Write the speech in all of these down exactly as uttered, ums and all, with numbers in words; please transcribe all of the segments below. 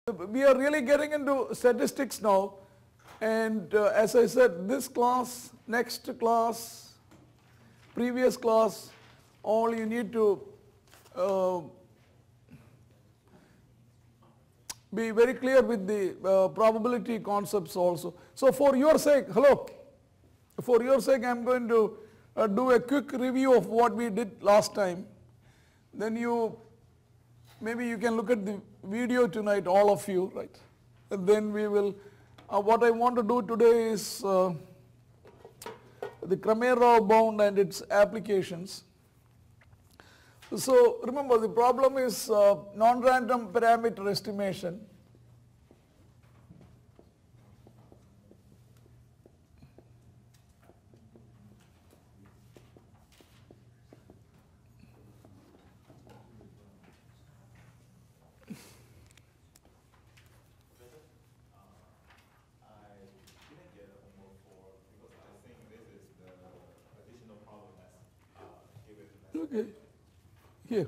We are really getting into statistics now, and uh, as I said, this class, next class, previous class, all you need to uh, be very clear with the uh, probability concepts also. So for your sake, hello, for your sake I am going to uh, do a quick review of what we did last time. Then you, maybe you can look at the video tonight, all of you, right? And then we will, uh, what I want to do today is uh, the Cramer-Rao Bound and its applications. So remember, the problem is uh, non-random parameter estimation. Okay, here.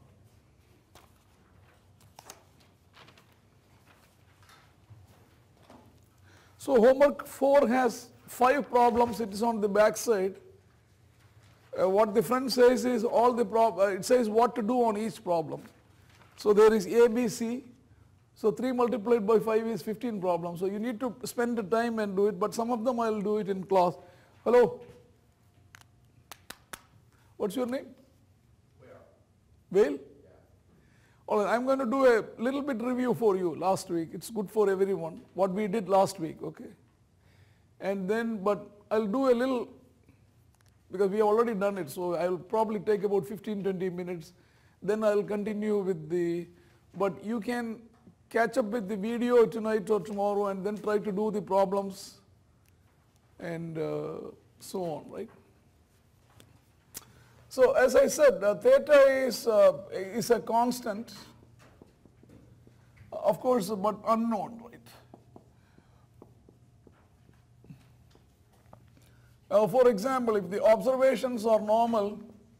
So homework four has five problems, it is on the back side. Uh, what the front says is all the prob uh, it says what to do on each problem. So there is A, B, C. So three multiplied by five is fifteen problems. So you need to spend the time and do it, but some of them I will do it in class. Hello? What's your name? Whale? Yeah. All right, I'm going to do a little bit review for you last week. It's good for everyone, what we did last week, okay? And then, but I'll do a little, because we have already done it, so I'll probably take about fifteen to twenty minutes. Then I'll continue with the, but you can catch up with the video tonight or tomorrow and then try to do the problems and uh, so on, right? So as I said, uh, theta is, uh, is a constant, of course, but unknown, right? Uh, for example, if the observations are normal,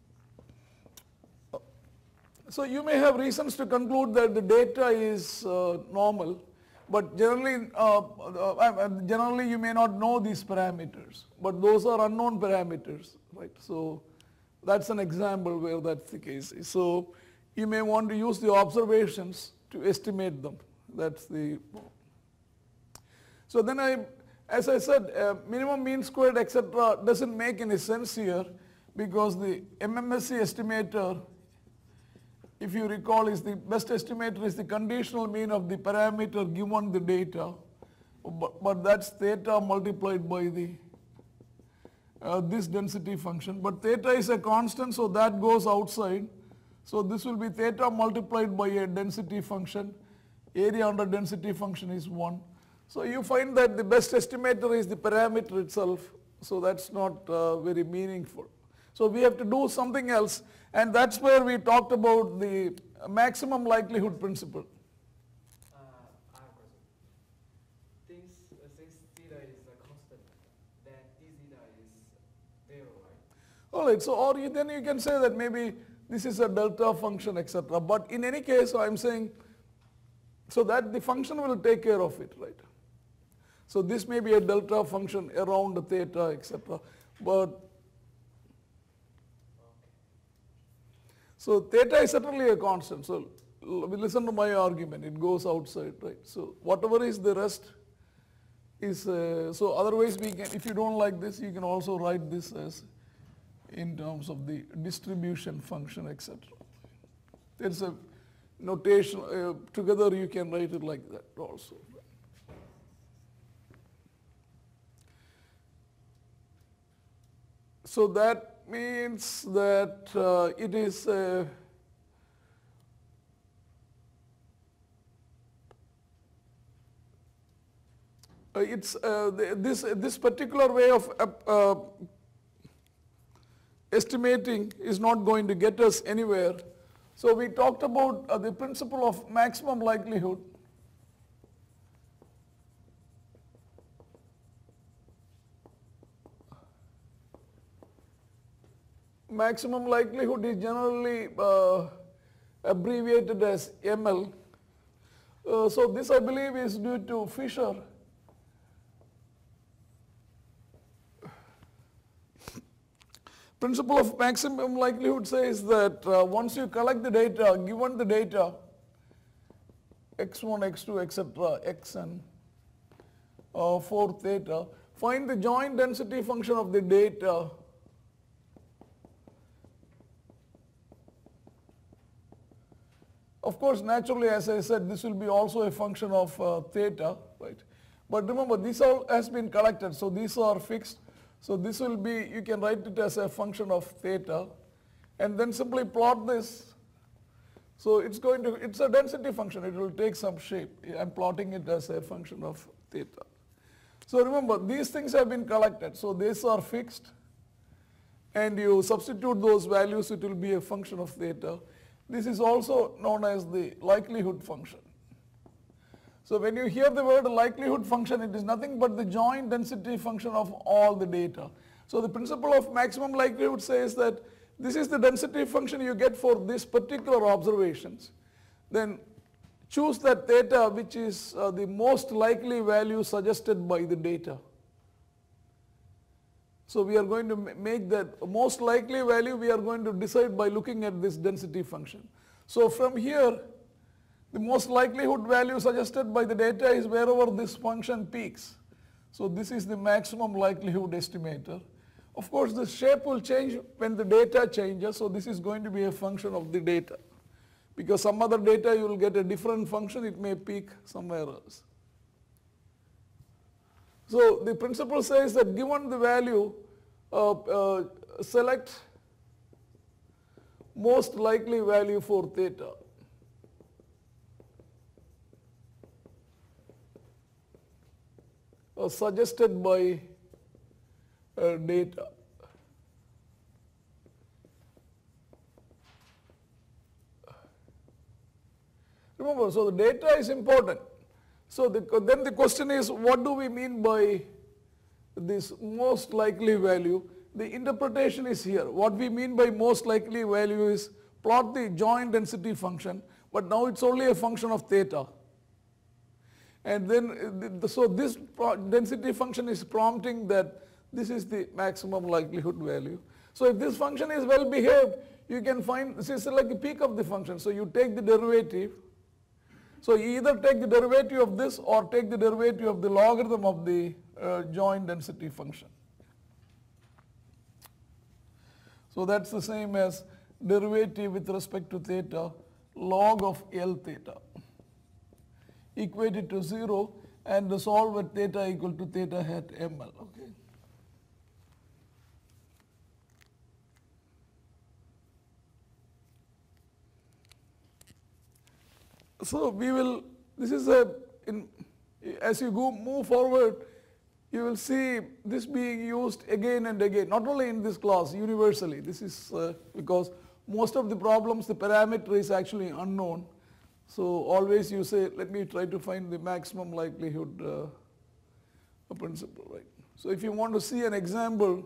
so you may have reasons to conclude that the data is uh, normal, but generally, uh, uh, generally you may not know these parameters, but those are unknown parameters, right? So that's an example where that's the case. So you may want to use the observations to estimate them. That's the. So then I, as I said, uh, minimum mean squared, et cetera doesn't make any sense here because the M M S C estimator, if you recall, is the best estimator is the conditional mean of the parameter given the data, but, but that's theta multiplied by the Uh, this density function, but theta is a constant, so that goes outside. So this will be theta multiplied by a density function. Area under density function is one. So you find that the best estimator is the parameter itself, so that's not uh, very meaningful. So we have to do something else, and that's where we talked about the maximum likelihood principle. All right, so or you, then you can say that maybe this is a delta function, et cetera. But in any case, I'm saying, so that the function will take care of it, right? So this may be a delta function around the theta, et cetera. But so theta is certainly a constant. So listen to my argument; it goes outside, right? So whatever is the rest is uh, so. Otherwise, we can. If you don't like this, you can also write this as in terms of the distribution function, et cetera. There's a notation, uh, together you can write it like that also. So that means that uh, it is a uh, it's uh, this this particular way of uh, uh, estimating is not going to get us anywhere. So we talked about uh, the principle of maximum likelihood. Maximum likelihood is generally uh, abbreviated as M L. Uh, so this I believe is due to Fisher. Principle of maximum likelihood says that uh, once you collect the data, given the data, x one, x two, et cetera, xn, uh, for theta, find the joint density function of the data Of course, naturally, as I said, this will be also a function of uh, theta, right? But remember, this all has been collected, so these are fixed. So this will be, you can write it as a function of theta, and then simply plot this. So it's going to, it's a density function, it will take some shape. I'm plotting it as a function of theta. So remember, these things have been collected, so these are fixed, and you substitute those values, it will be a function of theta. This is also known as the likelihood function. So when you hear the word likelihood function, it is nothing but the joint density function of all the data. So the principle of maximum likelihood says that this is the density function you get for these particular observations. Then choose that theta which is uh, the most likely value suggested by the data. So we are going to make that most likely value we are going to decide by looking at this density function. So from here, the most likelihood value suggested by the data is wherever this function peaks. So this is the maximum likelihood estimator. Of course, the shape will change when the data changes, so this is going to be a function of the data. Because some other data you will get a different function, it may peak somewhere else. So the principle says that given the value, uh, uh, select most likely value for theta. Uh, suggested by uh, data. Remember, so the data is important. So the, then the question is, what do we mean by this most likely value? The interpretation is here. What we mean by most likely value is plot the joint density function, but now it's only a function of theta. And then, so this density function is prompting that this is the maximum likelihood value. So if this function is well behaved, you can find, this is like a peak of the function. So you take the derivative. So you either take the derivative of this or take the derivative of the logarithm of the uh, joint density function. So that's the same as derivative with respect to theta, log of L theta, equated to zero, and solve with theta equal to theta hat ml. Okay. So we will, this is a, in, as you go move forward, you will see this being used again and again, not only in this class, universally. This is uh, because most of the problems, the parameter is actually unknown. So always you say, let me try to find the maximum likelihood uh, principle, right? So if you want to see an example,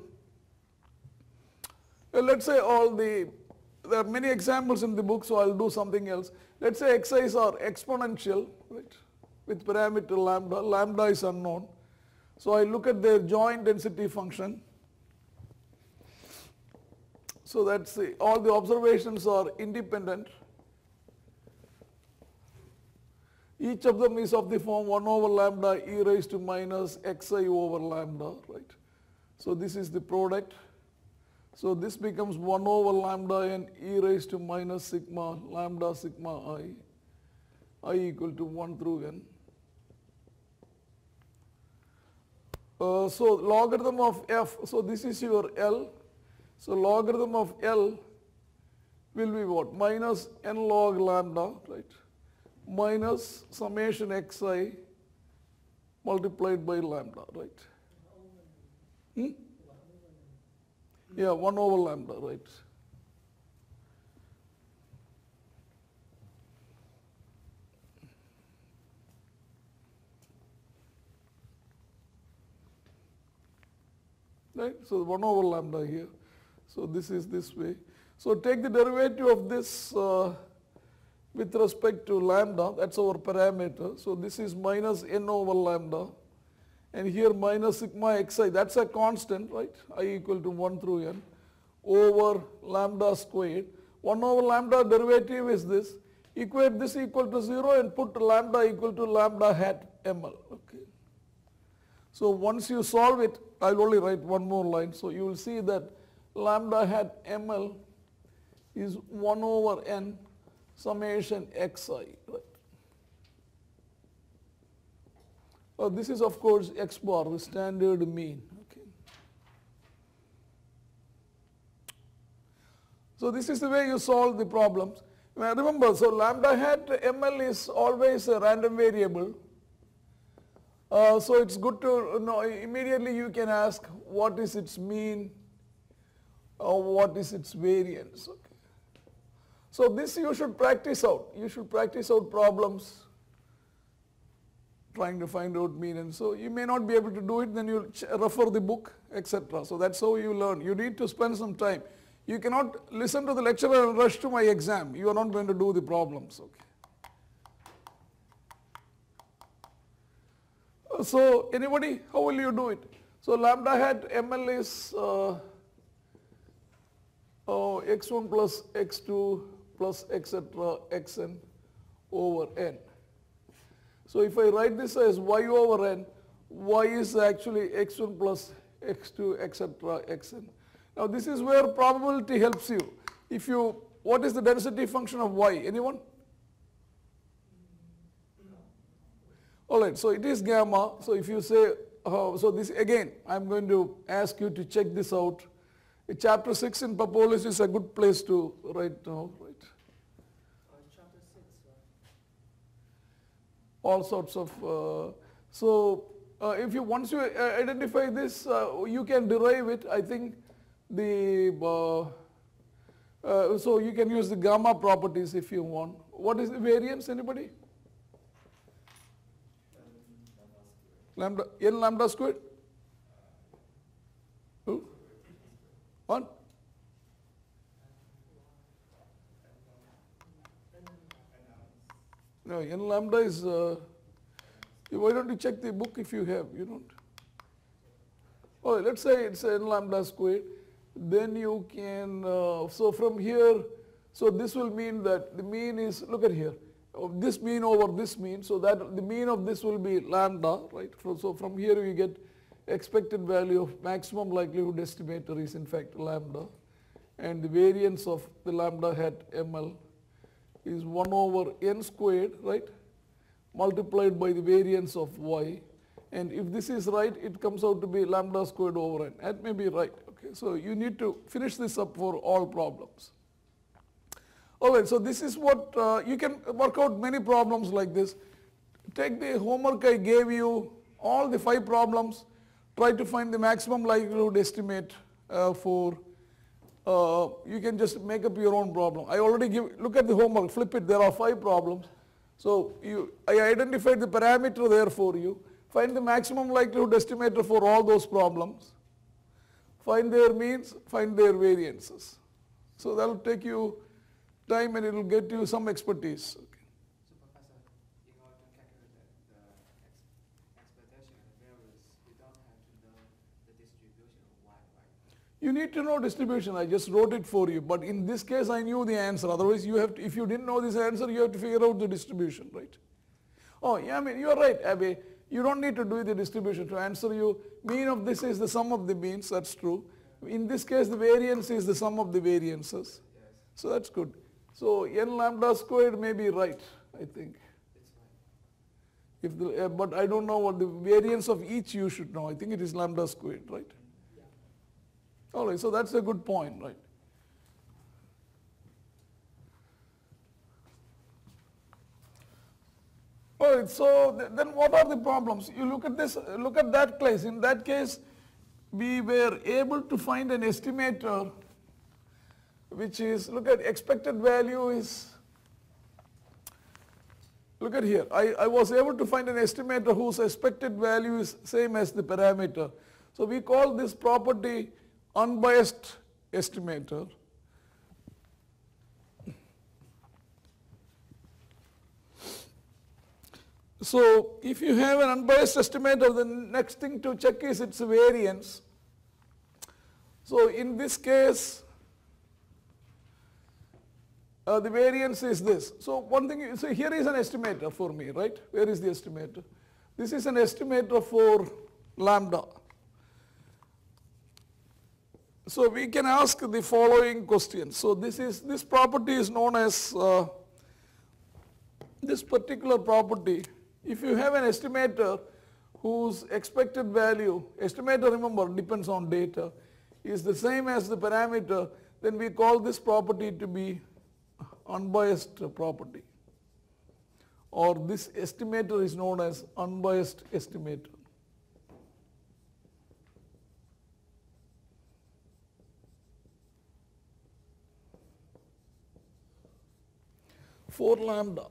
well, let's say all the, there are many examples in the book, so I'll do something else. Let's say xi's are exponential, right, with parameter lambda. Lambda is unknown. So I look at their joint density function. So that's the, all the observations are independent. Each of them is of the form one over lambda e raised to minus xi over lambda, right? So this is the product. So this becomes one over lambda and e raised to minus sigma lambda sigma I, I equal to one through n. Uh, so logarithm of f, so this is your L. So logarithm of L will be what? Minus n log lambda, right? Minus summation xi multiplied by lambda, right? Hmm? Yeah, one over lambda, right? Right, so one over lambda here. So this is this way. So take the derivative of this uh, with respect to lambda, that's our parameter. So this is minus n over lambda, and here minus sigma xi, that's a constant, right? I equal to one through n over lambda squared. one over lambda derivative is this. Equate this equal to zero and put lambda equal to lambda hat ml. Okay. So once you solve it, I'll only write one more line. So you will see that lambda hat ml is one over n summation xi. Right? Uh, this is of course x bar, the standard mean. Okay. So this is the way you solve the problems. Now remember, so lambda hat ml is always a random variable. Uh, so it's good to know, immediately you can ask what is its mean or what is its variance. Okay. So this you should practice out. You should practice out problems trying to find out mean, and so you may not be able to do it, then you refer the book, et cetera. So that's how you learn. You need to spend some time. You cannot listen to the lecturer and rush to my exam. You are not going to do the problems. Okay. So anybody, how will you do it? So lambda hat ml is uh, uh, x one plus x two plus etc xn over n. So if I write this as y over n, y is actually x one plus x two etc xn. Now this is where probability helps you. If you, what is the density function of y? Anyone? All right, so it is gamma. So if you say, uh, so this again, I'm going to ask you to check this out. Chapter six in Papolis is a good place to write now, right? Uh, chapter six, right? All sorts of, uh, so uh, if you, once you uh, identify this, uh, you can derive it. I think the, uh, uh, so you can use the gamma properties if you want. What is the variance, anybody? Lambda, n lambda squared? Who? What? No, n lambda is, uh, why don't you check the book if you have, you don't? Oh, let's say it's n lambda squared, then you can, uh, so from here, so this will mean that the mean is, look at here, this mean over this mean, so that the mean of this will be lambda, right? So from here we get expected value of maximum likelihood estimator is in fact lambda, and the variance of the lambda hat ml is one over n squared, right, multiplied by the variance of y, and if this is right, it comes out to be lambda squared over n. That may be right. Okay, so you need to finish this up for all problems. All right, so this is what, uh, you can work out many problems like this. Take the homework I gave you, all the five problems, try to find the maximum likelihood estimate uh, for, uh, you can just make up your own problem. I already give, look at the homework, flip it, there are five problems. So you, I identified the parameter there for you. Find the maximum likelihood estimator for all those problems. Find their means, find their variances. So that will take you time and it will get you some expertise. Okay. So Professor, in order to calculate the, the ex expectation and variance, you don't have to know the distribution of y, right? You need to know distribution. I just wrote it for you. But in this case, I knew the answer. Otherwise, you have to, if you didn't know this answer, you have to figure out the distribution, right? Oh, yeah, I mean, you are right, Abby. You don't need to do the distribution to answer you. Mean of this is the sum of the means. That's true. In this case, the variance is the sum of the variances. Yes. So that's good. So n lambda squared may be right, I think. It's right. If the, uh, but I don't know what the variance of each you should know. I think it is lambda squared, right? Yeah. All right, so that's a good point, right? All right, so th then what are the problems? You look at this, look at that case. In that case, we were able to find an estimator which is, look at expected value is, look at here, I, I was able to find an estimator whose expected value is same as the parameter. So we call this property unbiased estimator. So if you have an unbiased estimator, the next thing to check is its variance. So in this case, uh, the variance is this. So one thing, so here is an estimator for me, right? Where is the estimator? This is an estimator for lambda. So we can ask the following question. So this is, this property is known as, uh, this particular property, if you have an estimator whose expected value, estimator remember depends on data, is the same as the parameter, then we call this property to be unbiased property, or this estimator is known as unbiased estimator. For lambda.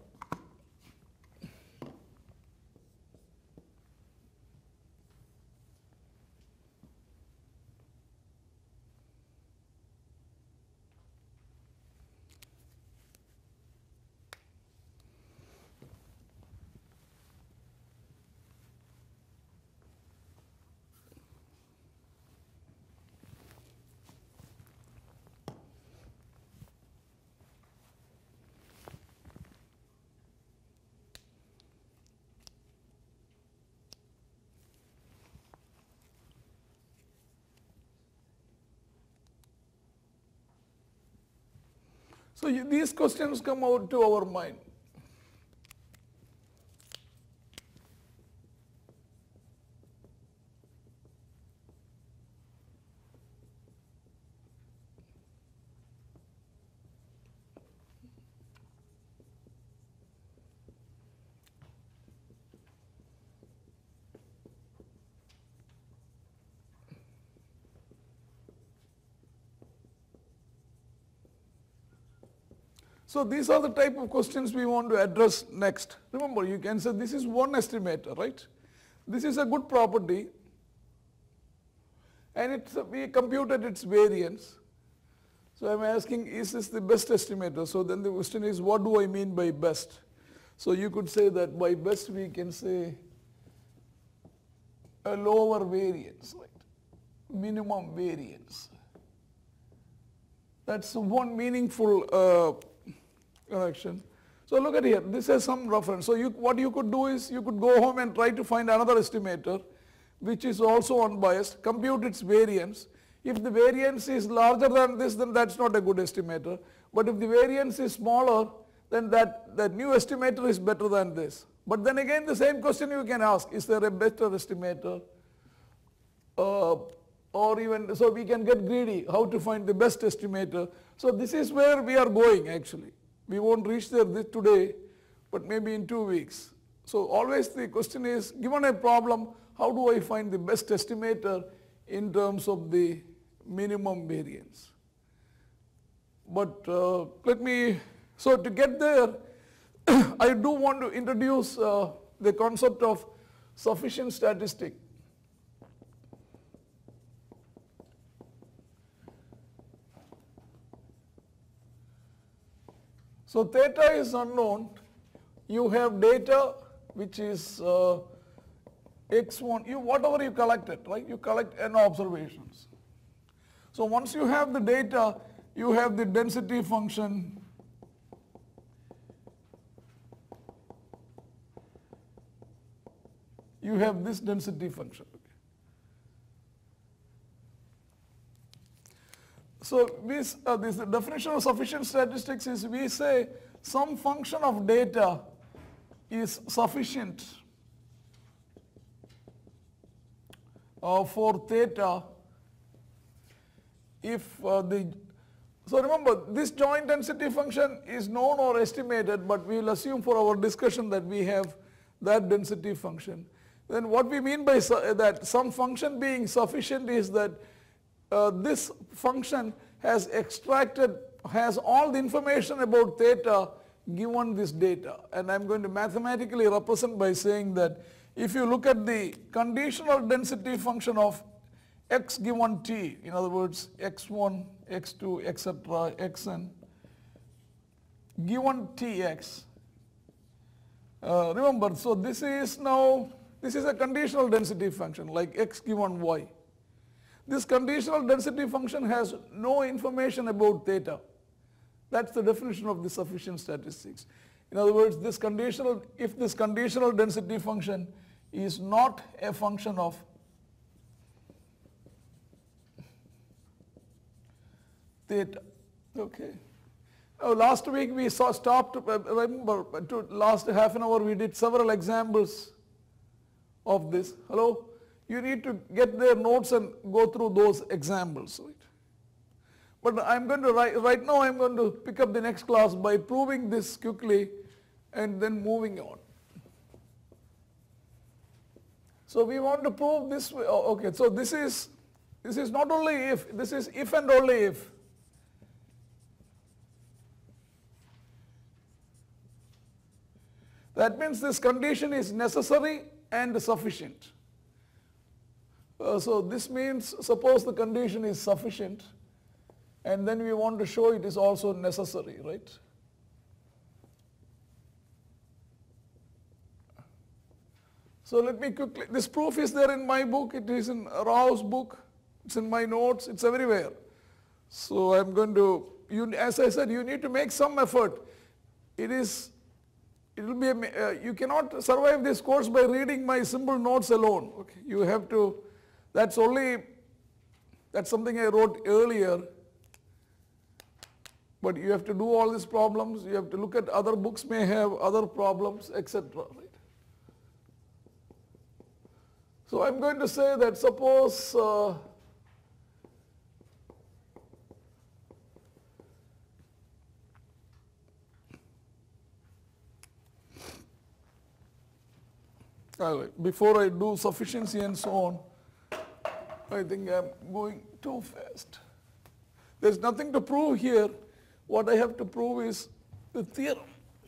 So you, these questions come out to our mind. So these are the type of questions we want to address next. Remember, you can say this is one estimator, right? This is a good property, and it's, we computed its variance. So I'm asking, is this the best estimator? So then the question is, what do I mean by best? So you could say that by best we can say a lower variance, right? Minimum variance. That's one meaningful uh, correction. So look at here, this has some reference. So you, what you could do is you could go home and try to find another estimator which is also unbiased, compute its variance. If the variance is larger than this, then that's not a good estimator. But if the variance is smaller, then that, that new estimator is better than this. But then again the same question you can ask, is there a better estimator? Uh, or even, so we can get greedy, how to find the best estimator. So this is where we are going actually. We won't reach there this today, but maybe in two weeks. So always the question is, given a problem, how do I find the best estimator in terms of the minimum variance? But uh, let me, so to get there, I do want to introduce uh, the concept of sufficient statistic. So theta is unknown. You have data which is uh, x one, you, whatever you collected, right? You collect n observations. So once you have the data, you have the density function you have this density function. So this, uh, this the definition of sufficient statistics is we say some function of data is sufficient uh, for theta if uh, the, so remember this joint density function is known or estimated, but we will assume for our discussion that we have that density function. Then what we mean by that some function being sufficient is that Uh, this function has extracted, has all the information about theta given this data. And I'm going to mathematically represent by saying that if you look at the conditional density function of x given t, in other words x one, x two, et cetera, xn, given tx, Uh, remember, so this is now, this is a conditional density function like x given y. This conditional density function has no information about theta. That's the definition of the sufficient statistics. In other words, this conditional, if this conditional density function is not a function of theta, okay. Now last week we saw stopped, uh, remember, to last half an hour we did several examples of this. Hello? You need to get their notes and go through those examples, right? But I'm going to, write, right now I'm going to pick up the next class by proving this quickly and then moving on. So we want to prove this, oh, okay, so this is, this is not only if, this is if and only if. That means this condition is necessary and sufficient. Uh, so this means suppose the condition is sufficient and then we want to show it is also necessary, right? So let me quickly, this proof is there in my book, it is in Rao's book, it's in my notes, it's everywhere. So I'm going to, you, as I said, you need to make some effort. It is It will be, a, uh, you cannot survive this course by reading my simple notes alone. Okay, you have to, that's only, that's something I wrote earlier. But you have to do all these problems, you have to look at other books may have other problems, et cetera. Right? So I'm going to say that suppose uh, before I do sufficiency and so on, I think I'm going too fast. There's nothing to prove here. What I have to prove is the theorem.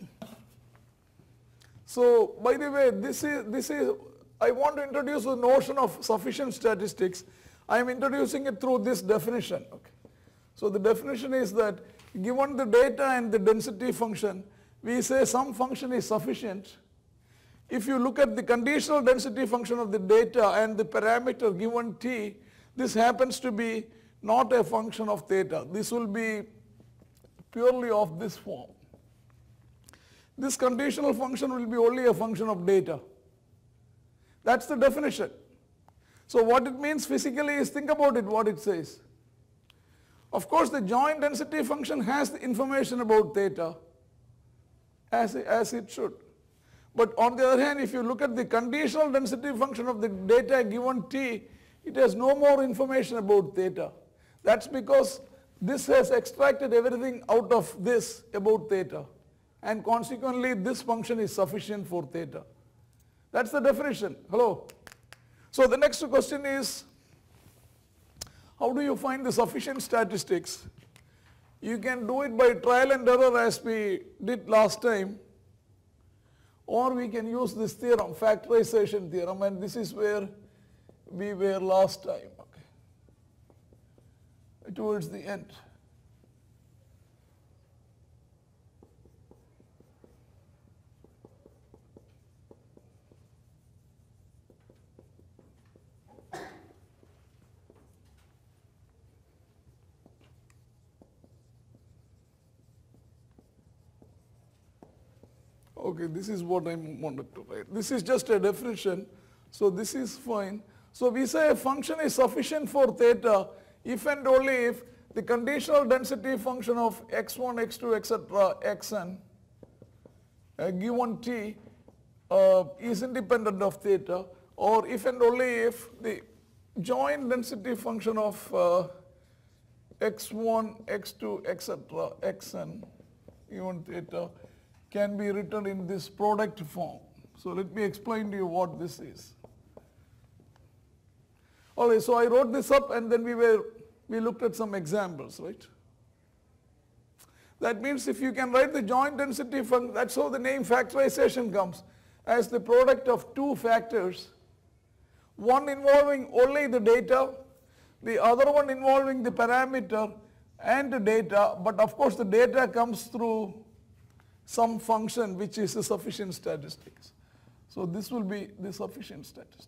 So by the way, this is, this is, I want to introduce the notion of sufficient statistics. I am introducing it through this definition. Okay. So the definition is that given the data and the density function, we say some function is sufficient. If you look at the conditional density function of the data and the parameter given t, this happens to be not a function of theta. This will be purely of this form. This conditional function will be only a function of data. That's the definition. So what it means physically is, think about it, what it says. Of course, the joint density function has the information about theta, as, as it should. But on the other hand, if you look at the conditional density function of the data given t, it has no more information about theta. That's because this has extracted everything out of this about theta, and consequently this function is sufficient for theta. That's the definition. Hello? So the next question is, how do you find the sufficient statistics? You can do it by trial and error as we did last time, or we can use this theorem, factorization theorem, and this is where we were last time, okay, towards the end. Okay, this is what I wanted to write. This is just a definition, so this is fine. So we say a function is sufficient for theta if and only if the conditional density function of x one, x two, et cetera, xn uh, given t uh, is independent of theta, or if and only if the joint density function of uh, x one, x two, et cetera, xn given theta can be written in this product form. So let me explain to you what this is. Alright, so I wrote this up and then we were, we looked at some examples, right? That means if you can write the joint density function, that's how the name factorization comes, as the product of two factors, one involving only the data, the other one involving the parameter and the data, but of course the data comes through some function which is a sufficient statistics. So this will be the sufficient statistic.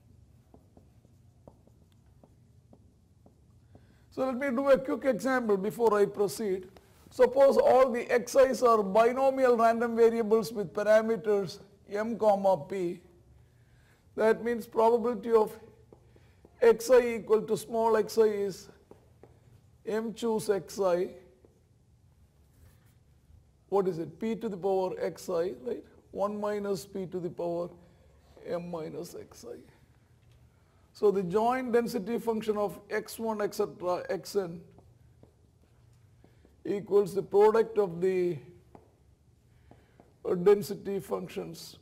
So let me do a quick example before I proceed. Suppose all the xi's are binomial random variables with parameters m comma p. That means probability of xi equal to small xi is m choose xi. What is it? P to the power xi, right? one minus p to the power m minus xi. So the joint density function of x one et cetera xn equals the product of the uh, density functions.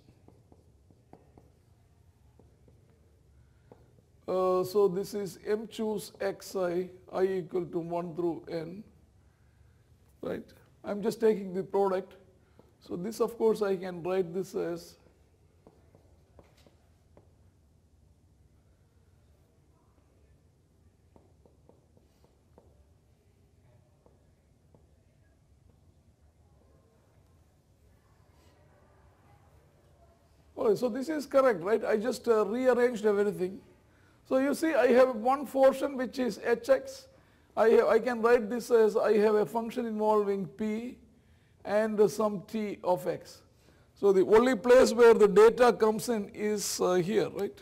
Uh, so this is m choose xi, I equal to one through n, right? I'm just taking the product. So this, of course, I can write this as oh, so this is correct, right? I just uh, rearranged everything. So you see, I have one portion which is hx. I, have, I can write this as I have a function involving p and uh, some t of x. So the only place where the data comes in is uh, here, right?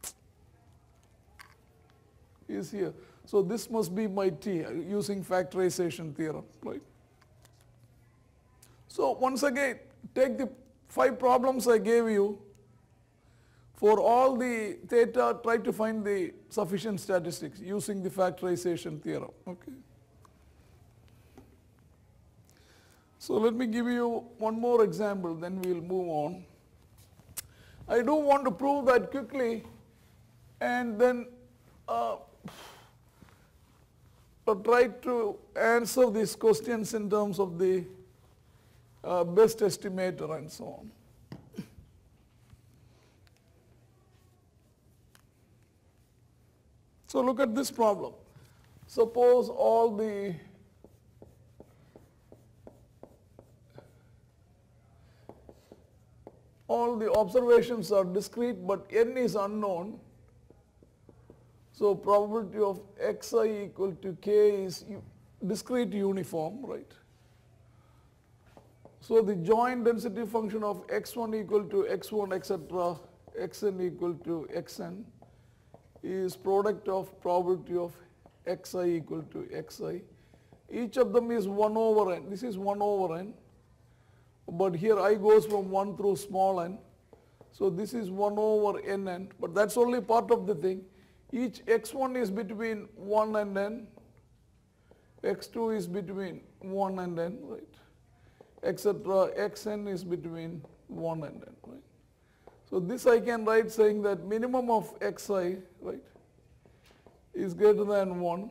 Is here. So this must be my t uh, using factorization theorem, right? So once again, take the five problems I gave you. For all the theta, try to find the sufficient statistics using the factorization theorem. Okay. So let me give you one more example, then we will move on. I do want to prove that quickly, and then uh, try to answer these questions in terms of the uh, best estimator and so on. So look at this problem. Suppose all the all the observations are discrete but n is unknown. So probability of xi equal to k is discrete uniform, right? So the joint density function of x one equal to x one et cetera xn equal to xn is product of probability of xi equal to xi. Each of them is one over n. This is one over n. But here I goes from one through small n. So this is one over nn. But that's only part of the thing. Each x one is between one and n. x two is between one and n, right? Etc. xn is between one and n, right? So this I can write saying that minimum of xi, right, is greater than one,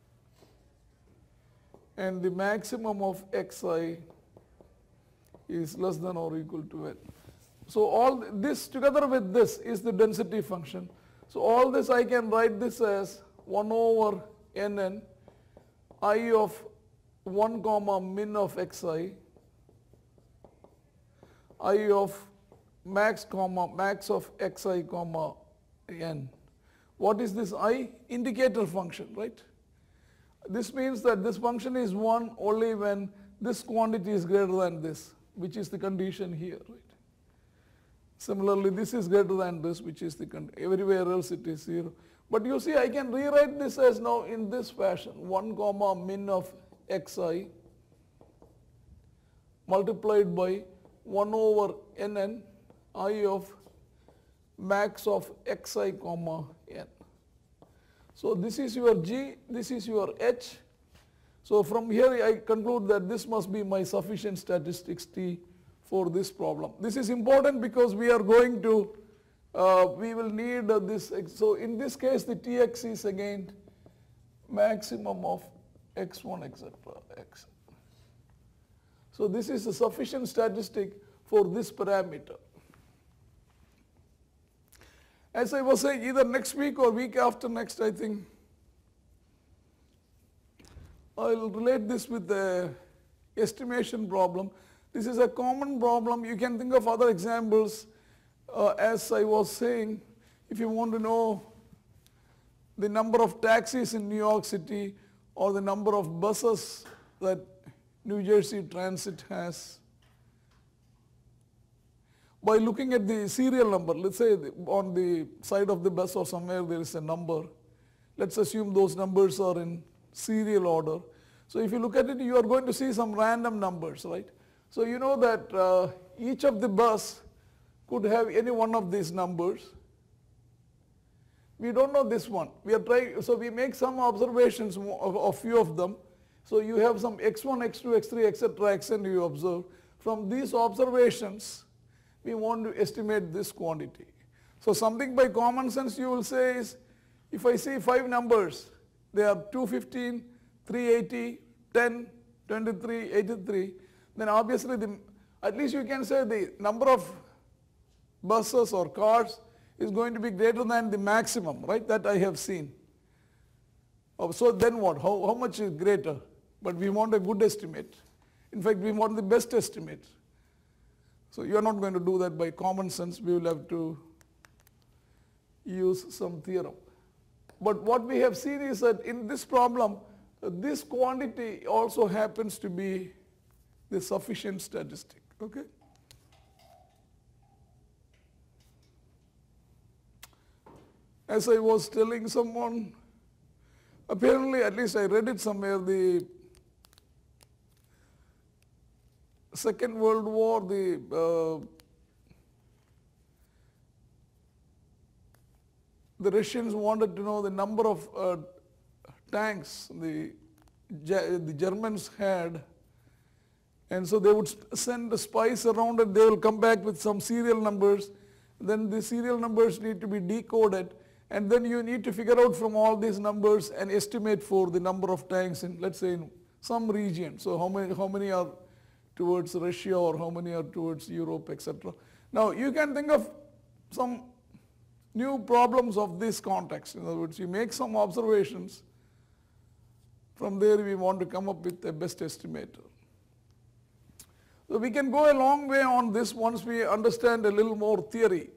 and the maximum of xi is less than or equal to n. So all this together with this is the density function. So all this I can write this as one over nn I of one comma min of xi, I of max comma max of xi comma n. What is this I? Indicator function, right? This means that this function is one only when this quantity is greater than this, which is the condition here, right? Similarly, this is greater than this, which is the condition. Everywhere else it is zero. But you see, I can rewrite this as now in this fashion: one comma min of xi multiplied by one over nn I of max of xi comma n. So this is your g, this is your h. So from here I conclude that this must be my sufficient statistics t for this problem. This is important because we are going to, uh, we will need uh, this. So in this case the tx is again maximum of x one et cetera x. So this is a sufficient statistic for this parameter. As I was saying, either next week or week after next, I think, I'll relate this with the estimation problem. This is a common problem. You can think of other examples. Uh, as I was saying, if you want to know the number of taxis in New York City or the number of buses that New Jersey Transit has, by looking at the serial number, let's say on the side of the bus or somewhere there is a number. Let's assume those numbers are in serial order. So if you look at it, you are going to see some random numbers, right? So you know that uh, each of the bus could have any one of these numbers. We don't know this one. We are trying, so we make some observations of a few of them. So you have some x one, x two, x three, et cetera, xn you observe. From these observations, we want to estimate this quantity. So something by common sense you will say is, if I see five numbers, they are two fifteen, three eighty, ten, twenty-three, eighty-three, then obviously the, at least you can say the number of buses or cars is going to be greater than the maximum, right, that I have seen. Oh, so then what? How, how much is greater? But we want a good estimate. In fact, we want the best estimate. So you are not going to do that by common sense. We will have to use some theorem. But what we have seen is that in this problem, uh, this quantity also happens to be the sufficient statistic. Okay? As I was telling someone, apparently, at least I read it somewhere, the Second World War, the uh, the Russians wanted to know the number of uh, tanks the, the Germans had, and so they would send the spies around and they will come back with some serial numbers. Then the serial numbers need to be decoded, and then you need to figure out from all these numbers an estimate for the number of tanks in, let's say, in some region. So how many, how many are towards Russia or how many are towards Europe, et cetera. Now you can think of some new problems of this context. In other words, you make some observations. From there we want to come up with a best estimator. So we can go a long way on this once we understand a little more theory.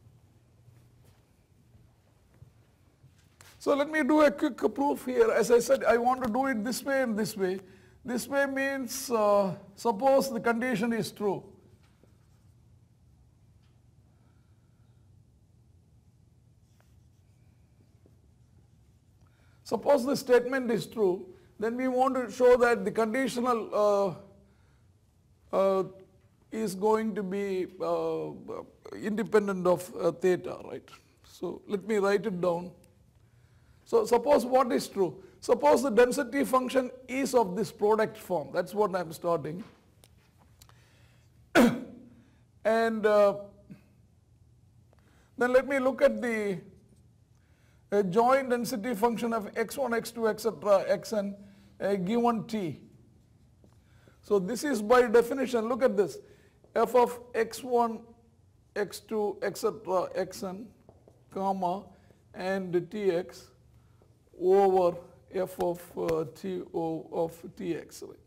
So let me do a quick proof here. As I said, I want to do it this way and this way. This way means, uh, suppose the condition is true. Suppose the statement is true, then we want to show that the conditional uh, uh, is going to be uh, independent of uh, theta, right? So let me write it down. So suppose what is true? Suppose the density function is of this product form. That's what I'm starting. And uh, then let me look at the uh, joint density function of x one, x two, et cetera, xn uh, given t. So this is by definition, look at this, f of x one, x two, et cetera, xn, comma, and tx over f of uh, t o of tx. Right?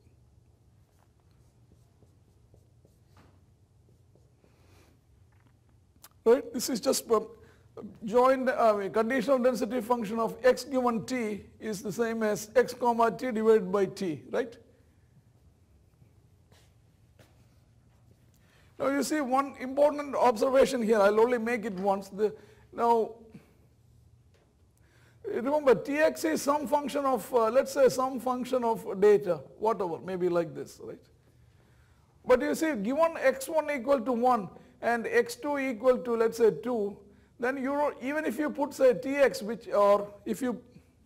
Right? This is just uh, joined uh, conditional density function of x given t is the same as x comma t divided by t, right? Now you see one important observation here. I'll only make it once. The, now remember, tx is some function of, uh, let's say some function of data, whatever, maybe like this, right? But you see, given x one equal to one and x two equal to, let's say, two, then you don't, even if you put, say, tx, which, or if you,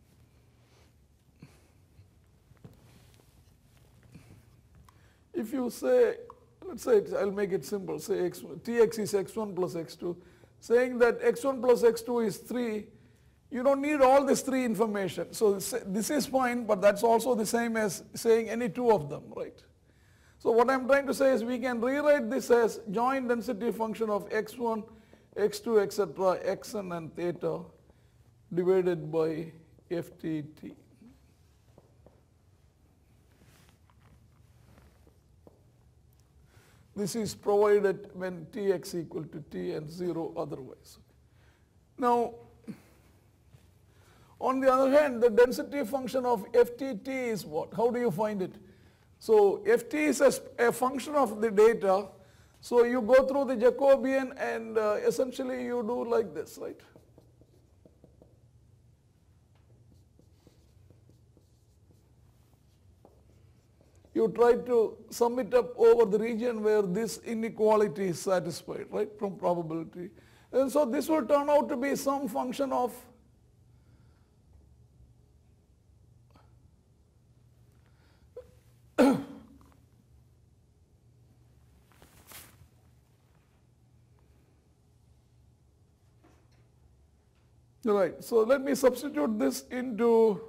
if you say, let's say, it's, I'll make it simple, say x, tx is x one plus x two, saying that x one plus x two is three, you don't need all this three information. So this is fine, but that's also the same as saying any two of them, right? So what I'm trying to say is we can rewrite this as joint density function of x one, x two, et cetera, xn and theta divided by F T T. This is provided when Tx equal to T and zero otherwise. Now, on the other hand, the density function of F T T is what? How do you find it? So F T is a, a function of the data. So you go through the Jacobian and uh, essentially you do like this, right? You try to sum it up over the region where this inequality is satisfied, right, from probability. And so this will turn out to be some function of right. So let me substitute this into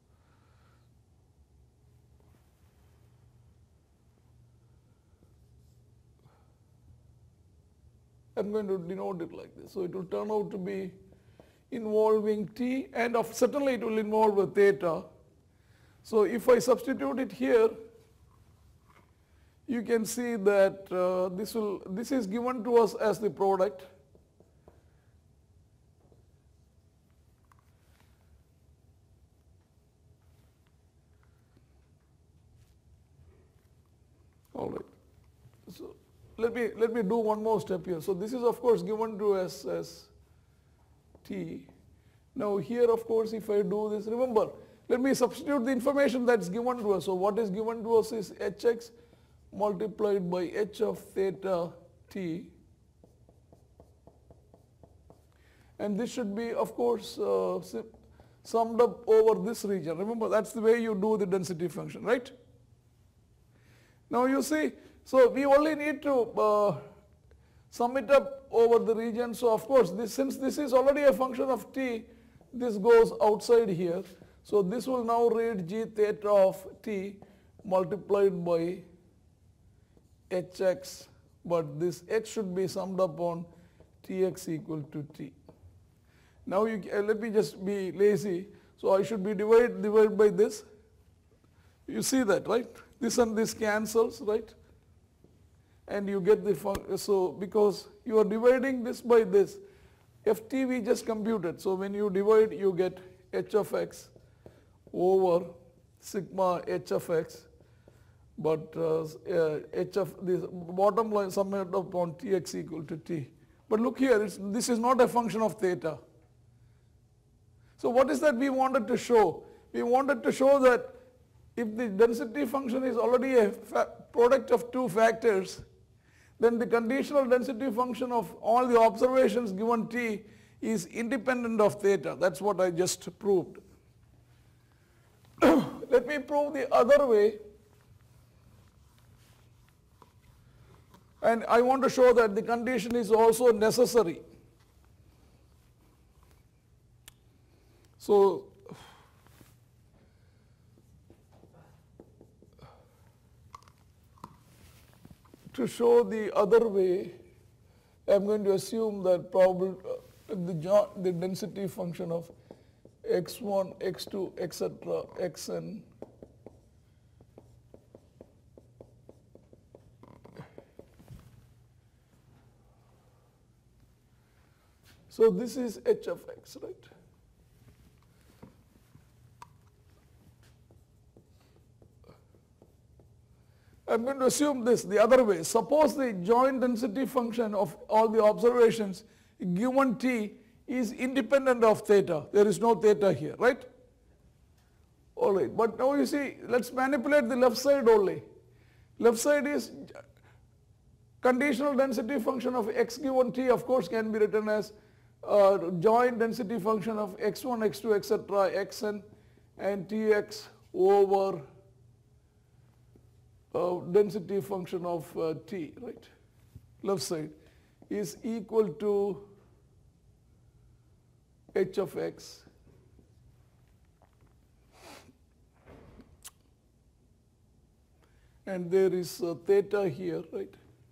I'm going to denote it like this. So it will turn out to be involving T, and of certainly it will involve a theta. So if I substitute it here, you can see that uh, this will this is given to us as the product. All right. So let me let me do one more step here. So this is of course given to us as T. Now here of course if I do this, remember, let me substitute the information that's given to us. So what is given to us is Hx multiplied by H of theta T. And this should be of course uh, summed up over this region. Remember, that's the way you do the density function, right? Now you see, so we only need to uh, sum it up over the region. So of course, this, since this is already a function of T, this goes outside here. So this will now read G theta of T multiplied by Hx, but this H should be summed up on Tx equal to T. Now you, uh, let me just be lazy. So I should be divided divided by this. You see that, right? This and this cancels, right? And you get the function. So because you are dividing this by this, F T we just computed. So when you divide, you get H of x over sigma H of x, but uh, uh, H of this bottom line summed up on Tx equal to T. But look here, it's, this is not a function of theta. So what is that we wanted to show? We wanted to show that if the density function is already a product of two factors, then the conditional density function of all the observations given T is independent of theta. That's what I just proved. Let me prove the other way. And I want to show that the condition is also necessary. So to show the other way, I'm going to assume that probably uh, the, the density function of x one, x two, et cetera, xn so this is h of x, right? I'm going to assume this the other way. Suppose the joint density function of all the observations given T is independent of theta. There is no theta here, right? All right, but now you see, let's manipulate the left side only. Left side is conditional density function of x given T, of course, can be written as uh, joint density function of x one, x two, et cetera, xn and Tx over Uh, density function of uh, T, right, left side, is equal to h of x and there is uh, theta here, right.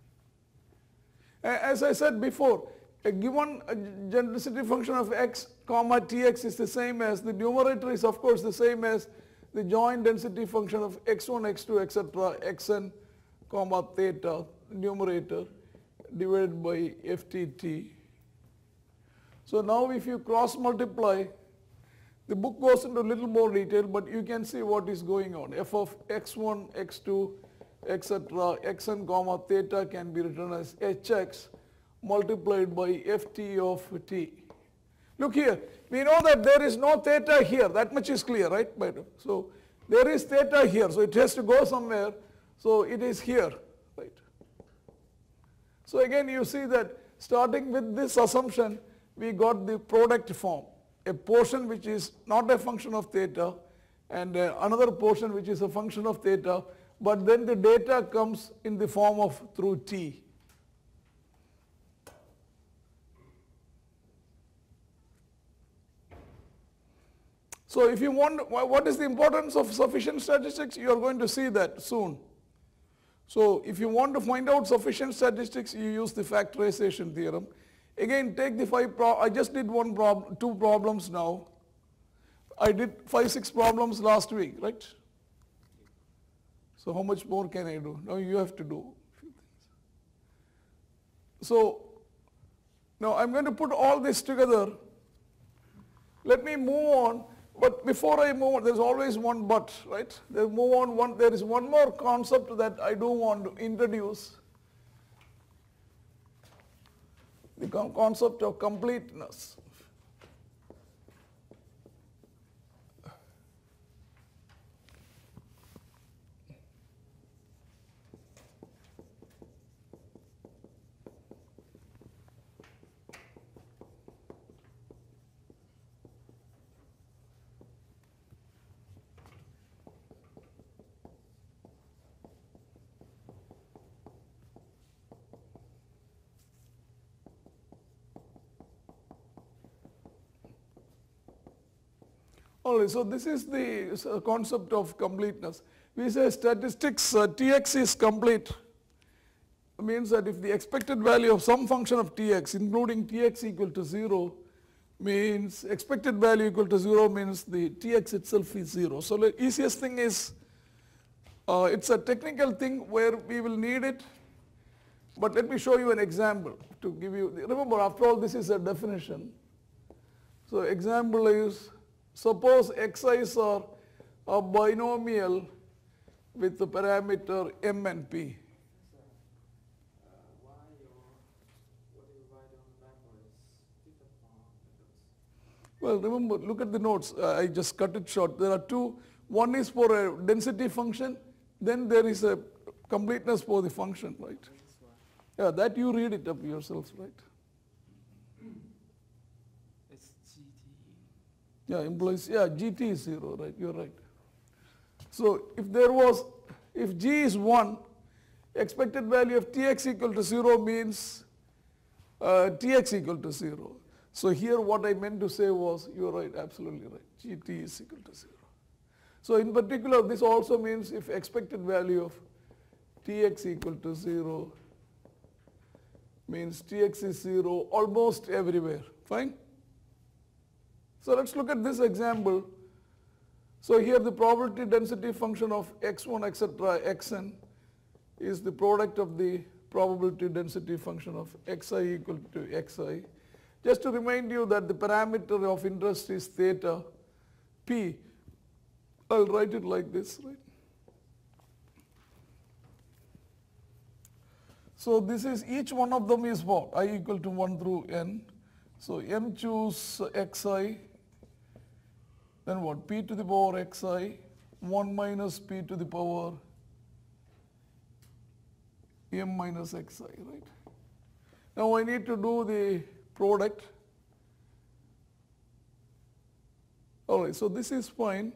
As I said before, a given uh, density function of x comma Tx is the same as, the numerator is of course the same as the joint density function of x one, x two, et cetera, xn comma theta. numerator divided by F T T. So now if you cross multiply, the book goes into a little more detail, but you can see what is going on. F of x one, x two, et cetera, xn comma theta can be written as hx multiplied by ft of t. Look here, we know that there is no theta here, that much is clear, right? But, so there is theta here, so it has to go somewhere, so it is here, right? So again you see that starting with this assumption, we got the product form, a portion which is not a function of theta and uh, another portion which is a function of theta, but then the data comes in the form of through t. So if you want, what is the importance of sufficient statistics? You are going to see that soon. So if you want to find out sufficient statistics, you use the factorization theorem. Again, take the five, pro I just did one problem, two problems now. I did five, six problems last week, right? So how much more can I do? Now you have to do a few things. So now I'm going to put all this together. Let me move on, but before I move on, there's always one but, right? There move on one, there is one more concept that I do want to introduce. The concept of completeness. All right, so this is the concept of completeness. We say statistics uh, Tx is complete. It means that if the expected value of some function of Tx, including Tx equal to zero, means expected value equal to zero means the Tx itself is zero. So the easiest thing is, uh, it's a technical thing where we will need it, but let me show you an example to give you, remember after all this is a definition. So example is, suppose xi's are a binomial with the parameter m and p. Sir, uh, why your, what you write on the blackboard is different from the notes? Well, remember, look at the notes. Uh, I just cut it short. There are two. One is for a density function. Then there is a completeness for the function, right? This one. Yeah, that you read it up yourselves, right? It's G T. Yeah, implies, yeah, G T is zero, right? You're right. So if there was, if G is one, expected value of Tx equal to zero means uh, Tx equal to zero. So here what I meant to say was, you're right, absolutely right. G T is equal to zero. So in particular, this also means if expected value of Tx equal to zero means Tx is zero almost everywhere. Fine? So let's look at this example. So here the probability density function of x one, et cetera, xn is the product of the probability density function of xi equal to xi. Just to remind you that the parameter of interest is theta p. I'll write it like this, right? So this is, each one of them is what? I equal to one through n. So m choose xi, then what? P to the power xi, one minus p to the power m minus xi, right? Now I need to do the product. All right, so this is fine.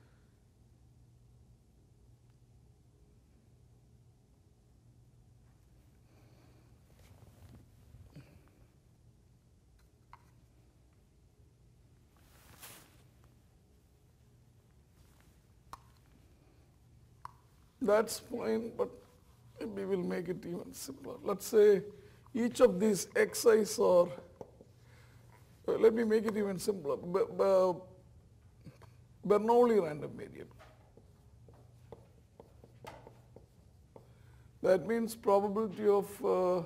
That's fine, but maybe we'll make it even simpler. Let's say each of these xi's are, uh, let me make it even simpler, B B Bernoulli random variable. That means probability of uh,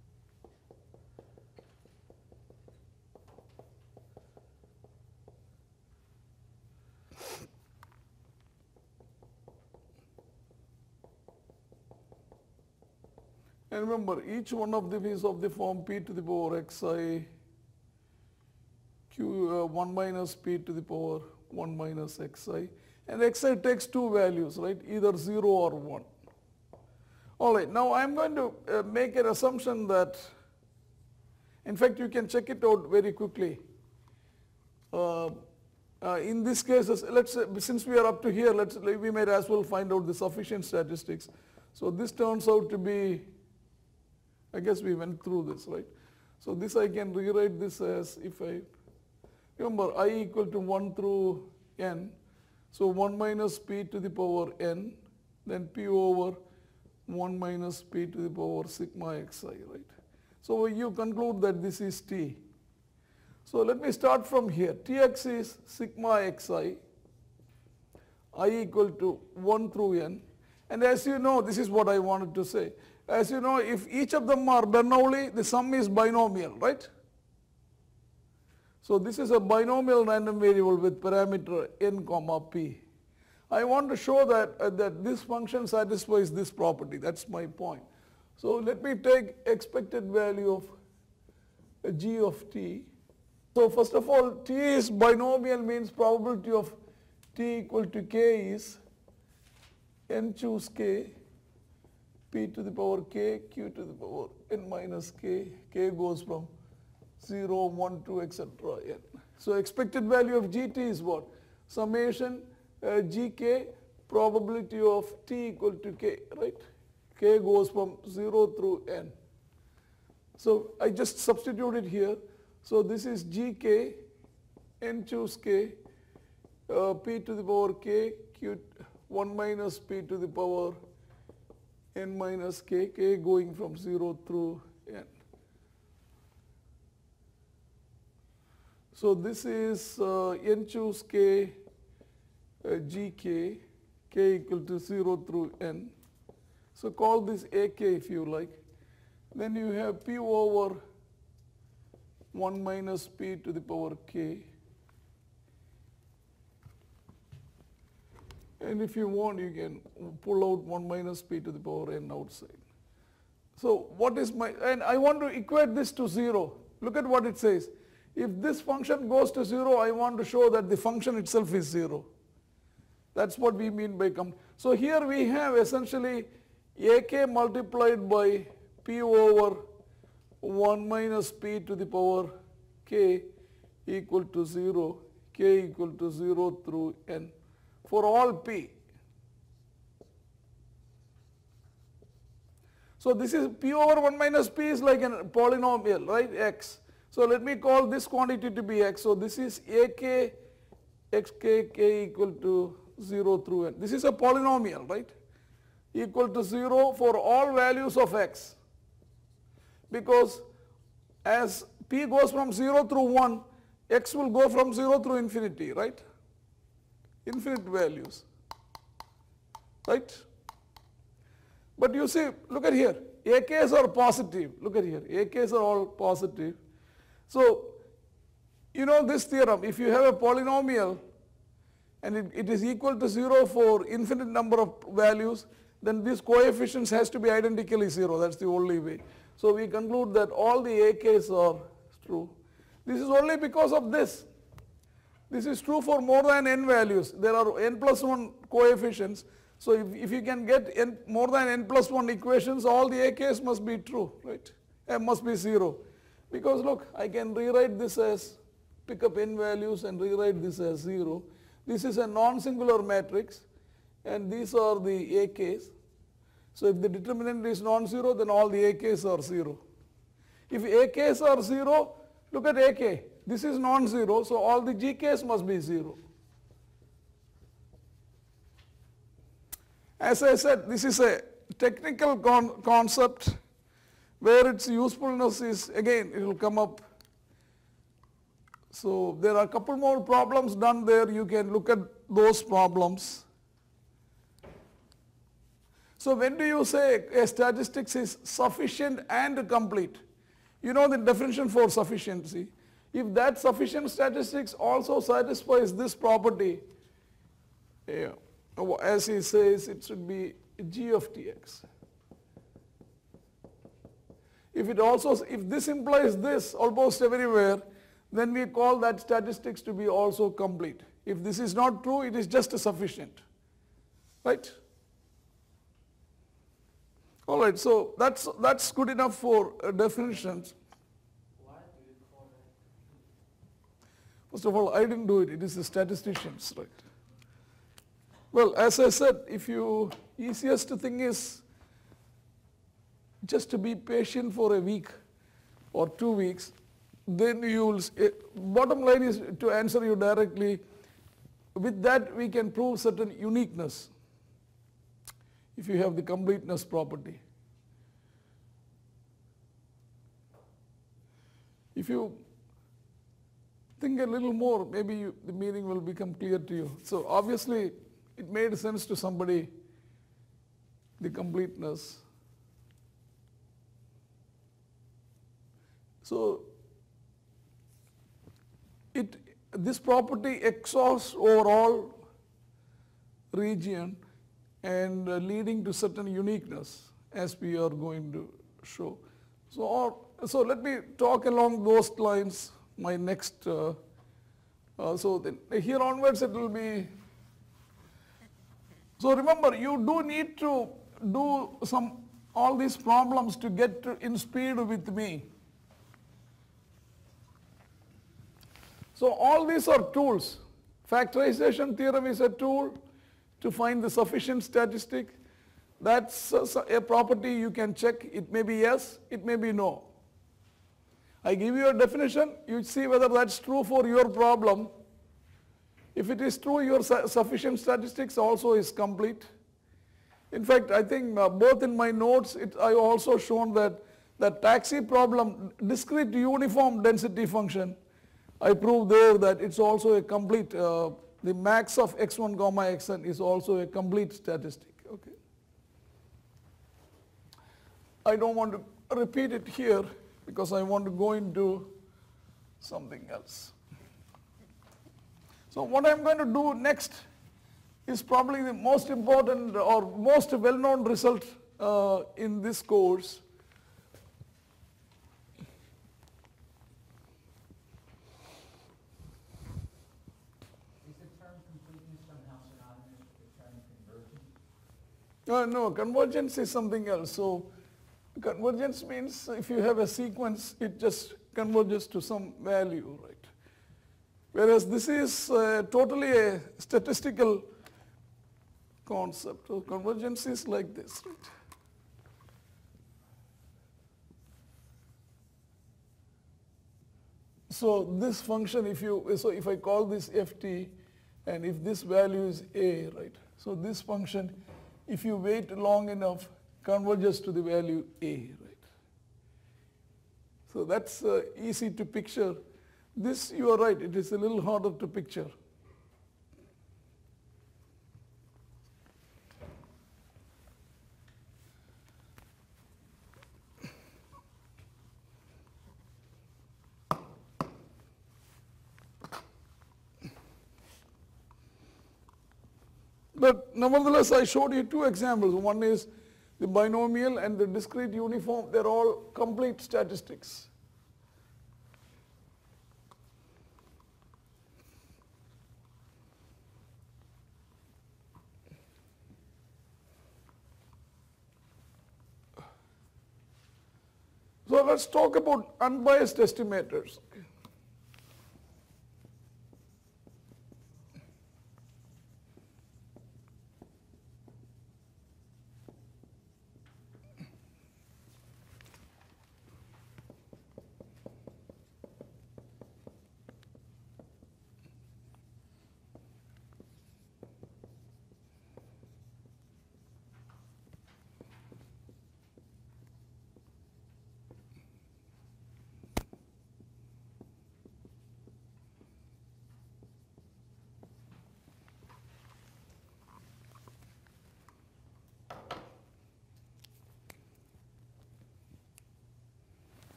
and remember each one of them is of the form p to the power xi q uh, one minus p to the power one minus xi, and xi takes two values, right, either zero or one. All right, now I'm going to uh, make an assumption that, in fact, you can check it out very quickly. Uh, uh, in this case, let's say, since we are up to here, let's we might as well find out the sufficient statistics. So this turns out to be, I guess we went through this, right? So this I can rewrite this as, if I remember I equal to one through n, so one minus p to the power n, then p over one minus p to the power sigma xi, right? So you conclude that this is t. So let me start from here. Tx is sigma xi, I equal to one through n, and as you know, this is what I wanted to say. As you know, if each of them are Bernoulli, the sum is binomial, right? So this is a binomial random variable with parameter n comma p. I want to show that, uh, that this function satisfies this property. That's my point. So let me take expected value of uh, g of t. So first of all, t is binomial, means probability of t equal to k is n choose k, p to the power k, q to the power n minus k. K goes from zero, one, two, et cetera n. So expected value of gt is what? Summation uh, gk, probability of t equal to k, right? K goes from zero through n. So I just substitute it here. So this is gk, n choose k, uh, p to the power k, q one minus p to the power n minus k, k going from zero through n. So this is uh, n choose k, uh, gk, k equal to zero through n. So call this ak if you like. Then you have p over one minus p to the power k. And if you want, you can pull out one minus p to the power n outside. So what is my, and I want to equate this to zero. Look at what it says. If this function goes to zero, I want to show that the function itself is zero. That's what we mean by come. So here we have essentially ak multiplied by p over one minus p to the power k equal to zero, k equal to zero through n for all p. So this is p over one minus p is like a polynomial, right, x. So let me call this quantity to be x. So this is ak xk k equal to zero through n. This is a polynomial, right, equal to zero for all values of x, because as p goes from zero through one, x will go from zero through infinity, right, infinite values, right. But you see, look at here, ak's are positive, look at here, ak's are all positive. So you know this theorem, if you have a polynomial and it, it is equal to zero for infinite number of values, then these coefficients has to be identically zero. That's the only way. So we conclude that all the ak's are true. This is only because of this. This is true for more than n values. There are n plus one coefficients. So if, if you can get n, more than n plus one equations, all the ak's must be true, right? M must be zero. Because look, I can rewrite this as, pick up n values and rewrite this as zero. This is a non-singular matrix and these are the ak's. So if the determinant is non-zero, then all the ak's are zero. If ak's are zero, look at ak. This is non-zero, so all the gk's must be zero. As I said, this is a technical con concept where its usefulness is, again, it will come up. So there are a couple more problems done there. You can look at those problems. So So when do you say a statistics is sufficient and complete? You know the definition for sufficiency. If that sufficient statistics also satisfies this property, yeah, as he says, it should be g of tx. If it also, if this implies this almost everywhere, then we call that statistics to be also complete. If this is not true, it is just sufficient, right? All right, so that's that's good enough for uh, definitions. Why do you call that? First of all, I didn't do it. It is the statisticians, right? Well, as I said, if you easiest thing is just to be patient for a week or two weeks, then you will, uh, bottom line is to answer you directly, with that we can prove certain uniqueness if you have the completeness property. If you think a little more, maybe you, the meaning will become clear to you. So obviously it made sense to somebody, the completeness. So it, this property exhausts over all region and uh, leading to certain uniqueness, as we are going to show. So, or, so let me talk along those lines. My next, uh, uh, so then here onwards it will be. So remember, you do need to do some all these problems to get to in speed with me. So all these are tools. Factorization theorem is a tool to find the sufficient statistic. That's a property you can check. It may be yes, it may be no. I give you a definition, you see whether that's true for your problem. If it is true, your su sufficient statistics also is complete. In fact, I think uh, both in my notes, it, I also shown that the taxi problem, discrete uniform density function, I proved there that it's also a complete, uh, the max of x one comma xn is also a complete statistic. Okay. I don't want to repeat it here because I want to go into something else. So what I'm going to do next is probably the most important or most well-known result uh, in this course. Uh, no, convergence is something else. So convergence means if you have a sequence, it just converges to some value, right? Whereas this is uh, totally a statistical concept. So convergence is like this, right? So this function, if you, so if I call this ft, and if this value is a, right? So this function, if you wait long enough, converges to the value a, right? So that's uh, easy to picture. This, you are right, it is a little harder to picture. But nevertheless, I showed you two examples. One is the binomial and the discrete uniform. They're all complete statistics. So let's talk about unbiased estimators. Okay.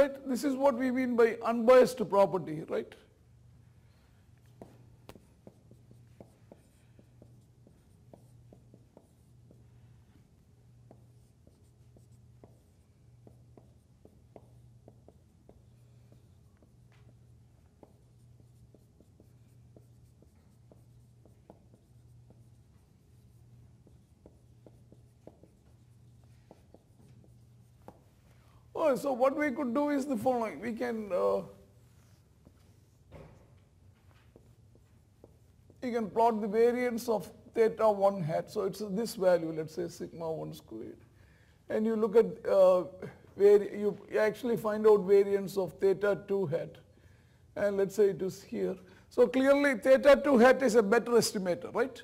right? This is what we mean by unbiased property, right? Oh, so what we could do is the following. We can uh, you can plot the variance of theta one hat. So it's this value, let's say sigma one squared. And you look at, uh, where you actually find out variance of theta two hat. And let's say it is here. So clearly theta two hat is a better estimator, right?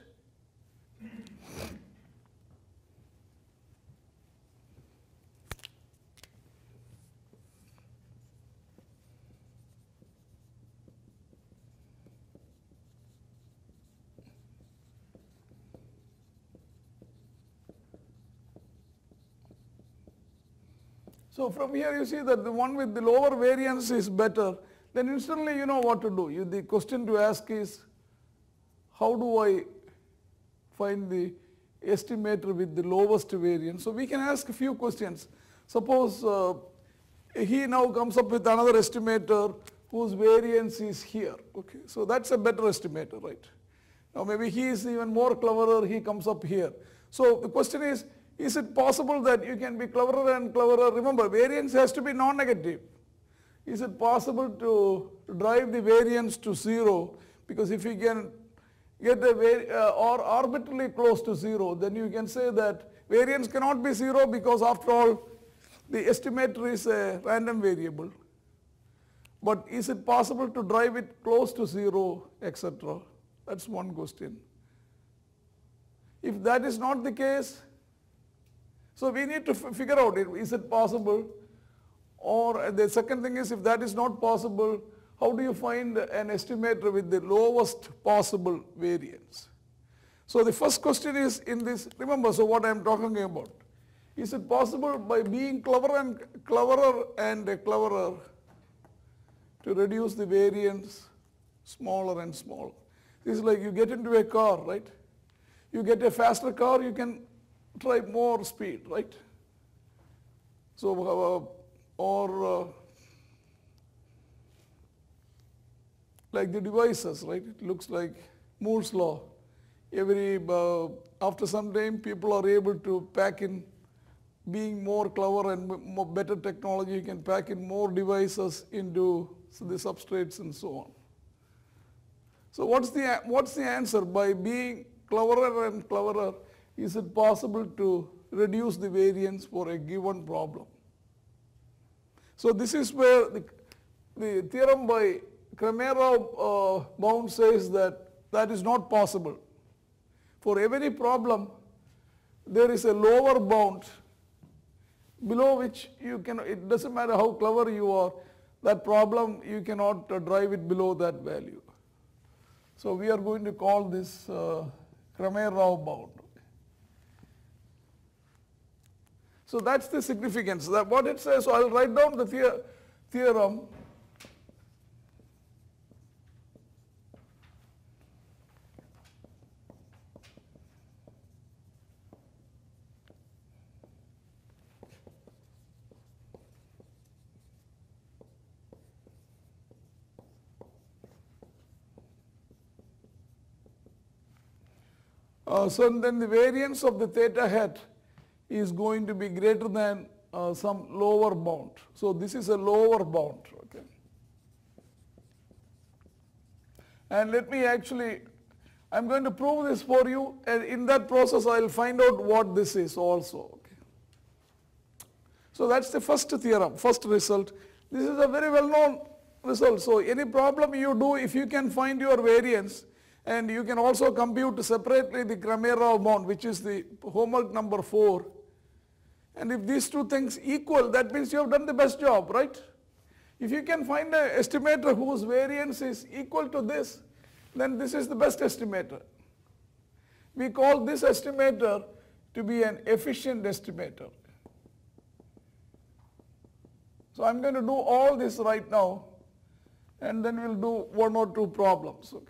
So from here you see that the one with the lower variance is better, then instantly you know what to do. You, the question to ask is, how do I find the estimator with the lowest variance? So we can ask a few questions. Suppose uh, he now comes up with another estimator whose variance is here. Okay, so that's a better estimator, right? Now maybe he is even more cleverer, he comes up here. So the question is, is it possible that you can be cleverer and cleverer? Remember, variance has to be non-negative. Is it possible to drive the variance to zero? Because if you can get a var uh, or arbitrarily close to zero, then you can say that variance cannot be zero because after all, the estimator is a random variable. But is it possible to drive it close to zero, et cetera? That's one question. If that is not the case, so we need to f figure out, it, is it possible? Or the second thing is, if that is not possible, how do you find an estimator with the lowest possible variance? So the first question is in this, remember, so what I am talking about. Is it possible by being clever and cleverer and cleverer to reduce the variance smaller and smaller? This is like you get into a car, right? You get a faster car, you can try more speed, right? So, uh, or uh, like the devices, right? It looks like Moore's law. Every, uh, after some time, people are able to pack in, being more clever and more better technology, you can pack in more devices into the substrates and so on. So what's the, what's the answer? By being cleverer and cleverer, is it possible to reduce the variance for a given problem? So this is where the, the theorem by Cramer-Rao uh, Bound says that that is not possible. For every problem, there is a lower bound below which you can, it doesn't matter how clever you are, that problem you cannot uh, drive it below that value. So we are going to call this uh, Cramer-Rao bound. So that's the significance. That what it says, so I'll write down the, the theorem. Uh, so then the variance of the theta hat is going to be greater than uh, some lower bound. So this is a lower bound, okay. And let me actually, I'm going to prove this for you, and in that process I'll find out what this is also, okay. So that's the first theorem, first result. This is a very well known result. So any problem you do, if you can find your variance, and you can also compute separately the Cramer-Rao bound, which is the homework number four. And if these two things equal, that means you have done the best job, right? If you can find an estimator whose variance is equal to this, then this is the best estimator. We call this estimator to be an efficient estimator. So I'm going to do all this right now, and then we'll do one or two problems. Okay.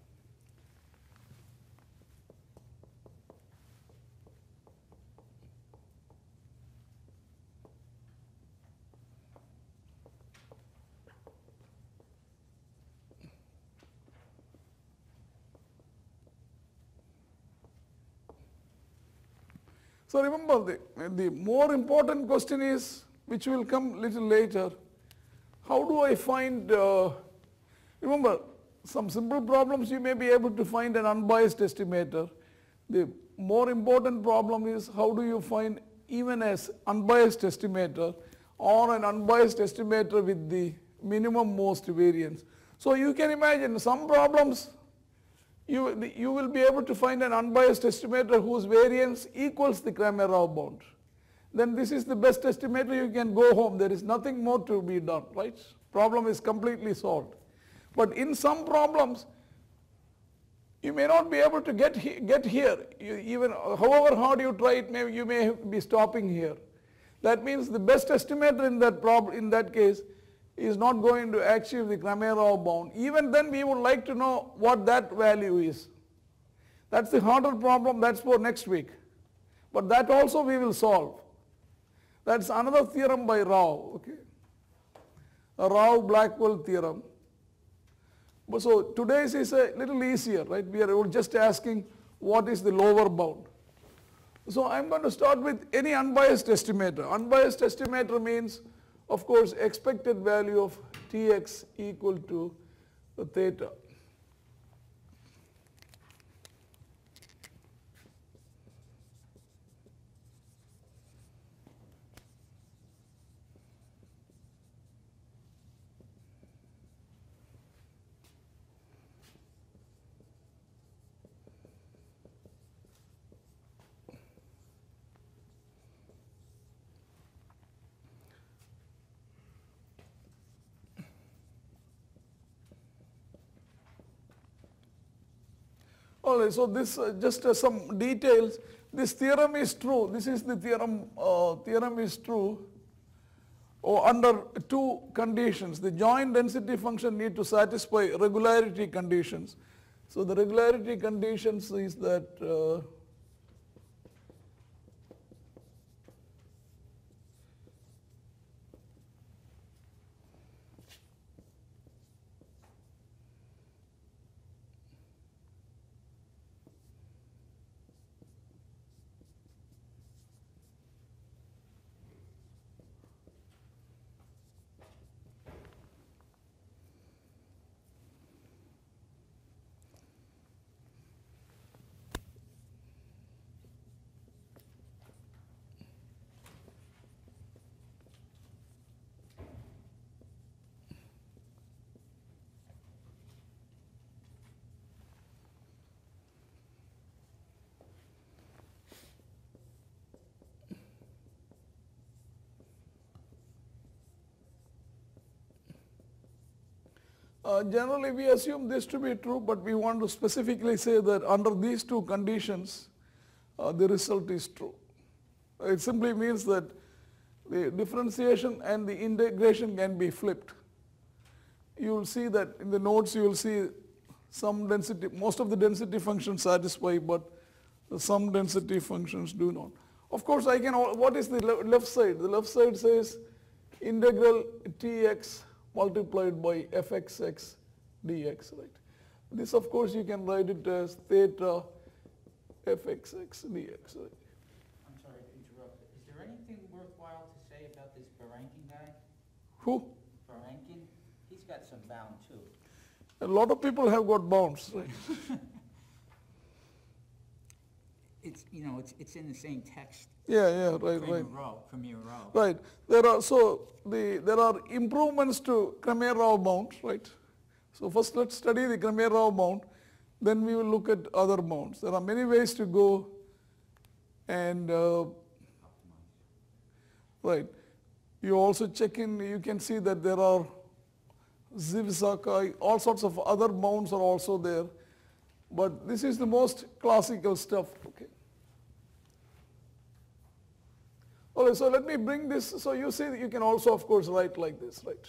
So remember, the, the more important question is, which will come little later, how do I find, uh, remember, some simple problems you may be able to find an unbiased estimator. The more important problem is, how do you find even an unbiased estimator or an unbiased estimator with the minimum most variance. So you can imagine some problems you, you will be able to find an unbiased estimator whose variance equals the Cramer-Rao bound. Then this is the best estimator, you can go home. There is nothing more to be done, right? Problem is completely solved. But in some problems, you may not be able to get, he, get here. You, even however hard you try it, may, you may be stopping here. That means the best estimator in that, prob in that case is not going to achieve the Cramer-Rao bound. Even then we would like to know what that value is. That's the harder problem, that's for next week. But that also we will solve. That's another theorem by Rao, okay? A Rao-Blackwell theorem. But so today's is a little easier, right? We are just asking what is the lower bound. So I'm going to start with any unbiased estimator. Unbiased estimator means, of course, expected value of Tx equal to theta. All right, so this uh, just uh, some details. This theorem is true. This is the theorem. Uh, theorem is true or under two conditions. The joint density function need to satisfy regularity conditions. So the regularity conditions is that uh, Uh, generally we assume this to be true, but we want to specifically say that under these two conditions, uh, the result is true. It simply means that the differentiation and the integration can be flipped. You will see that in the notes you will see some density, most of the density functions satisfy, but some density functions do not. Of course I can, what is the left side? The left side says integral Tx multiplied by fxx dx, right? This of course you can write it as theta fxx dx, right? I'm sorry to interrupt. Is there anything worthwhile to say about this Barankin guy? Who? Barankin? He's got some bound too. A lot of people have got bounds, right? It's, you know, it's, it's in the same text. Yeah, yeah, right, right. Cramer-Rao, Cramer-Rao. Right. There are, so the, there are improvements to Cramer-Rao bound, right? So first let's study the Cramer-Rao bound, then we will look at other bounds. There are many ways to go and, uh, right. You also check in, you can see that there are Ziv-Sakai, all sorts of other bounds are also there. But this is the most classical stuff, okay? All right, so let me bring this, so you see you can also of course write like this, right?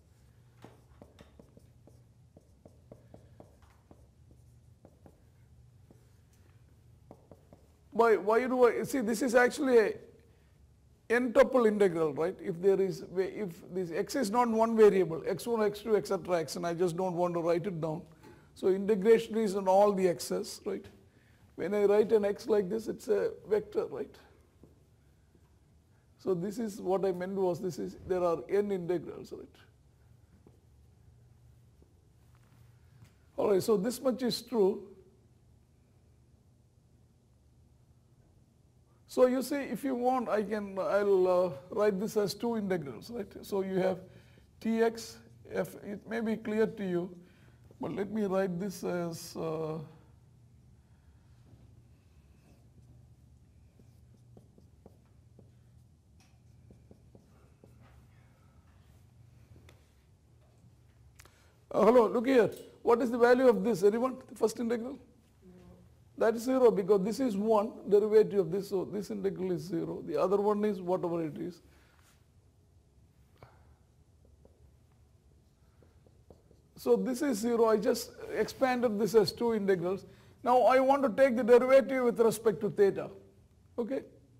Why, why do I, see this is actually a n-tuple integral, right? If there is, if this x is not one variable, x one, x two, et cetera, x, and I just don't want to write it down. So integration is on all the x's, right? When I write an x like this, it's a vector, right? So this is what I meant was this is, there are n integrals, right? All right, so this much is true. So you see, if you want, I can, I'll uh, write this as two integrals, right? So you have tx, f, it may be clear to you, but let me write this as uh, Uh, hello, look here. What is the value of this? Anyone? The first integral? No. That is zero because this is one derivative of this, so this integral is zero. The other one is whatever it is. So this is zero. I just expanded this as two integrals. Now I want to take the derivative with respect to theta. Okay?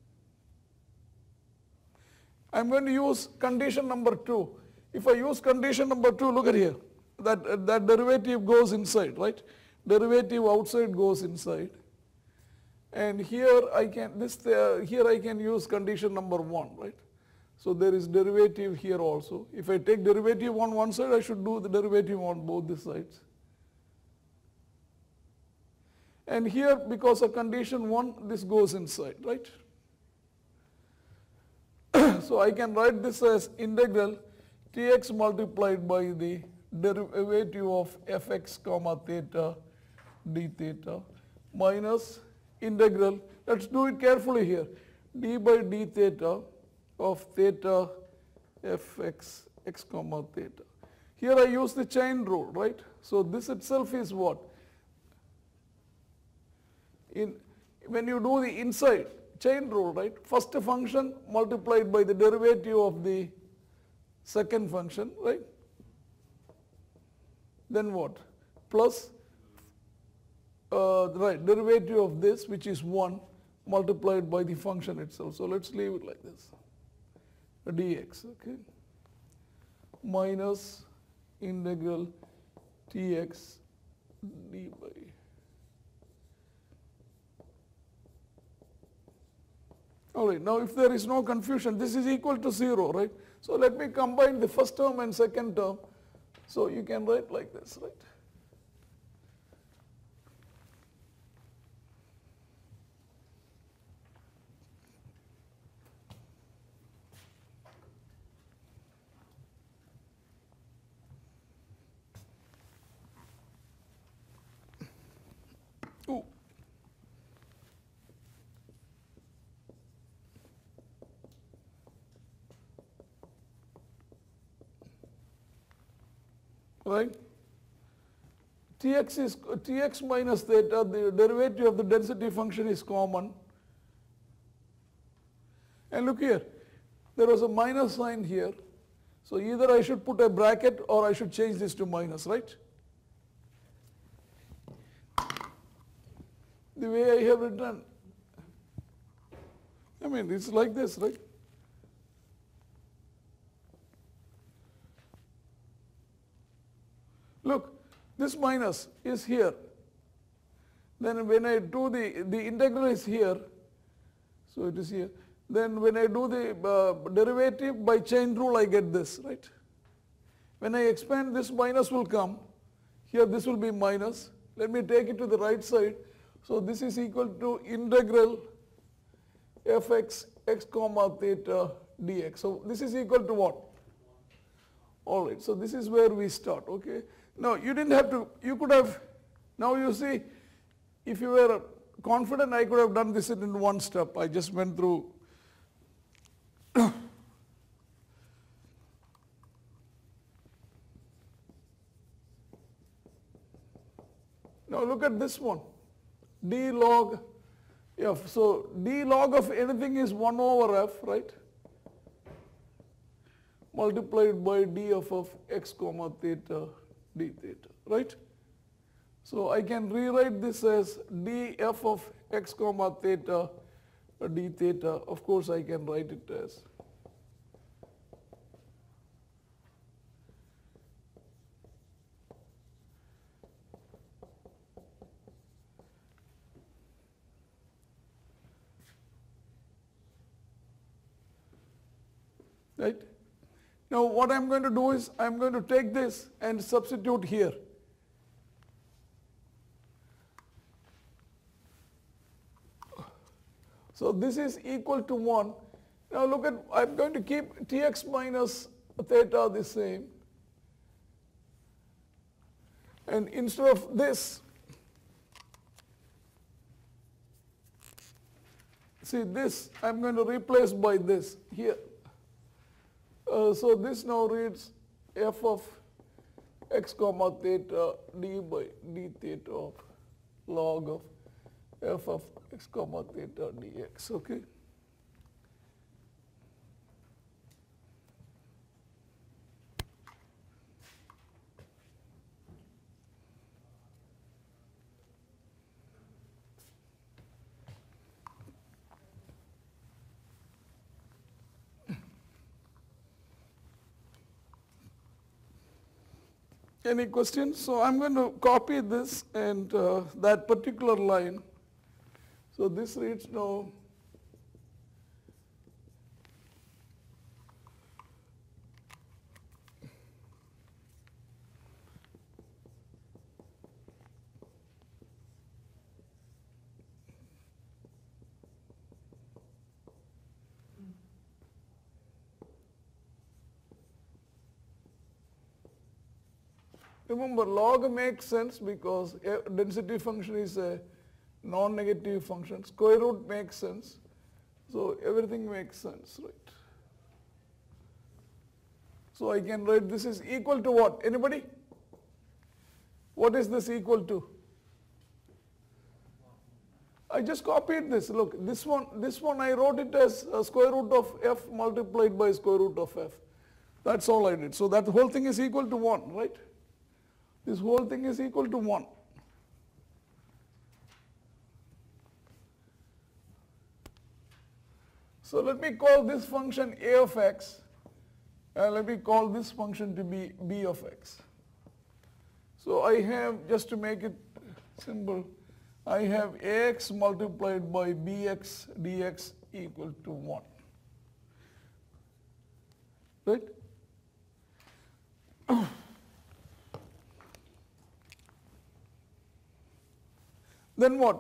I'm going to use condition number two. If I use condition number two, look at here. That, uh, that derivative goes inside, right? Derivative outside goes inside. And here I can, this, uh, here I can use condition number one, right? So there is derivative here also. If I take derivative on one side, I should do the derivative on both the sides. And here, because of condition one, this goes inside, right? So I can write this as integral tx multiplied by the derivative of fx comma theta d theta minus integral, let's do it carefully here, d by d theta of theta fx x comma theta. Here I use the chain rule, right? So this itself is what? In, when you do the inside chain rule, right? First function multiplied by the derivative of the second function, right? Then what? Plus, uh, right, derivative of this, which is one, multiplied by the function itself. So let's leave it like this, dx, okay? Minus integral tx d by. All right, now if there is no confusion, this is equal to zero, right? So let me combine the first term and second term. So you can write like this, right? Ooh. Right? Tx is Tx minus theta, the derivative of the density function is common. And look here, there was a minus sign here. So either I should put a bracket or I should change this to minus, right? The way I have written, I mean, it's like this, right? Look, this minus is here. Then when I do the, the integral is here, so it is here. Then when I do the uh, derivative by chain rule, I get this, right? When I expand, this minus will come. Here this will be minus. Let me take it to the right side. So this is equal to integral fx x comma theta dx. So this is equal to what? All right, so this is where we start, okay? Now you didn't have to, you could have, now you see, if you were confident, I could have done this in one step. I just went through. Now look at this one, d log f. So d log of anything is one over f, right? multiplied by df of x comma theta d theta, right? So I can rewrite this as df of x comma theta d theta. Of course I can write it as right. Now what I am going to do is I am going to take this and substitute here. So this is equal to one. Now look at, I am going to keep tx minus theta the same. And instead of this, see this I am going to replace by this here. Uh, so this now reads f of x comma theta d by d theta of log of f of x comma theta dx, okay. Any questions? So I'm going to copy this and uh, that particular line. So this reads now remember log makes sense because a density function is a non-negative function. Square root makes sense. So everything makes sense, right? So I can write this is equal to what? Anybody? What is this equal to? I just copied this. Look, this one, this one I wrote it as a square root of f multiplied by square root of f. That's all I did. So that whole thing is equal to one, right? This whole thing is equal to one. So let me call this function a of x, and let me call this function to be b of x. So I have, just to make it simple, I have ax multiplied by bx dx equal to one, right? Then what?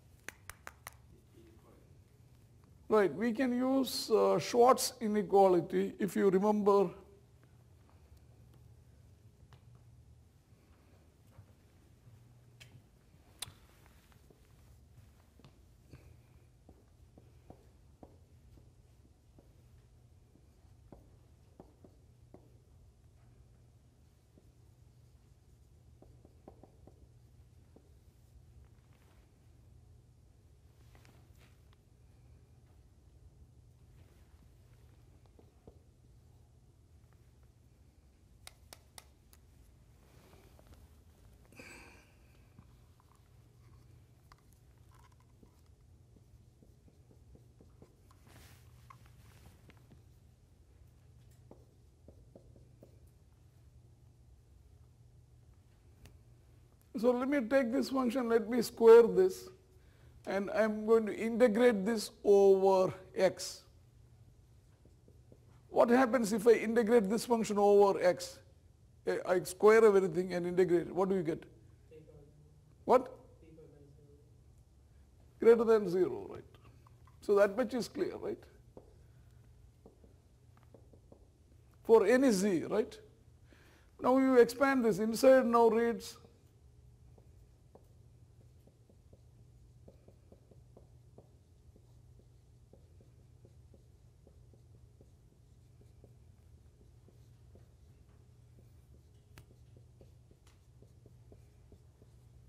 Right, we can use uh, Schwartz inequality if you remember. So let me take this function, let me square this, and I'm going to integrate this over x. What happens if I integrate this function over x? I square everything and integrate it. What do you get? What? Greater than zero, right? So that much is clear, right? For any z, right? Now you expand this, inside now reads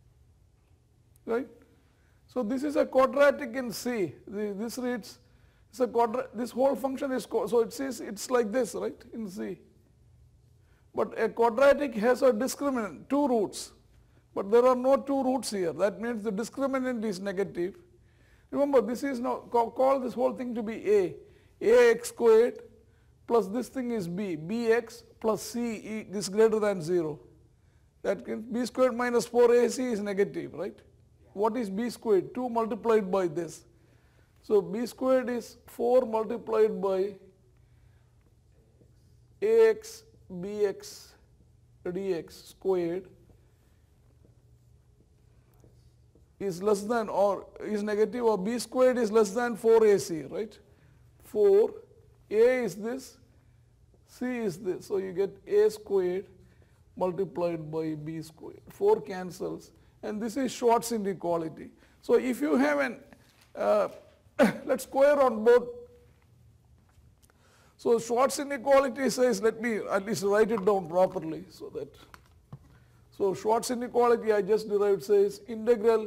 right? So this is a quadratic in C. This reads It's a quadra this whole function is, so it says it's like this, right, in C. But a quadratic has a discriminant, two roots. But there are no two roots here. That means the discriminant is negative. Remember, this is now, call, call this whole thing to be A. Ax squared plus this thing is B. Bx plus C e, is greater than zero. That means B squared minus four A C is negative, right? What is B squared? two multiplied by this. So B squared is four multiplied by Ax Bx dx squared is less than or is negative, or B squared is less than four A C, right? four, A is this, C is this. So you get A squared multiplied by B squared. four cancels, and this is Schwarz inequality. So if you have an, uh, let's square on both. So Schwarz inequality says, let me at least write it down properly so that, so Schwarz inequality I just derived says integral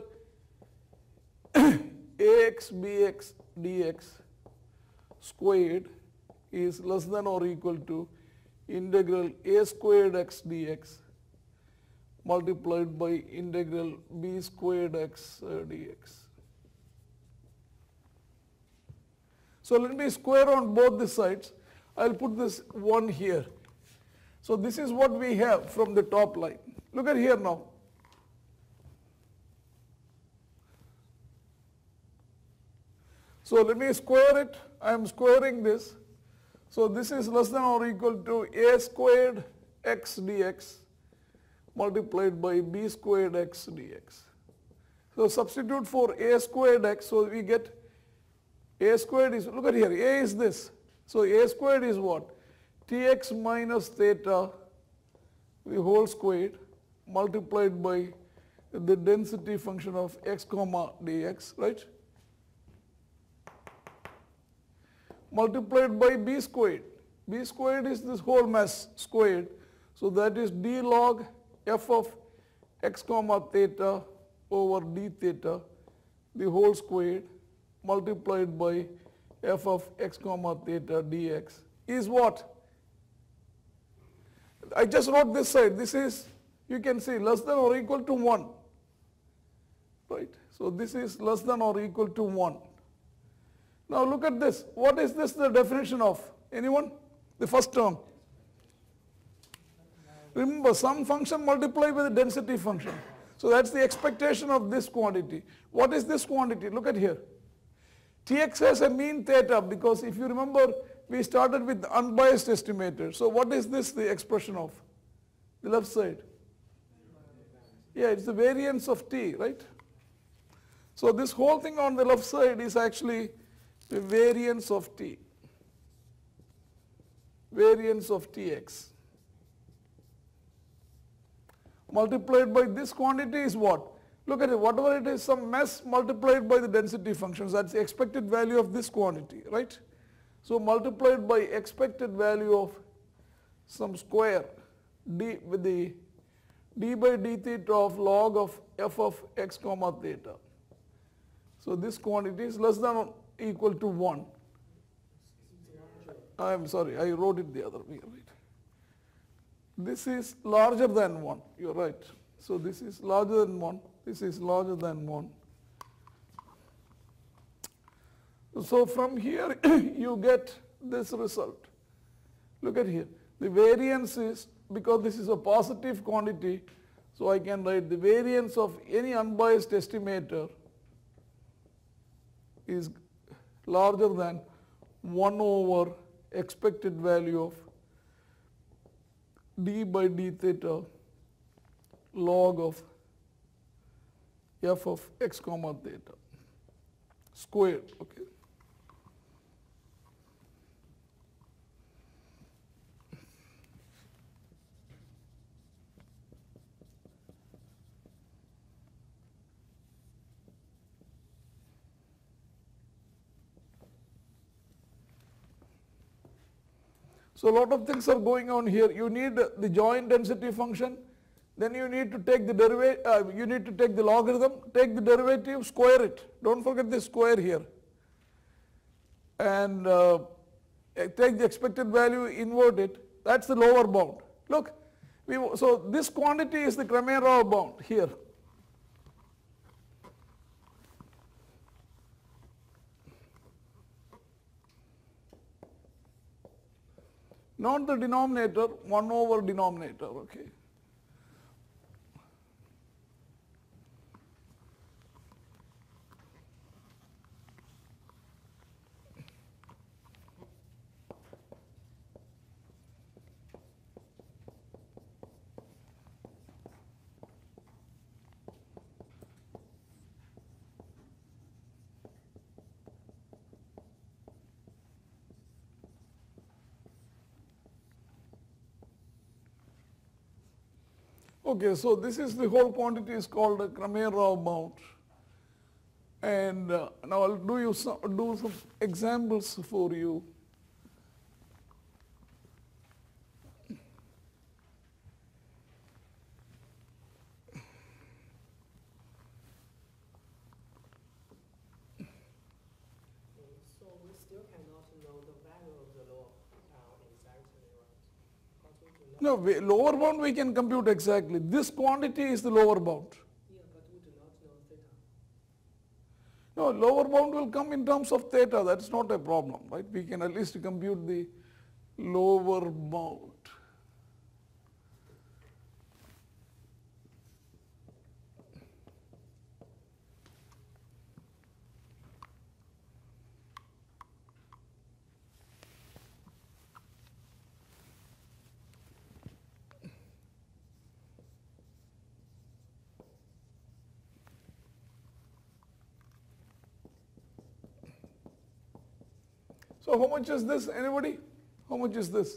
Ax Bx dx squared is less than or equal to integral A squared x dx multiplied by integral B squared x uh, dx. So let me square on both the sides. I'll put this one here. So this is what we have from the top line. Look at here now. So let me square it. I am squaring this. So this is less than or equal to A squared x dx multiplied by B squared x dx. So substitute for A squared x, so we get A squared is, look at here, A is this. So A squared is what? Tx minus theta, the whole squared, multiplied by the density function of x comma dx, right? Multiplied by B squared. B squared is this whole mess squared. So that is d log f of x comma theta over d theta, the whole squared, multiplied by f of x comma theta dx is what? I just wrote this side. This is, you can see, less than or equal to one. Right? So this is less than or equal to one. Now look at this. What is this the definition of? Anyone? The first term. Remember, some function multiplied by the density function. So that's the expectation of this quantity. What is this quantity? Look at here. Tx has a mean theta because if you remember, we started with the unbiased estimator. So what is this the expression of? The left side. Yeah, it's the variance of t, right? So this whole thing on the left side is actually the variance of t. Variance of Tx. Multiplied by this quantity is what? Look at it, whatever it is, some mess multiplied by the density functions, that's the expected value of this quantity, right? So multiplied by expected value of some square d with the d by d theta of log of f of x comma theta. So this quantity is less than or equal to one. I am sorry, I wrote it the other way, right? This is larger than one, you're right. So this is larger than one, this is larger than one. So from here you get this result. Look at here. The variance is, because this is a positive quantity, so I can write the variance of any unbiased estimator is larger than one over expected value of d by d theta log of f of x comma theta squared, okay. So a lot of things are going on here. You need the joint density function, then you need to take the derivative, uh, you need to take the logarithm, take the derivative, square it. Don't forget the square here. and uh, take the expected value, invert it, that's the lower bound. Look, we, so this quantity is the Cramer-Rao bound here. Not the denominator, one over denominator, okay. Okay, so this is the whole quantity is called a Cramer-Rao bound. And uh, now I'll do you some, do some examples for you. So we still cannot know the value of the lower bound exactly, right? Because we do not. No, we, lower bound we can compute exactly. This quantity is the lower bound. Yeah, but we do not know theta. No, lower bound will come in terms of theta. That's not a problem, right? We can at least compute the lower bound. So how much is this, anybody? How much is this?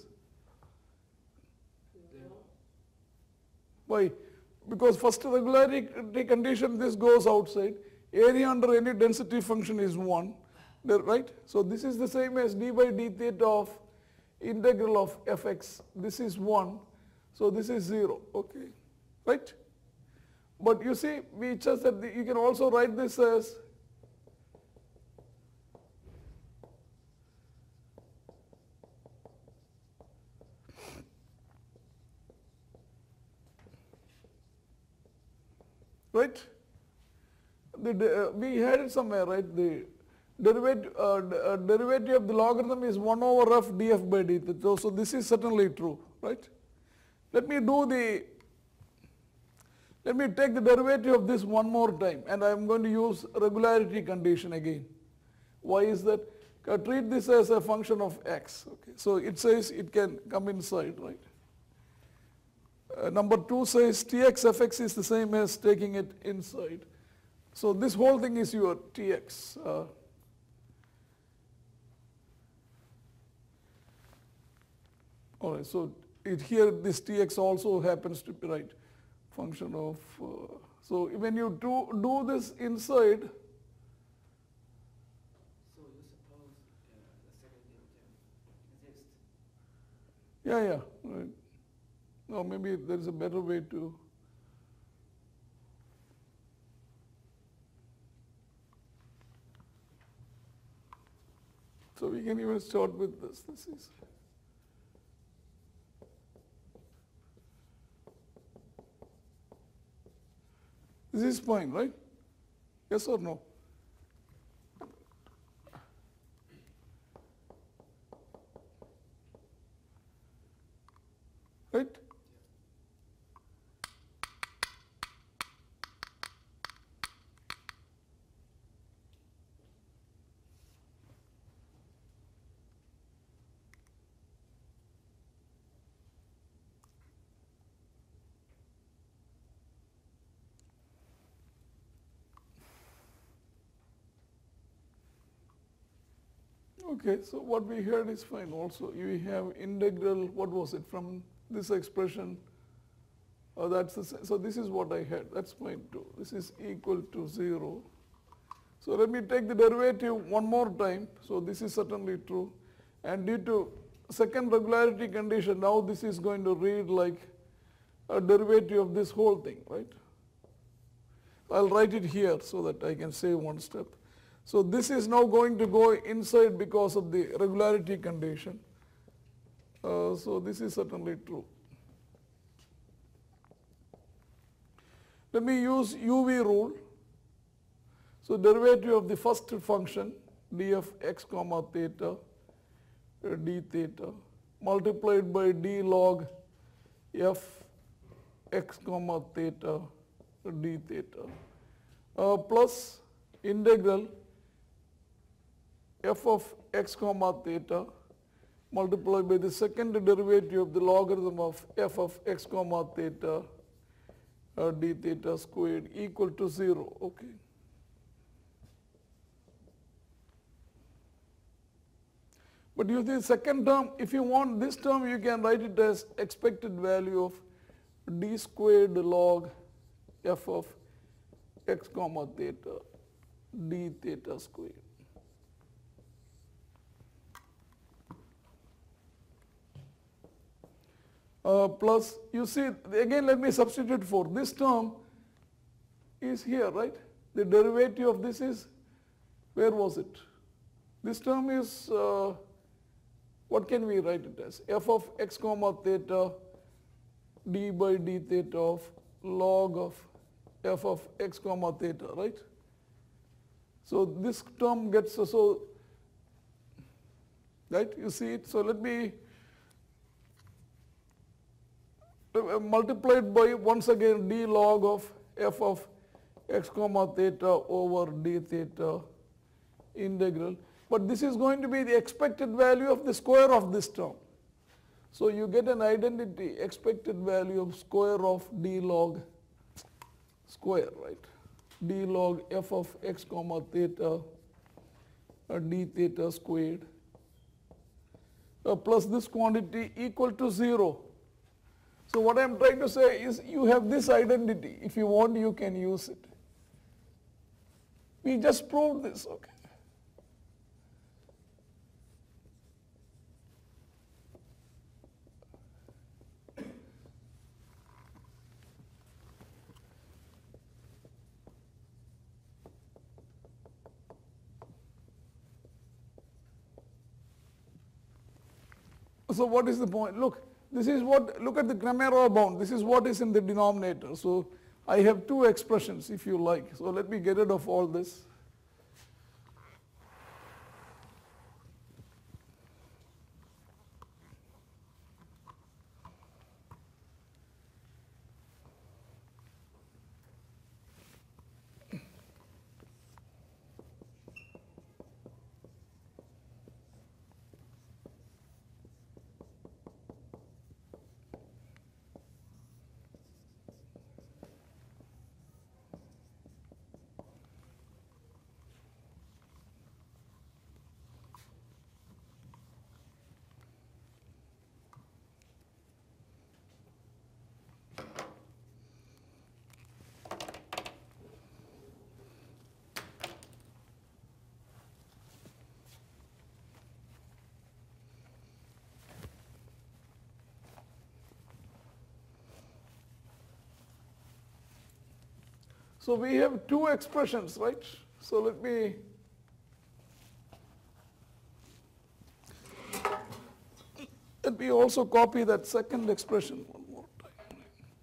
Why? Because first regularity condition, this goes outside. Area under any density function is one, there, right? So this is the same as d by d theta of integral of fx. This is one, so this is zero, okay, right? But you see, we just said that you can also write this as right? The, uh, we had it somewhere, right? The derivative, uh, uh, derivative of the logarithm is one over f df by d theta. So, so this is certainly true, right? Let me do the, let me take the derivative of this one more time, and I am going to use regularity condition again. Why is that? Uh, treat this as a function of x. Okay. So it says it can come inside, right? Uh, number two says Tx fx is the same as taking it inside. So this whole thing is your Tx. Uh, all right, so it here this Tx also happens to be right function of, uh, so when you do, do this inside, So you suppose uh, the second derivative exists. yeah, yeah, right. No, maybe there is a better way to. So we can even start with this. This is. This is fine, right? Yes or no? Right? Okay, so what we had is fine also. You have integral, what was it, from this expression, uh, that's the, so this is what I had, that's fine too. This is equal to zero. So let me take the derivative one more time. So this is certainly true. And due to second regularity condition, now this is going to read like a derivative of this whole thing, right? I'll write it here so that I can save one step. So this is now going to go inside because of the regularity condition. Uh, so this is certainly true. Let me use U V rule. So derivative of the first function df x comma theta uh, d theta multiplied by d log f x comma theta d theta uh, plus integral f of x comma theta multiplied by the second derivative of the logarithm of f of x comma theta uh, d theta squared equal to zero. Okay. But you see the second term, if you want this term, you can write it as expected value of d squared log f of x comma theta d theta squared. Uh, plus, you see, again let me substitute for this term is here, right? The derivative of this is, where was it? This term is, uh, what can we write it as? F of x comma theta d by d theta of log of f of x comma theta, right? So this term gets, so, right, you see it? So let me, uh, multiplied by once again d log of f of x comma theta over d theta integral. But this is going to be the expected value of the square of this term. So you get an identity expected value of square of d log square, right? D log f of x comma theta uh, d theta squared uh, plus this quantity equal to zero. So what I am trying to say is you have this identity. If you want, you can use it. We just proved this, okay? So what is the point? Look, this is what, look at the Cramer-Rao bound. This is what is in the denominator. So I have two expressions if you like. So let me get rid of all this. So we have two expressions, right? So let me let me also copy that second expression one more time.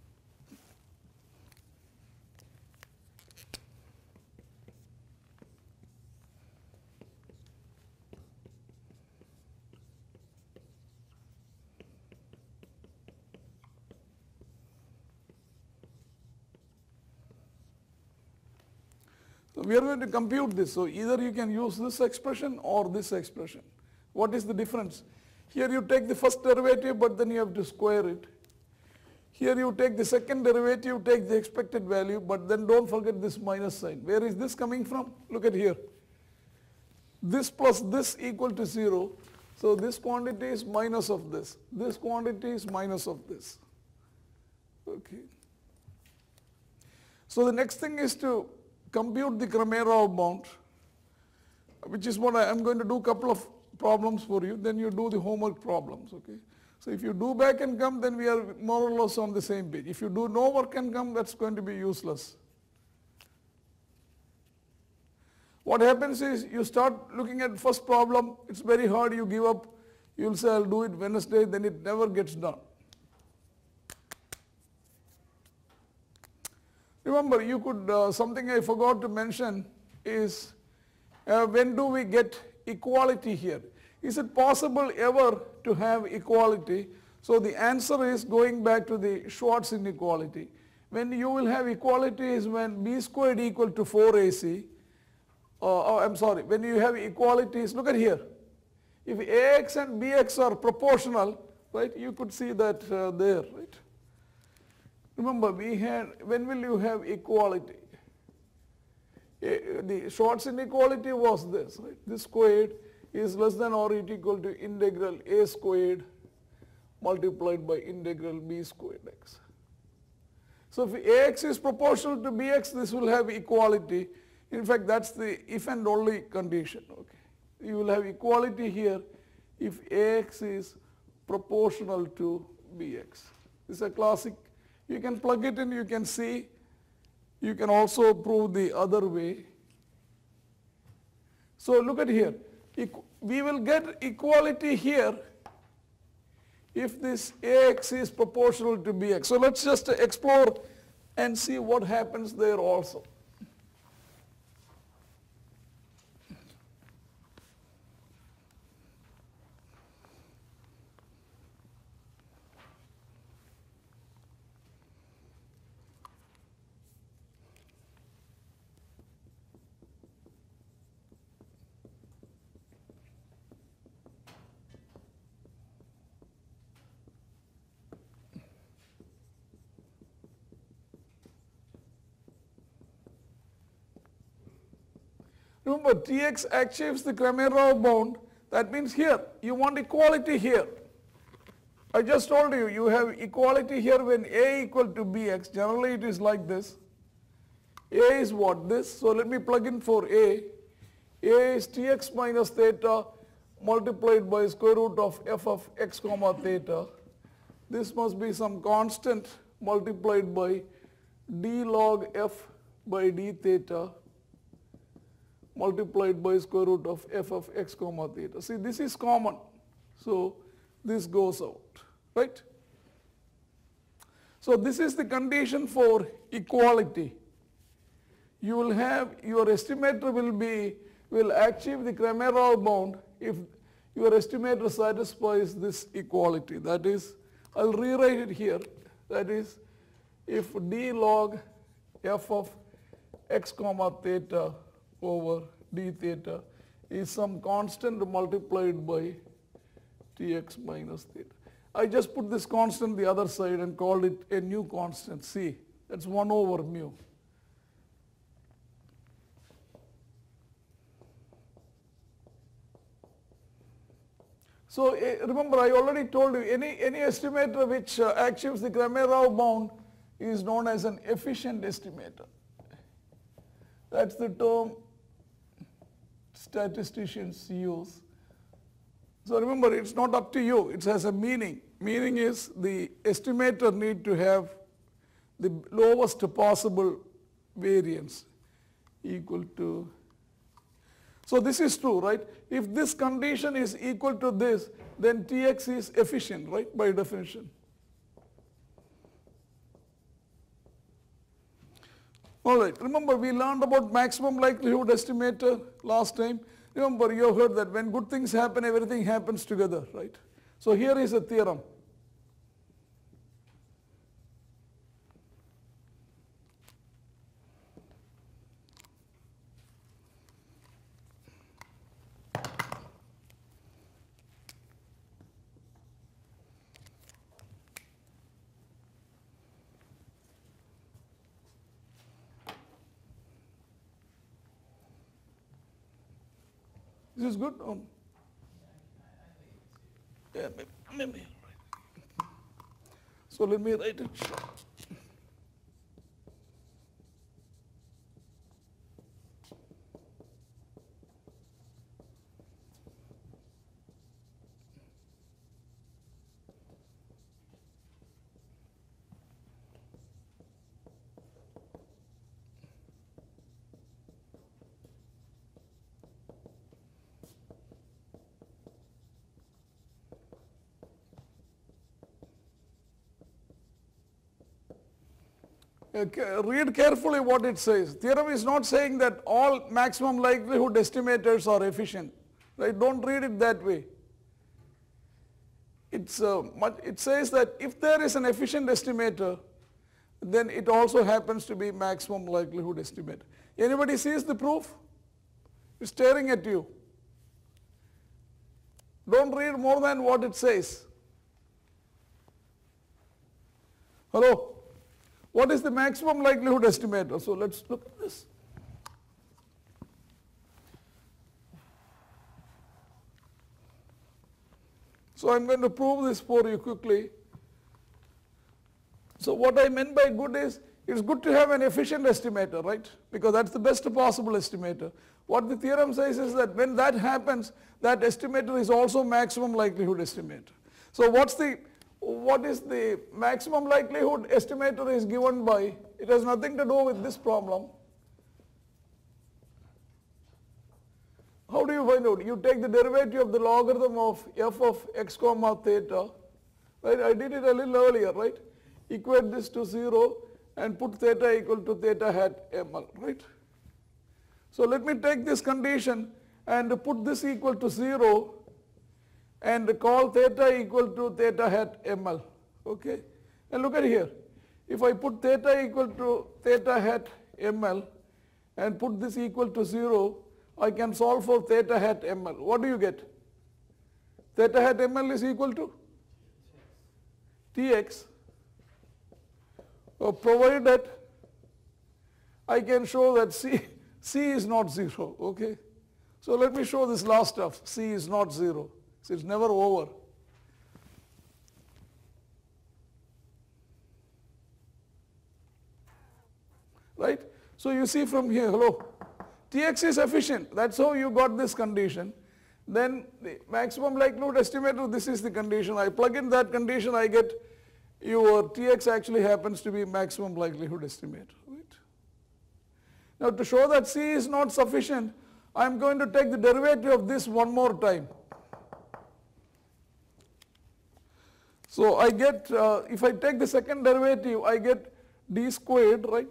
So we are going to compute this. So either you can use this expression or this expression. What is the difference? Here you take the first derivative, but then you have to square it. Here you take the second derivative, take the expected value, but then don't forget this minus sign. Where is this coming from? Look at here. This plus this equal to zero. So this quantity is minus of this. This quantity is minus of this. Okay. So the next thing is to compute the Cramer-Rao bound, which is what I am going to do a couple of problems for you, then you do the homework problems, okay? So if you do back and come, then we are more or less on the same page. If you do no work and come, that's going to be useless. what happens is you start looking at first problem, it's very hard, you give up, you'll say I'll do it Wednesday, then it never gets done. Remember, you could, uh, something I forgot to mention is uh, when do we get equality here? Is it possible ever to have equality? So the answer is going back to the Schwartz inequality. When you will have equality is when b squared equal to four A C. Uh, oh, I'm sorry, when you have equalities, look at here. If A x and B x are proportional, right, you could see that uh, there, right? Remember, we had, when will you have equality? A, the Schwartz inequality was this, right? This squared is less than or equal to integral A squared multiplied by integral B squared x. So if A x is proportional to B x, this will have equality. In fact, that's the if and only condition. Okay, you will have equality here if A x is proportional to B x. This is a classic. You can plug it in, you can see. You can also prove the other way. So look at here. We will get equality here if this A x is proportional to B x. So let's just explore and see what happens there also. Remember, T x achieves the Cramer-Rao bound. That means here, you want equality here. I just told you, you have equality here when A equal to B x. Generally, it is like this. A is what? This. So let me plug in for A. A is T x minus theta multiplied by square root of f of x comma theta. This must be some constant multiplied by d log f by d theta multiplied by square root of f of x comma theta. See, this is common, so this goes out, right? So this is the condition for equality. You will have, your estimator will be, will achieve the Cramer-Rao bound if your estimator satisfies this equality. That is, I'll rewrite it here. That is, if d log f of x comma theta over d theta is some constant multiplied by tx minus theta. I just put this constant the other side and called it a new constant, c. That's one over mu. So uh, remember, I already told you, any, any estimator which uh, achieves the Cramer-Rao bound is known as an efficient estimator. That's the term statisticians use. So remember, it's not up to you, it has a meaning. Meaning is the estimator need to have the lowest possible variance equal to. So this is true, right? If this condition is equal to this, then T x is efficient, right, by definition. All right, remember we learned about maximum likelihood estimator last time. Remember, you have heard that when good things happen, everything happens together, right? So here is a theorem. This is good? Um, yeah, maybe, maybe. So let me write it short. Uh, ca- read carefully what it says. Theorem is not saying that all maximum likelihood estimators are efficient. Right? Don't read it that way. It's, uh, much, it says that if there is an efficient estimator, then it also happens to be maximum likelihood estimator. Anybody sees the proof? It's staring at you. Don't read more than what it says. Hello? What is the maximum likelihood estimator? So let's look at this. So I'm going to prove this for you quickly. So what I meant by good is, it's good to have an efficient estimator, right? Because that's the best possible estimator. What the theorem says is that when that happens, that estimator is also maximum likelihood estimator. So what's the, what is the maximum likelihood estimator is given by, it has nothing to do with this problem. How do you find out? You take the derivative of the logarithm of f of x comma theta, right? I did it a little earlier, right? Equate this to zero and put theta equal to theta hat ml, right? So let me take this condition and put this equal to zero and call theta equal to theta hat ml, okay? And look at here. If I put theta equal to theta hat ml and put this equal to zero, I can solve for theta hat ml. What do you get? Theta hat ml is equal to Tx, uh, provided I can show that C, C is not zero, okay? So let me show this last stuff. C is not zero. So it's never over. Right? So you see from here, hello, Tx is efficient. That's how you got this condition. Then the maximum likelihood estimator, this is the condition. I plug in that condition, I get your Tx actually happens to be maximum likelihood estimator. Right? Now to show that C is not sufficient, I am going to take the derivative of this one more time. So I get, uh, if I take the second derivative, I get d squared, right?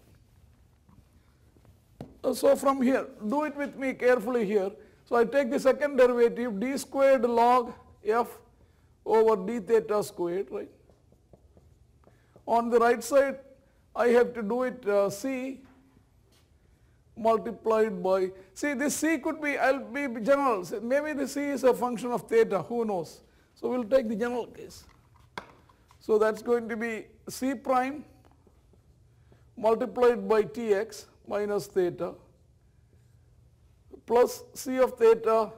Uh, so from here, do it with me carefully here. So I take the second derivative, d squared log f over d theta squared, right? On the right side, I have to do it uh, c multiplied by, see this c could be, I'll be general, maybe the c is a function of theta, who knows. So we'll take the general case. So that's going to be c prime multiplied by Tx minus theta plus c of theta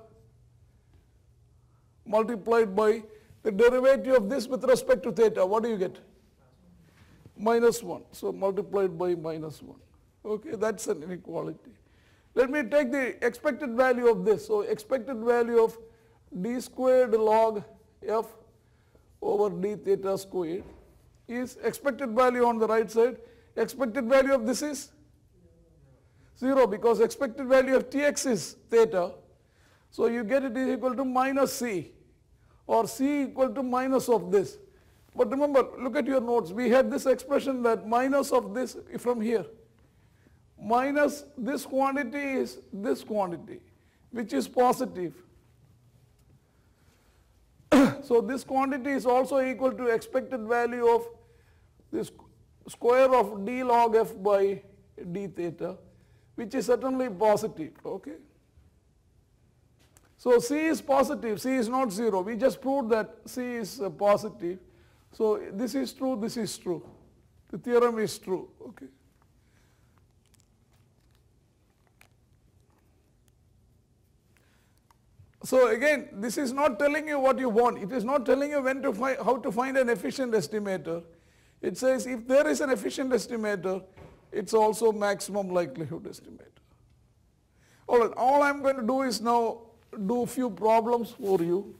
multiplied by the derivative of this with respect to theta. What do you get? Minus one. So multiplied by minus one. Okay, that's an inequality. Let me take the expected value of this. So expected value of d squared log f over d theta squared is expected value on the right side. Expected value of this is zero because expected value of Tx is theta. So you get it is equal to minus c or c equal to minus of this. But remember, look at your notes. We had this expression that minus of this from here. Minus this quantity is this quantity, which is positive. So this quantity is also equal to expected value of this square of d log f by d theta, which is certainly positive, okay? So c is positive, c is not zero. We just proved that c is uh, positive. So this is true, this is true. The theorem is true, okay? So again, this is not telling you what you want. It is not telling you when to find, how to find an efficient estimator. It says if there is an efficient estimator, it's also maximum likelihood estimator. All right, all I'm going to do is now do a few problems for you.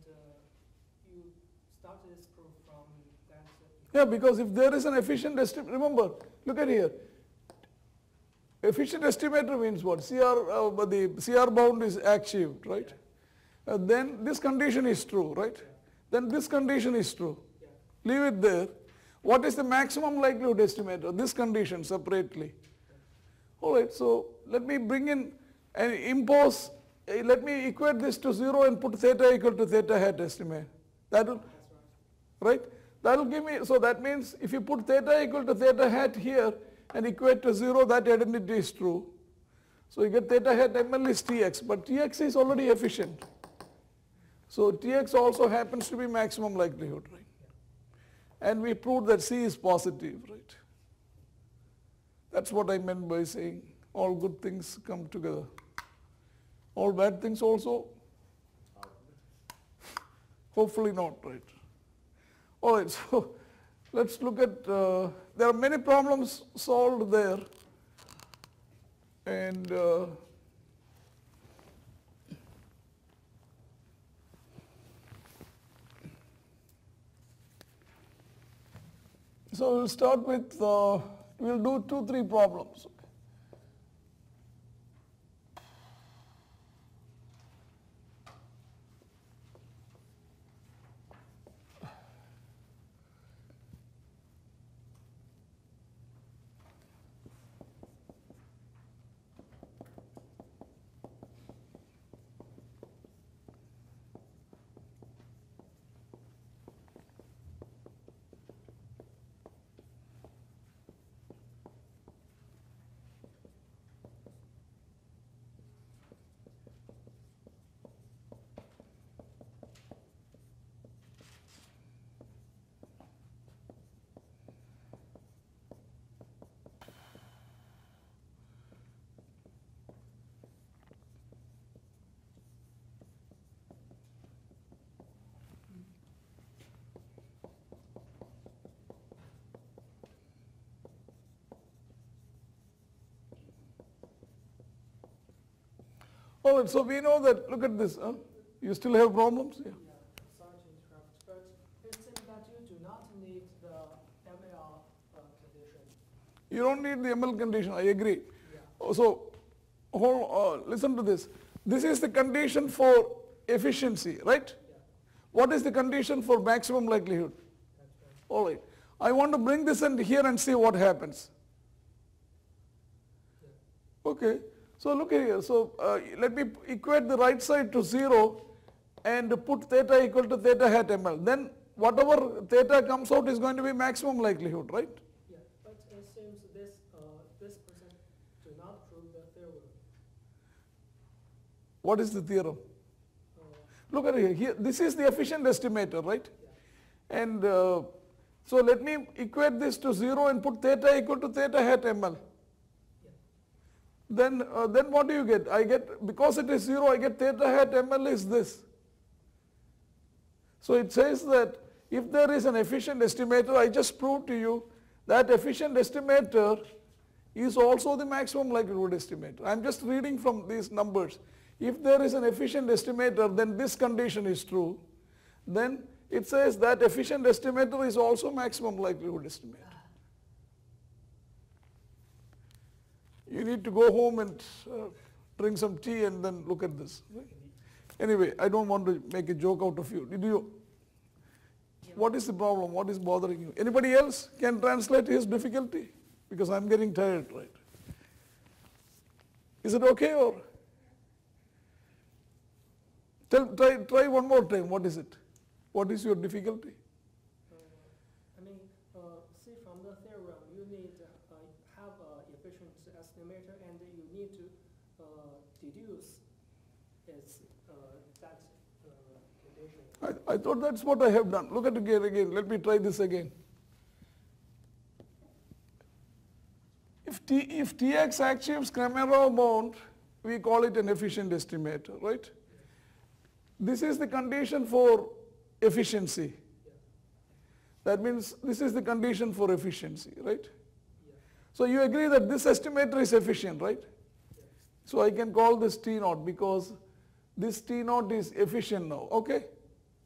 uh, you started this proof from that. Uh, Yeah, because if there is an efficient estimator, remember, look at here. Efficient estimator means what? C R, uh, the C R bound is achieved, right? Uh, then this condition is true, right? Yeah. Then this condition is true. Yeah. Leave it there. What is the maximum likelihood estimator? This condition separately. All right, so let me bring in and impose, uh, let me equate this to zero and put theta equal to theta hat estimate. That will, That's right. right? That will give me, so that means if you put theta equal to theta hat here and equate to zero, that identity is true. So you get theta hat M L is T X, but T X is already efficient. So T X also happens to be maximum likelihood, right? And we proved that C is positive, right? That's what I meant by saying all good things come together. All bad things also? Hopefully not, right? All right, so let's look at, uh, there are many problems solved there. And uh, so we'll start with, uh, we'll do two, three problems. All right, so we know that, look at this, huh? You still have problems? Yeah. Yeah, sorry to interrupt, but it seems that you do not need the M L uh, condition. You don't need the M L condition, I agree. Yeah. So, hold, uh, listen to this. This is the condition for efficiency, right? Yeah, What is the condition for maximum likelihood? that's right. All right. I want to bring this in here and see what happens. Yeah. Okay. So look at here. So uh, let me equate the right side to zero and put theta equal to theta hat M L. Then whatever theta comes out is going to be maximum likelihood, right? Yeah, but it seems this uh, this percent do not prove the theorem. What is the theorem? Uh, Look at here. Here, this is the efficient estimator, right? yeah. And uh, so let me equate this to zero and put theta equal to theta hat M L. Then, uh, then what do you get? I get, because it is zero, I get theta hat M L is this. So it says that if there is an efficient estimator, I just proved to you that efficient estimator is also the maximum likelihood estimator. I'm just reading from these numbers. If there is an efficient estimator, then this condition is true. Then it says that efficient estimator is also maximum likelihood estimator. You need to go home and uh, drink some tea and then look at this. Right? Anyway, I don't want to make a joke out of you. Did you? Yeah. What is the problem? What is bothering you? Anybody else can translate his difficulty? Because I'm getting tired, right? Is it okay or? Tell, try, try one more time. What is it? What is your difficulty? Uh, I mean, uh, see from the theorem, you need uh, have an efficient estimator, and you need to uh, deduce its uh, that uh, condition. I, I thought that's what I have done. Look at it again, again. Let me try this again. If, T, if T X achieves Cramer-Rao bound, we call it an efficient estimator, right? This is the condition for efficiency. Yeah. That means this is the condition for efficiency, right? Yeah. So you agree that this estimator is efficient, right? Yeah. So I can call this T naught because this T naught is efficient now, okay?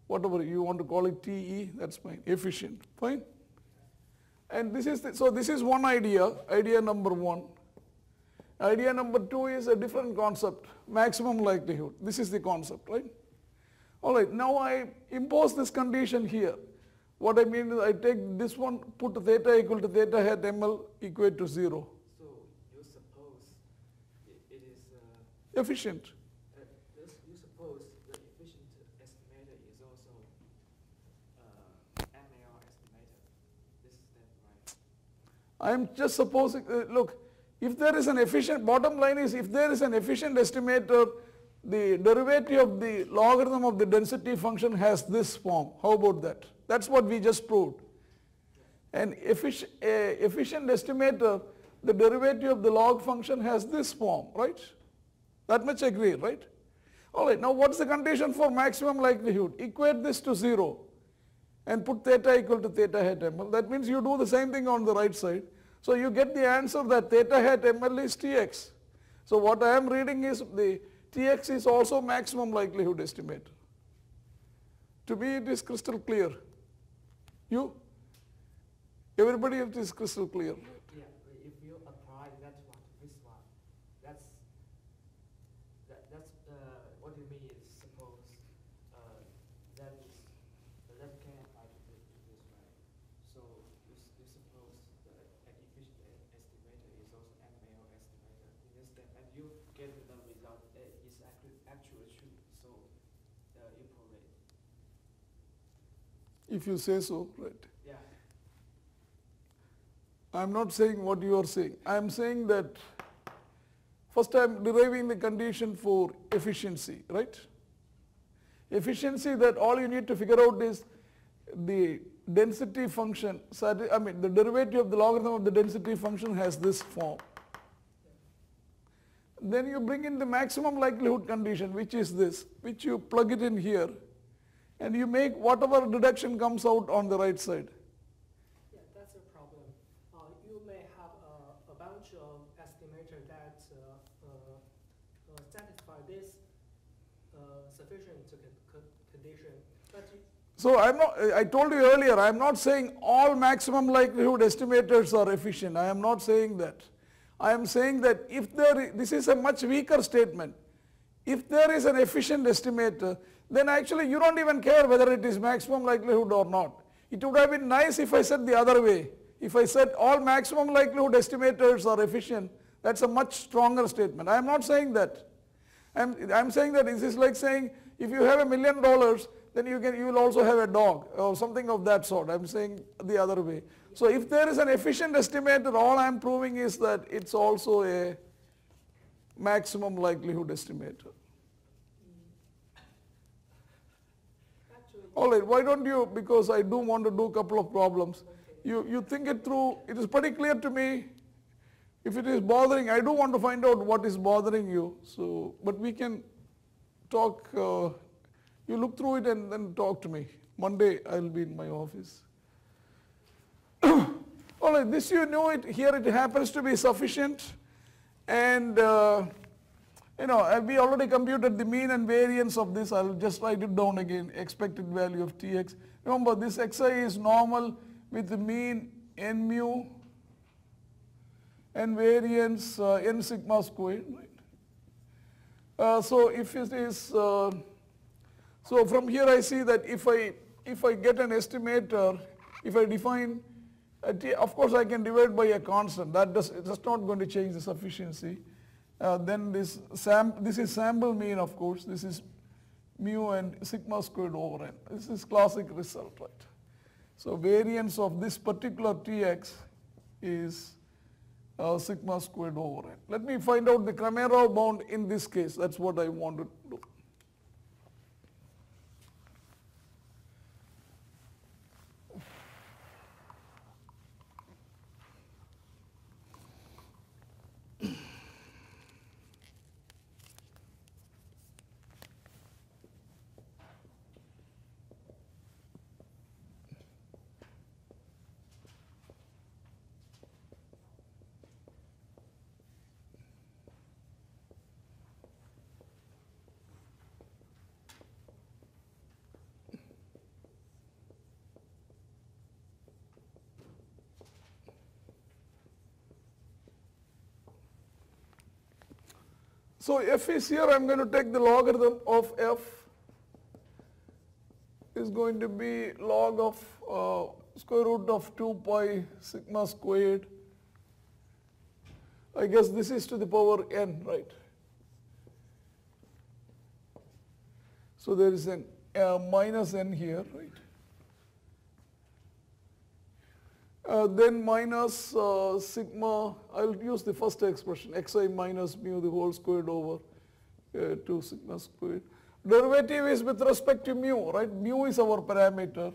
whatever you want to call it, T E, that's fine, efficient, fine. And this is, the, so this is one idea, idea number one. Idea number two is a different concept, maximum likelihood. This is the concept, right? All right, now I impose this condition here. What I mean is I take this one, put theta equal to theta hat M L equate to zero. So you suppose it, it is uh, Efficient. uh, this, you suppose the efficient estimator is also uh, M A R estimator. This is that right? I am just supposing, uh, look, if there is an efficient, bottom line is if there is an efficient estimator, the derivative of the logarithm of the density function has this form. How about that? That's what we just proved. An efficient, uh, efficient estimator, the derivative of the log function has this form, right? That much agree, right? All right, now what's the condition for maximum likelihood? Equate this to zero and put theta equal to theta hat M L. That means you do the same thing on the right side. So you get the answer that theta hat M L is T X. So what I am reading is the T X is also maximum likelihood estimator. To me it is crystal clear. You? Everybody it is crystal clear. Yeah, if you apply that one to this one, that's, that, that's, uh, what you mean is suppose, uh, that is, that can apply to this, to this way. So you, s- you suppose the an efficient e- estimator is also M A O estimator in this step, and you get the result uh, is actually actually true, so uh, you prove it. If you say so, right. Yeah. I am not saying what you are saying. I am saying that first I am deriving the condition for efficiency, right? Efficiency, that all you need to figure out is the density function, sati- I mean the derivative of the logarithm of the density function has this form. Then you bring in the maximum likelihood condition, which is this, which you plug it in here, and you make whatever deduction comes out on the right side. Yeah, that's a problem. Uh, you may have a, a bunch of estimator that uh, uh, uh, satisfy this uh, sufficient con con condition, but you, So I'm not, I told you earlier, I'm not saying all maximum likelihood estimators are efficient. I am not saying that. I am saying that if there, is, this is a much weaker statement. If there is an efficient estimator, then actually you don't even care whether it is maximum likelihood or not. It would have been nice if I said the other way. If I said all maximum likelihood estimators are efficient, that's a much stronger statement. I am not saying that. I'm, I'm saying that this is like saying if you have a million dollars, then you can you will also have a dog or something of that sort. I'm saying the other way. So if there is an efficient estimator, all I'm proving is that it's also a maximum likelihood estimator. actually, All right, why don't you, because I do want to do a couple of problems. okay. You, you think it through. It is pretty clear to me. If it is bothering, I do want to find out what is bothering you. So, but we can talk, uh, you look through it and then talk to me. Monday I will be in my office. All right, this you know it, here it happens to be sufficient. And uh, you know, uh, we already computed the mean and variance of this. I'll just write it down again, expected value of T X. Remember, this Xi is normal with the mean n mu and variance uh, n sigma squared, right? Uh, so if it is, uh, so from here I see that if I, if I get an estimator, if I define, a T, of course I can divide by a constant, that does, that's not going to change the sufficiency. Uh, then this, sam, this is sample mean, of course, this is mu and sigma squared over n. This is classic result, right? So variance of this particular T X is uh, sigma squared over n. Let me find out the Cramer-Rao bound in this case. That's what I want to do. So f is here, I am going to take the logarithm of f is going to be log of uh, square root of two pi sigma squared. I guess this is to the power n, right? So there is an uh, minus n here, right? Uh, then minus uh, sigma, I will use the first expression, xi minus mu the whole squared over uh, two sigma squared. Derivative is with respect to mu, right? Mu is our parameter.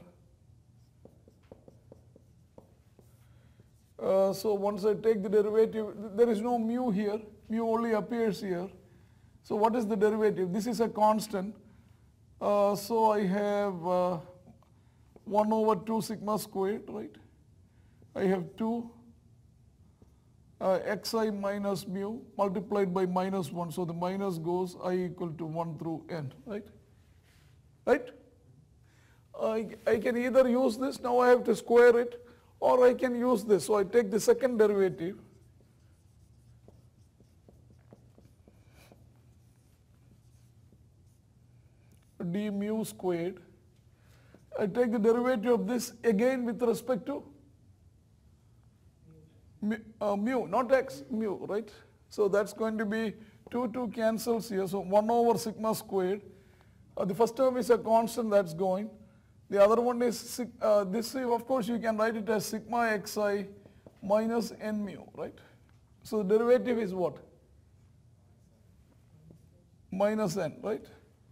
Uh, so once I take the derivative, there is no mu here, mu only appears here. So what is the derivative? This is a constant. Uh, so I have uh, one over two sigma squared, right? I have two uh, xi minus mu multiplied by minus one. So the minus goes I equal to one through n, right? Right? I, I can either use this, now I have to square it, or I can use this. So I take the second derivative. D mu squared. I take the derivative of this again with respect to mu, uh, mu, not x, mu, right? So that's going to be two, two cancels here. So one over sigma squared. Uh, the first term is a constant that's going. The other one is, uh, this of course you can write it as sigma xi minus n mu, right? So the derivative is what? Minus n, right?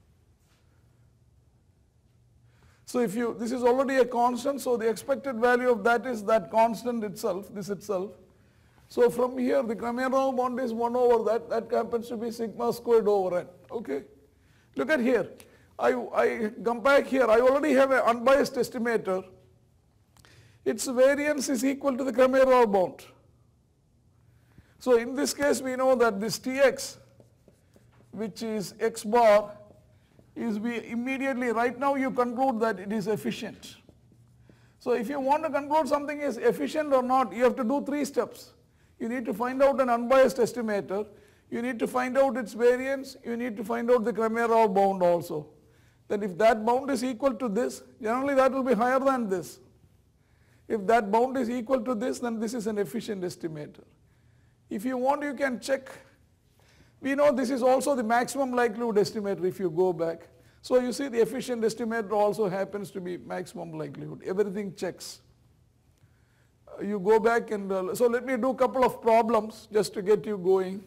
So if you, this is already a constant, so the expected value of that is that constant itself, this itself. So from here the Cramer-Rao bound is one over that, that happens to be sigma squared over n, okay? Look at here, I, I come back here, I already have an unbiased estimator. Its variance is equal to the Cramer-Rao bound. So in this case we know that this Tx, which is x bar, is we immediately, right now you conclude that it is efficient. So if you want to conclude something is efficient or not, you have to do three steps. You need to find out an unbiased estimator, you need to find out its variance, you need to find out the Cramer-Rao bound also. Then if that bound is equal to this, generally that will be higher than this. If that bound is equal to this, then this is an efficient estimator. If you want, you can check. We know this is also the maximum likelihood estimator if you go back. So you see the efficient estimator also happens to be maximum likelihood. Everything checks. Uh, you go back and, uh, so let me do a couple of problems just to get you going.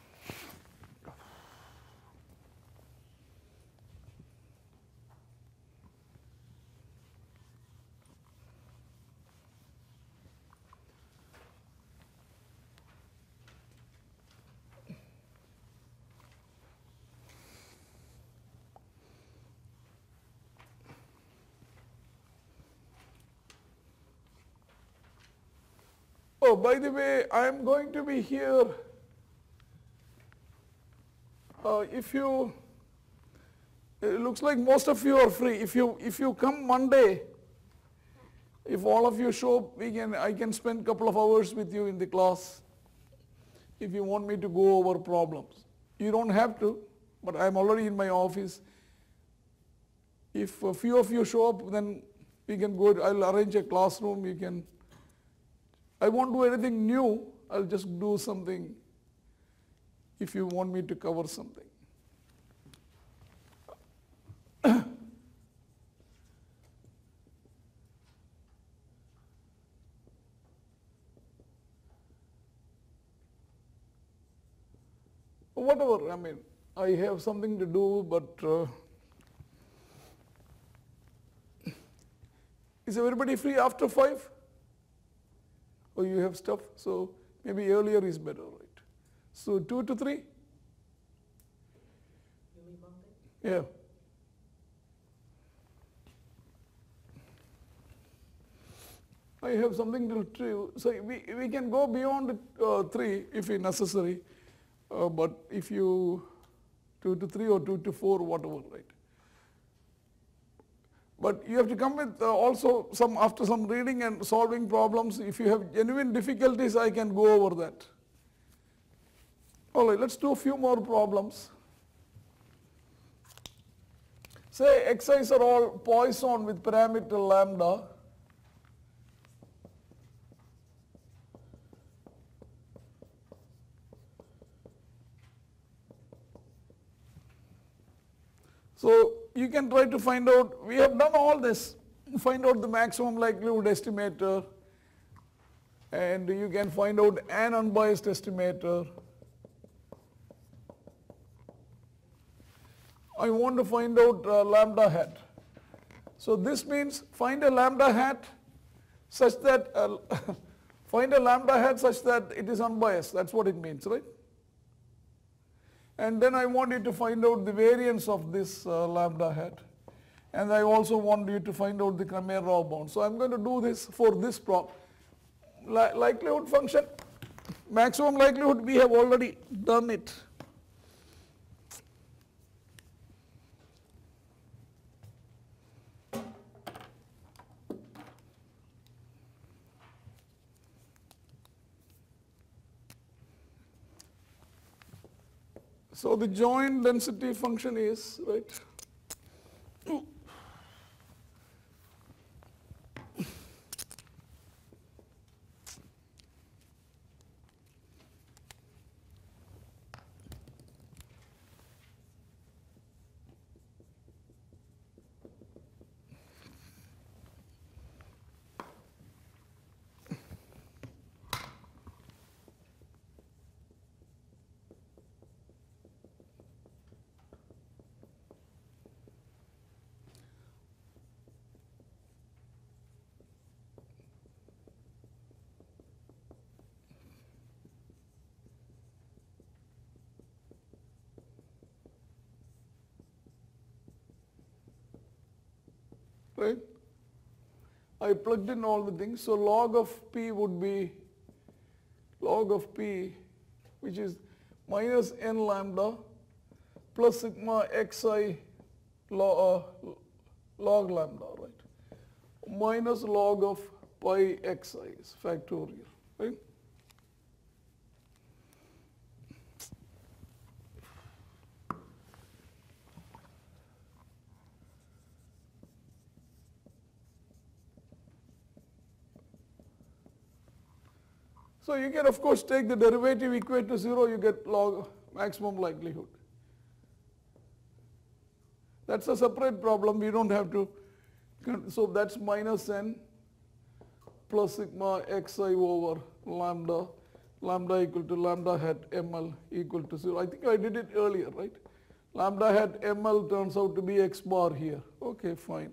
Oh, by the way, I am going to be here. Uh, if you, it looks like most of you are free. If you if you come Monday, if all of you show up, we can I can spend a couple of hours with you in the class. If you want me to go over problems, you don't have to, but I am already in my office. If a few of you show up, then we can go. I'll arrange a classroom. You can. I won't do anything new, I'll just do something if you want me to cover something. Whatever, I mean, I have something to do, but uh, is everybody free after five? Or you have stuff, so maybe earlier is better, right? So two to three? You mean Monday? Yeah. I have something till two, so we, we can go beyond uh, three if necessary, uh, but if you, two to three or two to four, whatever, right? But you have to come with uh, also some, after some reading and solving problems, if you have genuine difficulties, I can go over that. All All right, let's do a few more problems. Say xi's are all Poisson with parameter lambda. So you can try to find out, we have done all this, find out the maximum likelihood estimator, and you can find out an unbiased estimator. I want to find out uh, lambda hat. So this means find a lambda hat such that, uh, find a lambda hat such that it is unbiased, that's what it means, right? And then I want you to find out the variance of this uh, lambda hat. And I also want you to find out the Cramer-Rao bound. So I'm going to do this for this problem. Li likelihood function, maximum likelihood, we have already done it. So the joint density function is, right, right? I plugged in all the things. So log of P would be log of P, which is minus n lambda plus sigma xi log, uh, log lambda, right? Minus log of pi xi is factorial, right? So you can of course take the derivative equate to zero, you get log maximum likelihood. That's a separate problem, we don't have to, so that's minus n plus sigma xi over lambda, lambda equal to lambda hat ml equal to zero. I think I did it earlier, right? Lambda hat ml turns out to be x bar here, okay, fine.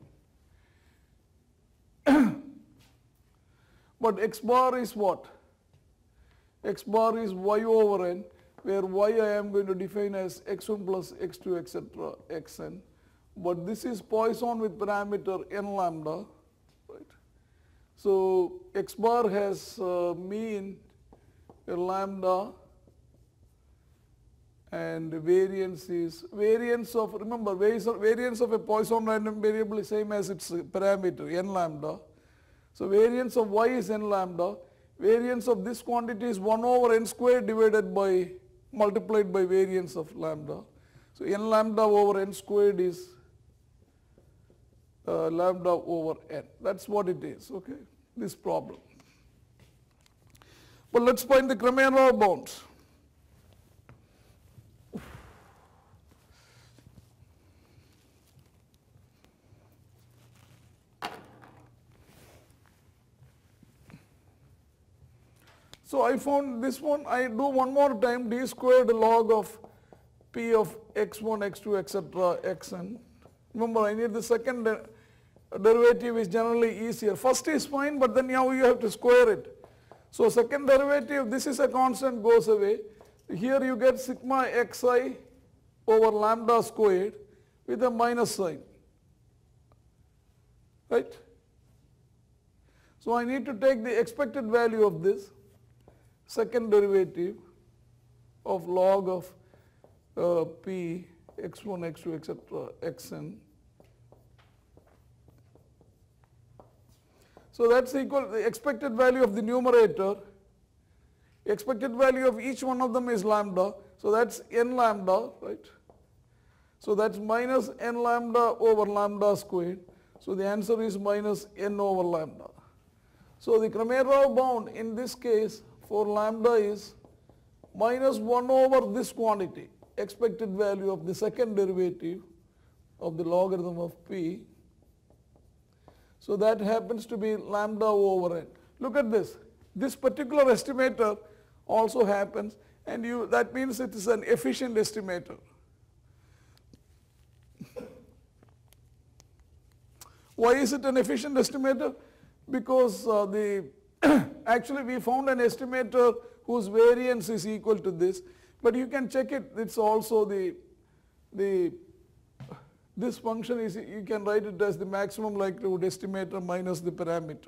But x bar is what? X bar is y over n, where y I am going to define as x one plus x two, et cetera, xn. But this is Poisson with parameter n lambda, right? So x bar has uh, mean a lambda, and variance is variance of, remember, variance of a Poisson random variable is same as its parameter n lambda. So variance of y is n lambda. Variance of this quantity is one over n squared divided by, multiplied by variance of lambda. So n lambda over n squared is uh, lambda over n. That's what it is, okay, this problem. But let's find the Cramer-Rao bounds. So I found this one, I do one more time, d squared log of p of x one, x two, et cetera, xn. Remember, I need the second de derivative is generally easier. First is fine, but then now you have to square it. So second derivative, this is a constant, goes away. Here you get sigma xi over lambda squared with a minus sign, right? So I need to take the expected value of this, second derivative of log of uh, p x one, x two, et cetera, xn. So that's equal, the expected value of the numerator, expected value of each one of them is lambda, so that's n lambda, right? So that's minus n lambda over lambda squared. So the answer is minus n over lambda. So the Cramer-Rao bound in this case for lambda is minus one over this quantity, expected value of the second derivative of the logarithm of p. So that happens to be lambda over n. Look at this. This particular estimator also happens, and you that means it is an efficient estimator. Why is it an efficient estimator? Because uh, the actually we found an estimator whose variance is equal to this, but you can check it. It's also the the this function is, you can write it as the maximum likelihood estimator minus the parameter.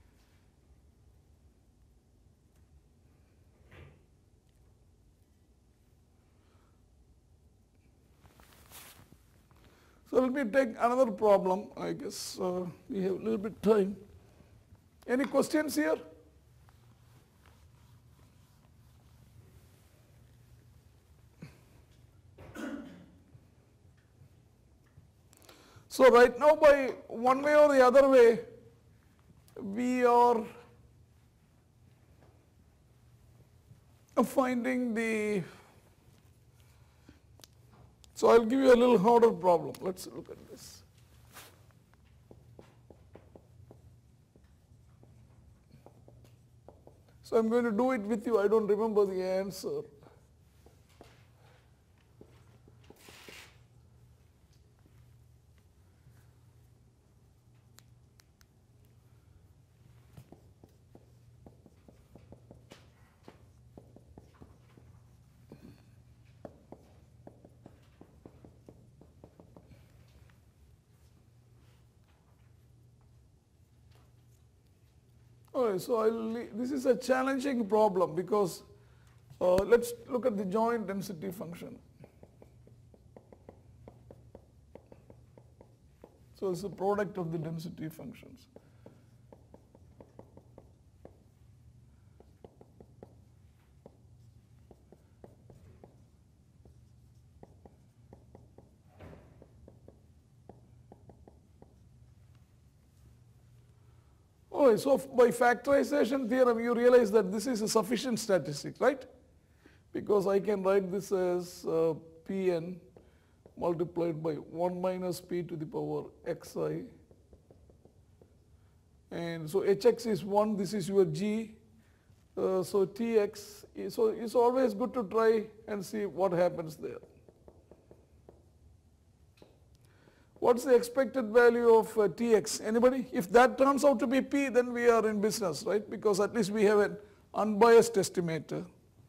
So let me take another problem. I guess uh, we have a little bit time. Any questions here? So right now, by one way or the other way, we are finding the, so I'll give you a little harder problem. Let's look at this. So I'm going to do it with you. I don't remember the answer. Alright, so I'll, this is a challenging problem because uh, let's look at the joint density function. So it's the product of the density functions. Oh, so by factorization theorem, you realize that this is a sufficient statistic, right? Because I can write this as uh, Pn multiplied by one minus p to the power xi. And so hx is one, this is your g. Uh, so tx, is, so it's always good to try and see what happens there. What's the expected value of uh, Tx? Anybody? If that turns out to be P, then we are in business, right? Because at least we have an unbiased estimator.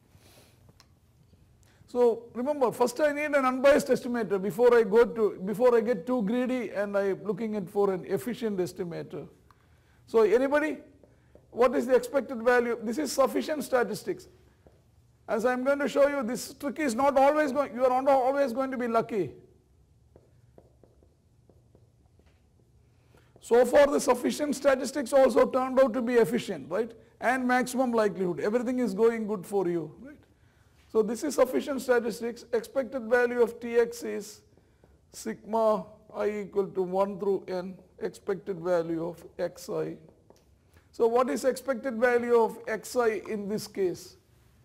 So remember, first I need an unbiased estimator before I go to, before I get too greedy and I'm looking at for an efficient estimator. So anybody? What is the expected value? This is sufficient statistics. As I'm going to show you, this trick is not always going, you are not always going to be lucky. So far the sufficient statistics also turned out to be efficient, right? And maximum likelihood. Everything is going good for you, right? So this is sufficient statistics. Expected value of Tx is sigma I equal to one through n, expected value of xi. So what is expected value of xi in this case?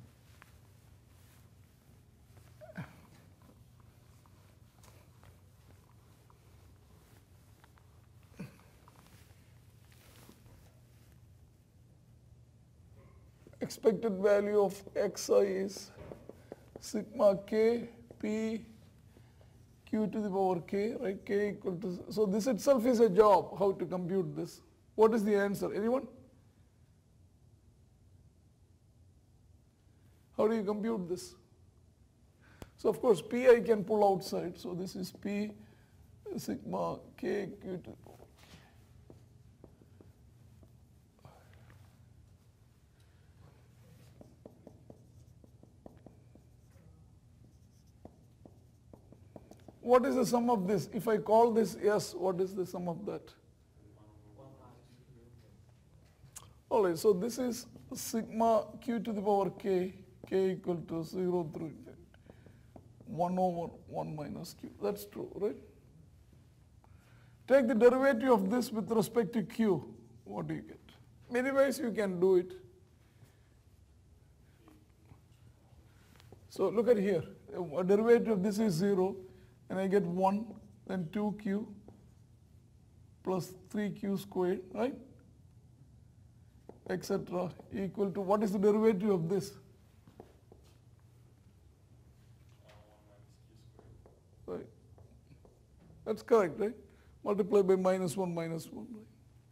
Expected value of xi is sigma k p q to the power k, right? K equal to, so this itself is a job, how to compute this. What is the answer? Anyone? How do you compute this? So of course p I can pull outside, so this is p sigma k q to the power. What is the sum of this? If I call this S, what is the sum of that? All right, so this is sigma q to the power k, k equal to zero through infinity, one over one minus q. That's true, right? Take the derivative of this with respect to q. What do you get? Many ways you can do it. So look at here. A derivative of this is zero, and I get one, then two q plus three q squared, right? Etc. equal to, what is the derivative of this? Right. That's correct, right? Multiply by minus one minus one, right?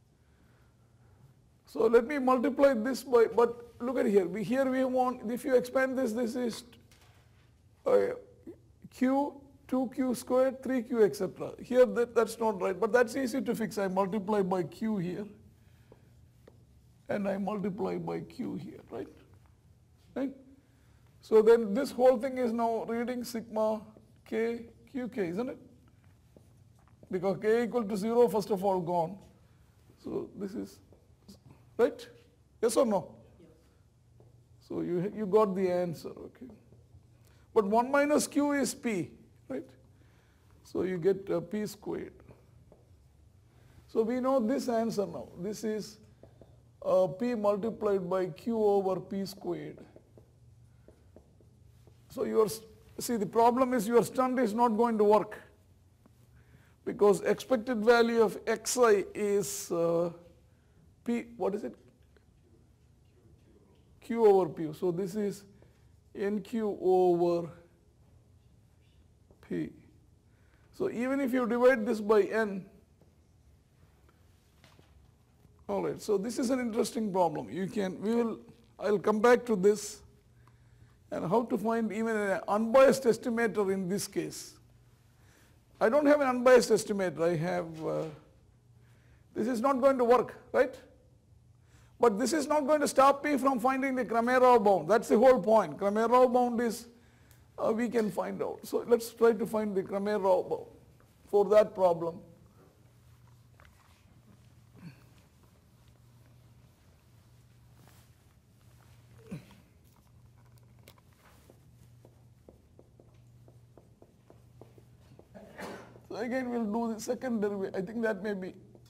So let me multiply this by, but look at here. We, here we want, if you expand this, this is uh, q, two q squared, three q, et cetera. Here that, that's not right, but that's easy to fix. I multiply by q here, and I multiply by q here, right? Right? So then this whole thing is now reading sigma k q k, isn't it? Because k equal to zero, first of all, gone. So this is, right? Yes or no? Yes. So you, you got the answer, okay. But one minus q is p, right? So you get uh, p squared. So we know this answer now. This is uh, p multiplied by q over p squared. So your, see, the problem is your stunt is not going to work, because expected value of xi is uh, p, what is it? Q over p. So this is nq over p. So even if you divide this by n, all right, so this is an interesting problem. You can, we will, I'll come back to this and how to find even an unbiased estimator in this case. I don't have an unbiased estimator, I have, uh, this is not going to work, right? But this is not going to stop me from finding the Cramer-Rao bound. That's the whole point. Cramer-Rao bound is, uh, we can find out. So let's try to find the Cramer-Rao bound for that problem. So again we'll do the second derivative. I think that may be,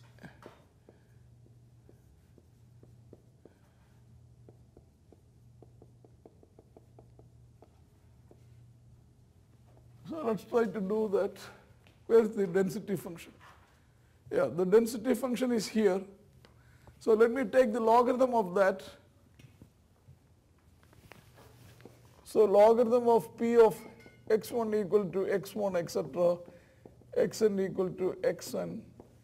so let's try to do that. Where's the density function? Yeah, the density function is here. So let me take the logarithm of that. So logarithm of p of x one equal to x one, et cetera, xn equal to xn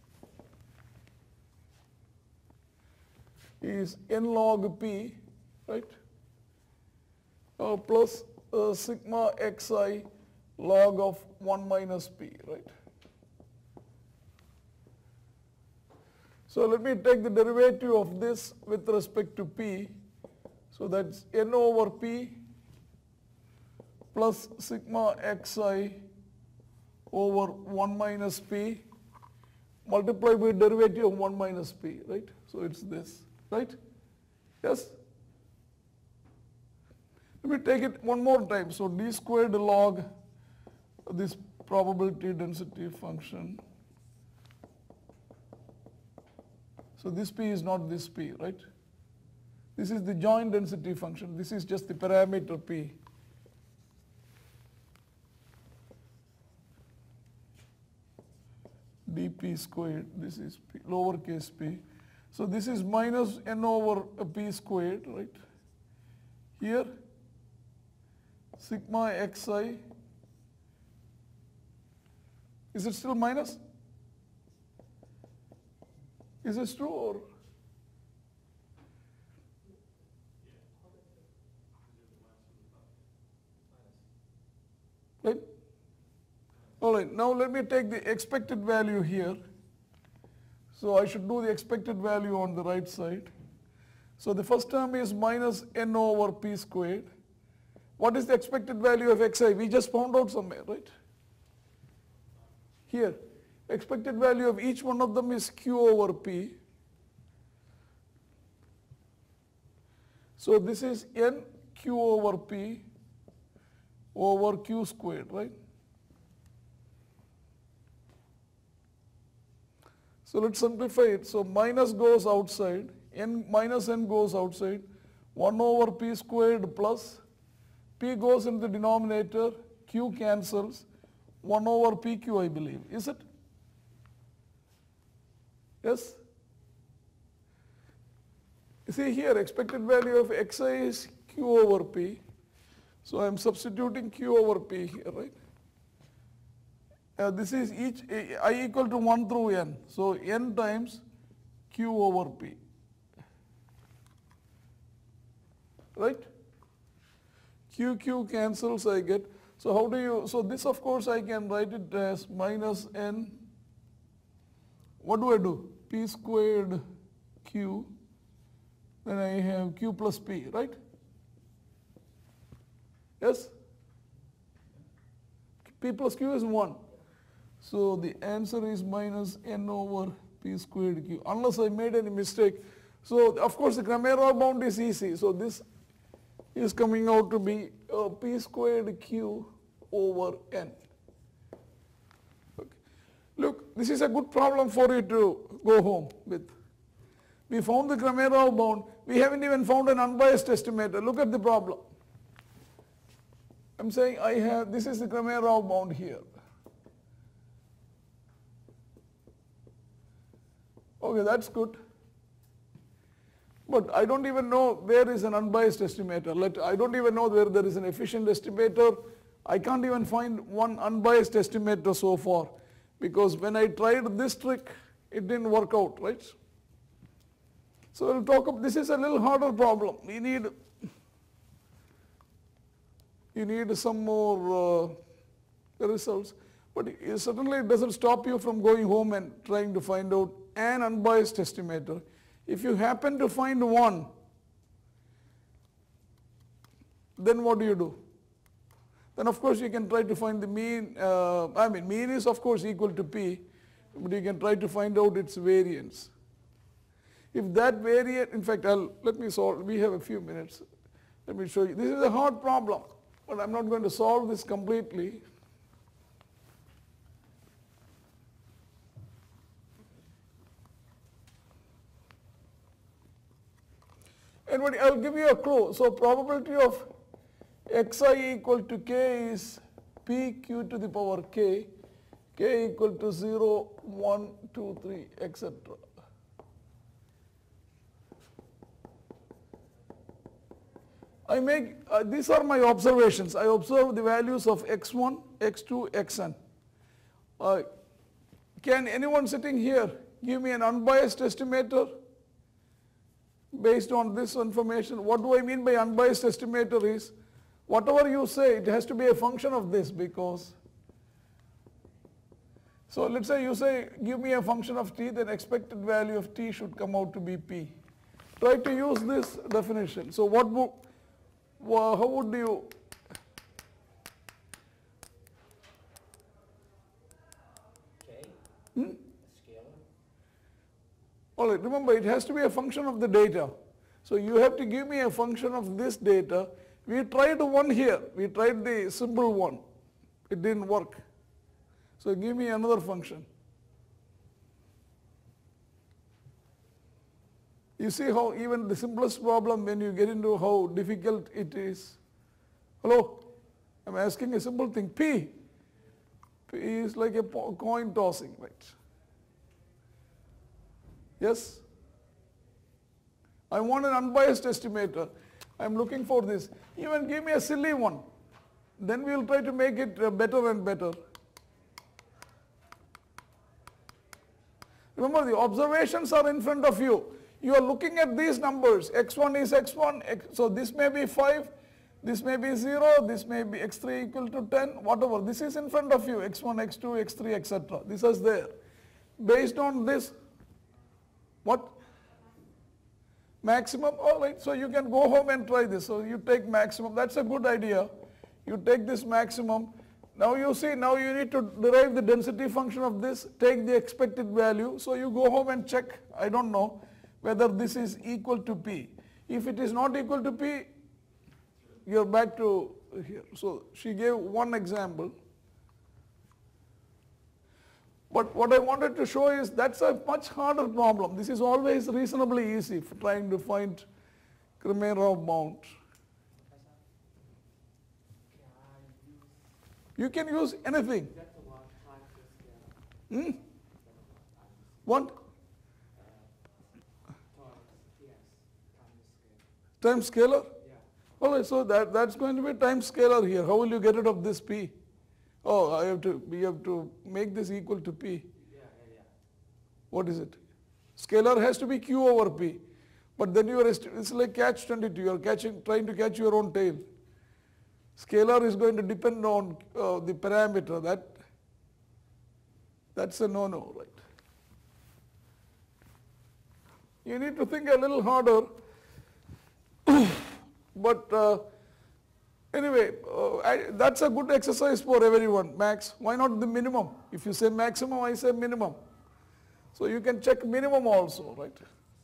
is n log p, right? Uh, plus uh, sigma xi log of one minus p, right? So let me take the derivative of this with respect to p. So that's n over p plus sigma xi over one minus p multiplied by derivative of one minus p, right? So it's this, right? Yes? Let me take it one more time. So d squared log this probability density function. So this p is not this p, right? This is the joint density function. This is just the parameter p. dp squared, this is p, lowercase p. So this is minus n over p squared, right? Here, sigma xi, is it still minus? Is this true or? Right? All right, now let me take the expected value here. So I should do the expected value on the right side. So the first term is minus n over p squared. What is the expected value of xi? We just found out somewhere, right? Here, expected value of each one of them is q over p. So this is n q over p over q squared, right? So let's simplify it. So minus goes outside, n minus n goes outside, one over p squared plus p goes in the denominator, q cancels, one over pq I believe, is it? Yes? You see here expected value of xi is q over p. So I am substituting q over p here, right? Uh, this is each I equal to one through n. So n times q over p. Right? Q, Q cancels, I get. So how do you, so this of course I can write it as minus n. What do I do? P squared q. Then I have q plus p, right? Yes? P plus q is one. So the answer is minus n over p squared q, unless I made any mistake. So of course the Cramer-Rao bound is easy. So this is coming out to be uh, p squared q over n. Okay. Look, this is a good problem for you to go home with. We found the Cramer-Rao bound. We haven't even found an unbiased estimator. Look at the problem. I'm saying I have, this is the Cramer-Rao bound here. Okay, that's good. But I don't even know where is an unbiased estimator. Let, I don't even know where there is an efficient estimator. I can't even find one unbiased estimator so far, because when I tried this trick, it didn't work out, right? So we'll talk about, this is a little harder problem. We need, you need some more uh, results. But it certainly it doesn't stop you from going home and trying to find out an unbiased estimator. If you happen to find one, then what do you do? Then of course you can try to find the mean, uh, I mean mean is of course equal to p, but you can try to find out its variance. If that variance, in fact, I'll, let me solve, we have a few minutes. Let me show you. This is a hard problem, but I'm not going to solve this completely. And what, I'll give you a clue. So probability of xi equal to k is pq to the power k, k equal to zero, one, two, three, et cetera. I make, uh, these are my observations. I observe the values of x one, x two, xn. Uh, can anyone sitting here give me an unbiased estimator based on this information? What do I mean by unbiased estimator is, whatever you say, it has to be a function of this, because, so let's say you say, give me a function of t, then expected value of t should come out to be p. Try to use this definition. So what would, well, how would you, K, hmm? scalar. All right, remember it has to be a function of the data. So you have to give me a function of this data. We tried one here, we tried the simple one. It didn't work. So give me another function. You see how even the simplest problem, when you get into how difficult it is. Hello? I'm asking a simple thing. P. P is like a coin tossing, right? Yes? I want an unbiased estimator. I'm looking for this. Even give me a silly one. Then we'll try to make it better and better. Remember, the observations are in front of you. You are looking at these numbers. x one is x one, x, so this may be five, this may be zero, this may be x three equal to ten, whatever. This is in front of you, x one, x two, x three, et cetera. This is there. Based on this, what? Maximum, all right, so you can go home and try this. So you take maximum, that's a good idea. You take this maximum. Now you see, now you need to derive the density function of this, take the expected value. So you go home and check, I don't know, whether this is equal to p. If it is not equal to P, you're back to here. So she gave one example. But what I wanted to show is that's a much harder problem. This is always reasonably easy for trying to find Cramer-Rao bound. You can use anything. Hmm? What? Time scalar? All right, so that, that's going to be time scalar here. How will you get rid of this P? Oh, I have to, we have to make this equal to P. Yeah, yeah, yeah. What is it? Scalar has to be Q over P. But then you are, it's like catch twenty-two, you are catching, trying to catch your own tail. Scalar is going to depend on uh, the parameter. That, that's a no-no, right? You need to think a little harder. But uh, anyway, uh, I, that's a good exercise for everyone. Max, why not the minimum? If you say maximum, I say minimum. So you can check minimum also, right?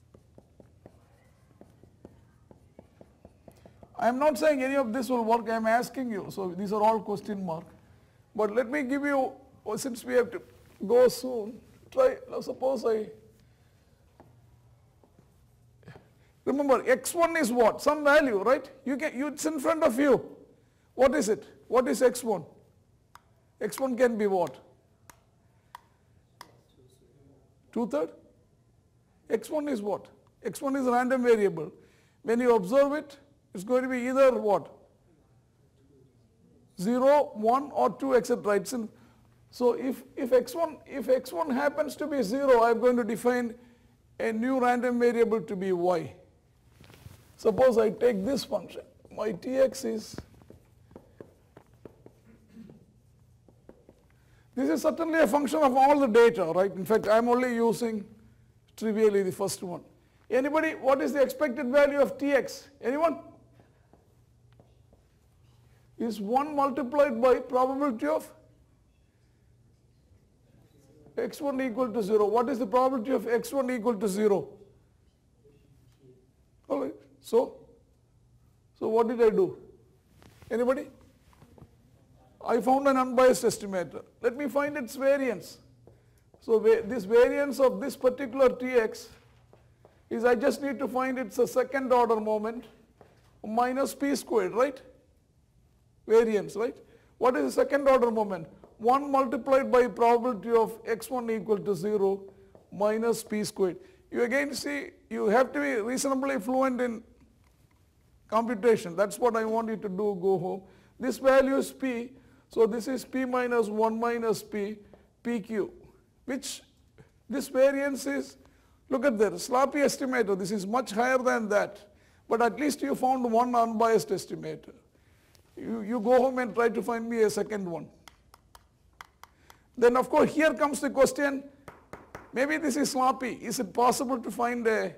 I am not saying any of this will work, I am asking you. So these are all question mark. But let me give you, oh, since we have to go soon, try, now suppose I, remember x one is what? Some value, right? You can, you, it's in front of you. What is it? What is x one? x one can be what? Two-third? x one is what? x one is a random variable. When you observe it, it's going to be either what? zero, one or two, et cetera. It's in, so if, if, x one, if x one happens to be zero, I'm going to define a new random variable to be y. Suppose I take this function. My Tx is, this is certainly a function of all the data, right? In fact, I'm only using trivially the first one. Anybody, what is the expected value of Tx? Anyone? Is one multiplied by probability of x one equal to zero. What is the probability of x one equal to zero? All right. So, so what did I do? Anybody? I found an unbiased estimator. Let me find its variance. So this variance of this particular Tx is I just need to find it's a second order moment minus p squared, right? Variance, right? What is the second order moment? one multiplied by probability of x one equal to zero minus p squared. You again see, you have to be reasonably fluent in computation. That's what I want you to do, go home. This value is p, so this is p minus one minus p, pq, which this variance is, look at that, sloppy estimator, this is much higher than that, but at least you found one unbiased estimator. You, you go home and try to find me a second one. Then of course here comes the question, maybe this is sloppy. Is it possible to find a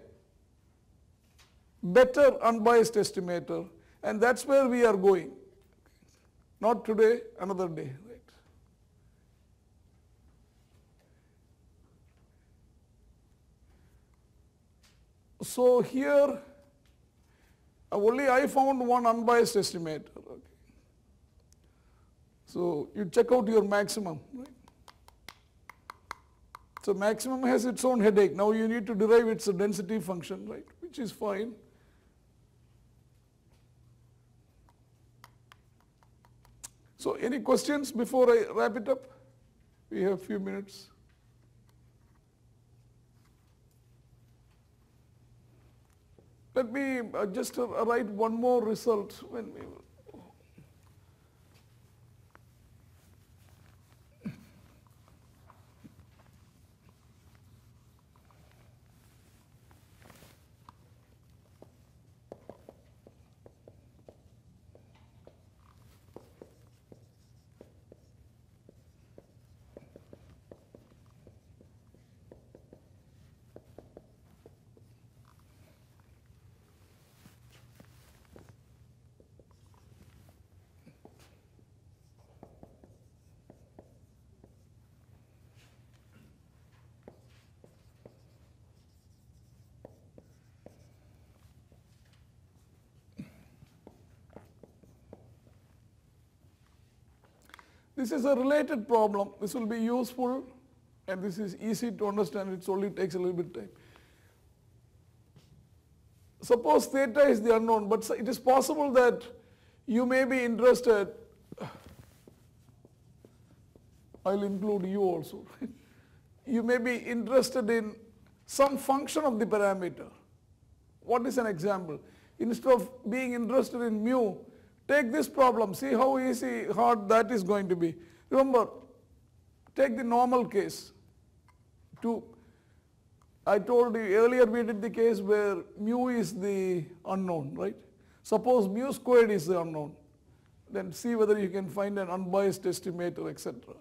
better unbiased estimator? And that's where we are going. Not today, another day. Right? So here, only I found one unbiased estimator. Okay. So you check out your maximum. Right? So maximum has its own headache. Now you need to derive its density function, right? Which is fine. So any questions before I wrap it up? We have a few minutes. Let me uh, just uh, write one more result when we will. This is a related problem. This will be useful and this is easy to understand. It only takes a little bit of time. Suppose theta is the unknown, but it is possible that you may be interested, I'll include you also, you may be interested in some function of the parameter. What is an example? Instead of being interested in mu, take this problem, see how easy, hard that is going to be. Remember, take the normal case. To, I told you earlier we did the case where mu is the unknown, right? Suppose mu squared is the unknown. Then see whether you can find an unbiased estimator, et cetera.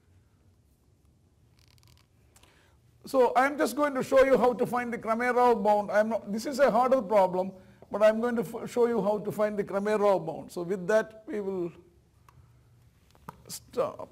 So I am just going to show you how to find the Cramer-Rao bound. I'm not, this is a harder problem, but I'm going to show you how to find the Cramer-Rao bound. So with that we will stop.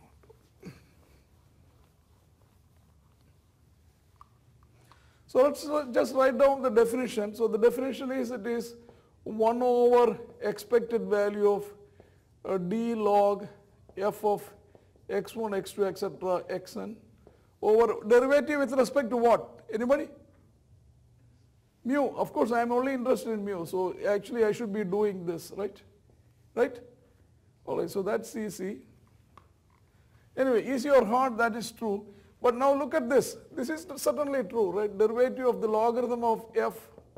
So let's just write down the definition. So the definition is it is one over expected value of uh, d log f of x one, x two, et cetera, xn over derivative with respect to what? Anybody? Mu. Of course, I am only interested in mu. So actually, I should be doing this, right? Right? All right. So that's easy. Anyway, easy or hard, that is true. But now look at this. This is certainly true, right? Derivative of the logarithm of f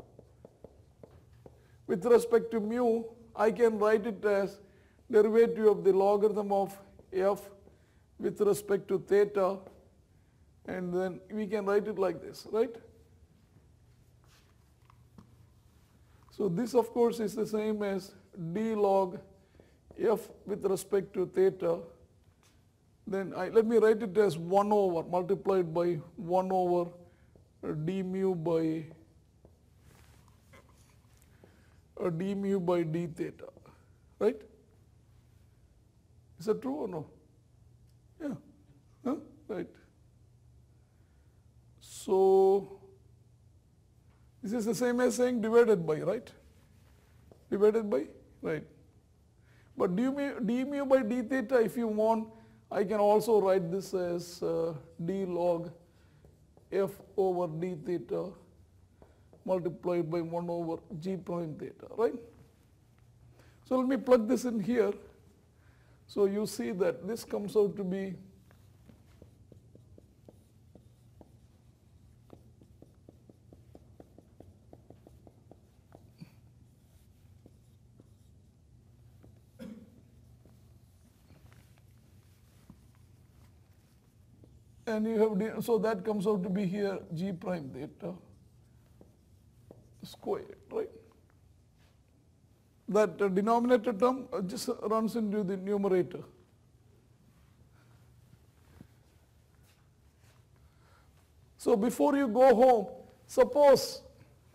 with respect to mu, I can write it as derivative of the logarithm of f with respect to theta, and then we can write it like this, right? So this of course is the same as d log f with respect to theta. Then I, let me write it as one over multiplied by one over d mu by uh, d mu by d theta, right? Is that true or no? Yeah, huh? Right. So this is the same as saying divided by, right? Divided by, right? But d mu, d mu by d theta, if you want, I can also write this as uh, d log f over d theta multiplied by one over g prime theta, right? So let me plug this in here. So you see that this comes out to be and you have, so that comes out to be here g prime theta squared, right? That uh, denominator term uh, just runs into the numerator. So before you go home, suppose,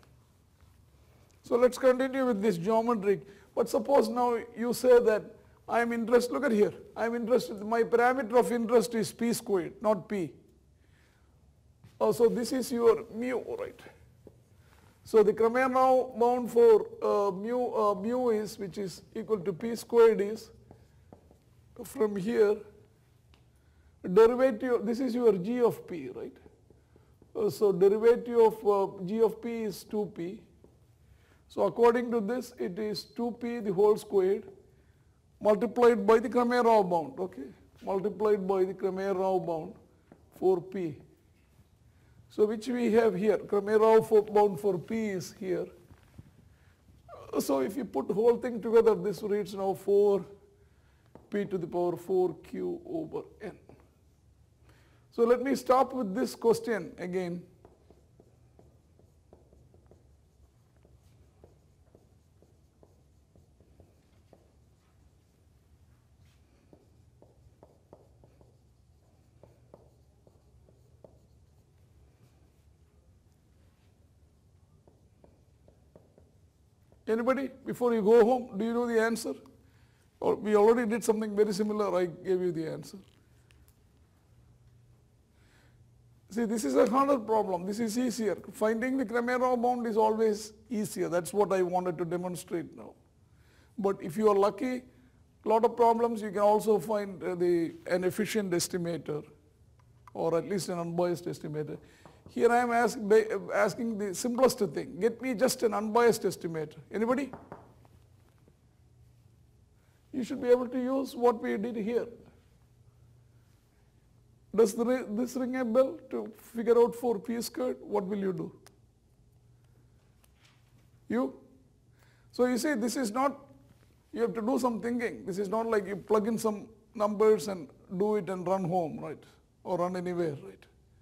so let's continue with this geometry, but suppose now you say that I am interested, look at here, I am interested, my parameter of interest is p squared, not p. Oh, so this is your mu, right? So the Cramer-Rao bound for uh, mu, uh, mu is, which is equal to p squared is, from here, derivative, this is your g of p, right? Uh, so derivative of uh, g of p is two p. So according to this, it is two p the whole squared multiplied by the Cramer-Rao bound, okay? Multiplied by the Cramer-Rao bound for p. So which we have here, Cramer-Rao bound for p is here. So if you put the whole thing together, this reads now four p to the power four q over n. So let me stop with this question again. Anybody, before you go home, do you know the answer? Or we already did something very similar, I gave you the answer. See, this is a harder problem, this is easier. Finding the Cramer-Rao bound is always easier, that's what I wanted to demonstrate now. But if you are lucky, a lot of problems you can also find uh, the an efficient estimator or at least an unbiased estimator. Here I am ask, asking the simplest thing, get me just an unbiased estimator. Anybody? You should be able to use what we did here. Does the, this ring a bell to figure out for p squared? What will you do? You? So you see, this is not, you have to do some thinking. This is not like you plug in some numbers and do it and run home, right? Or run anywhere, right?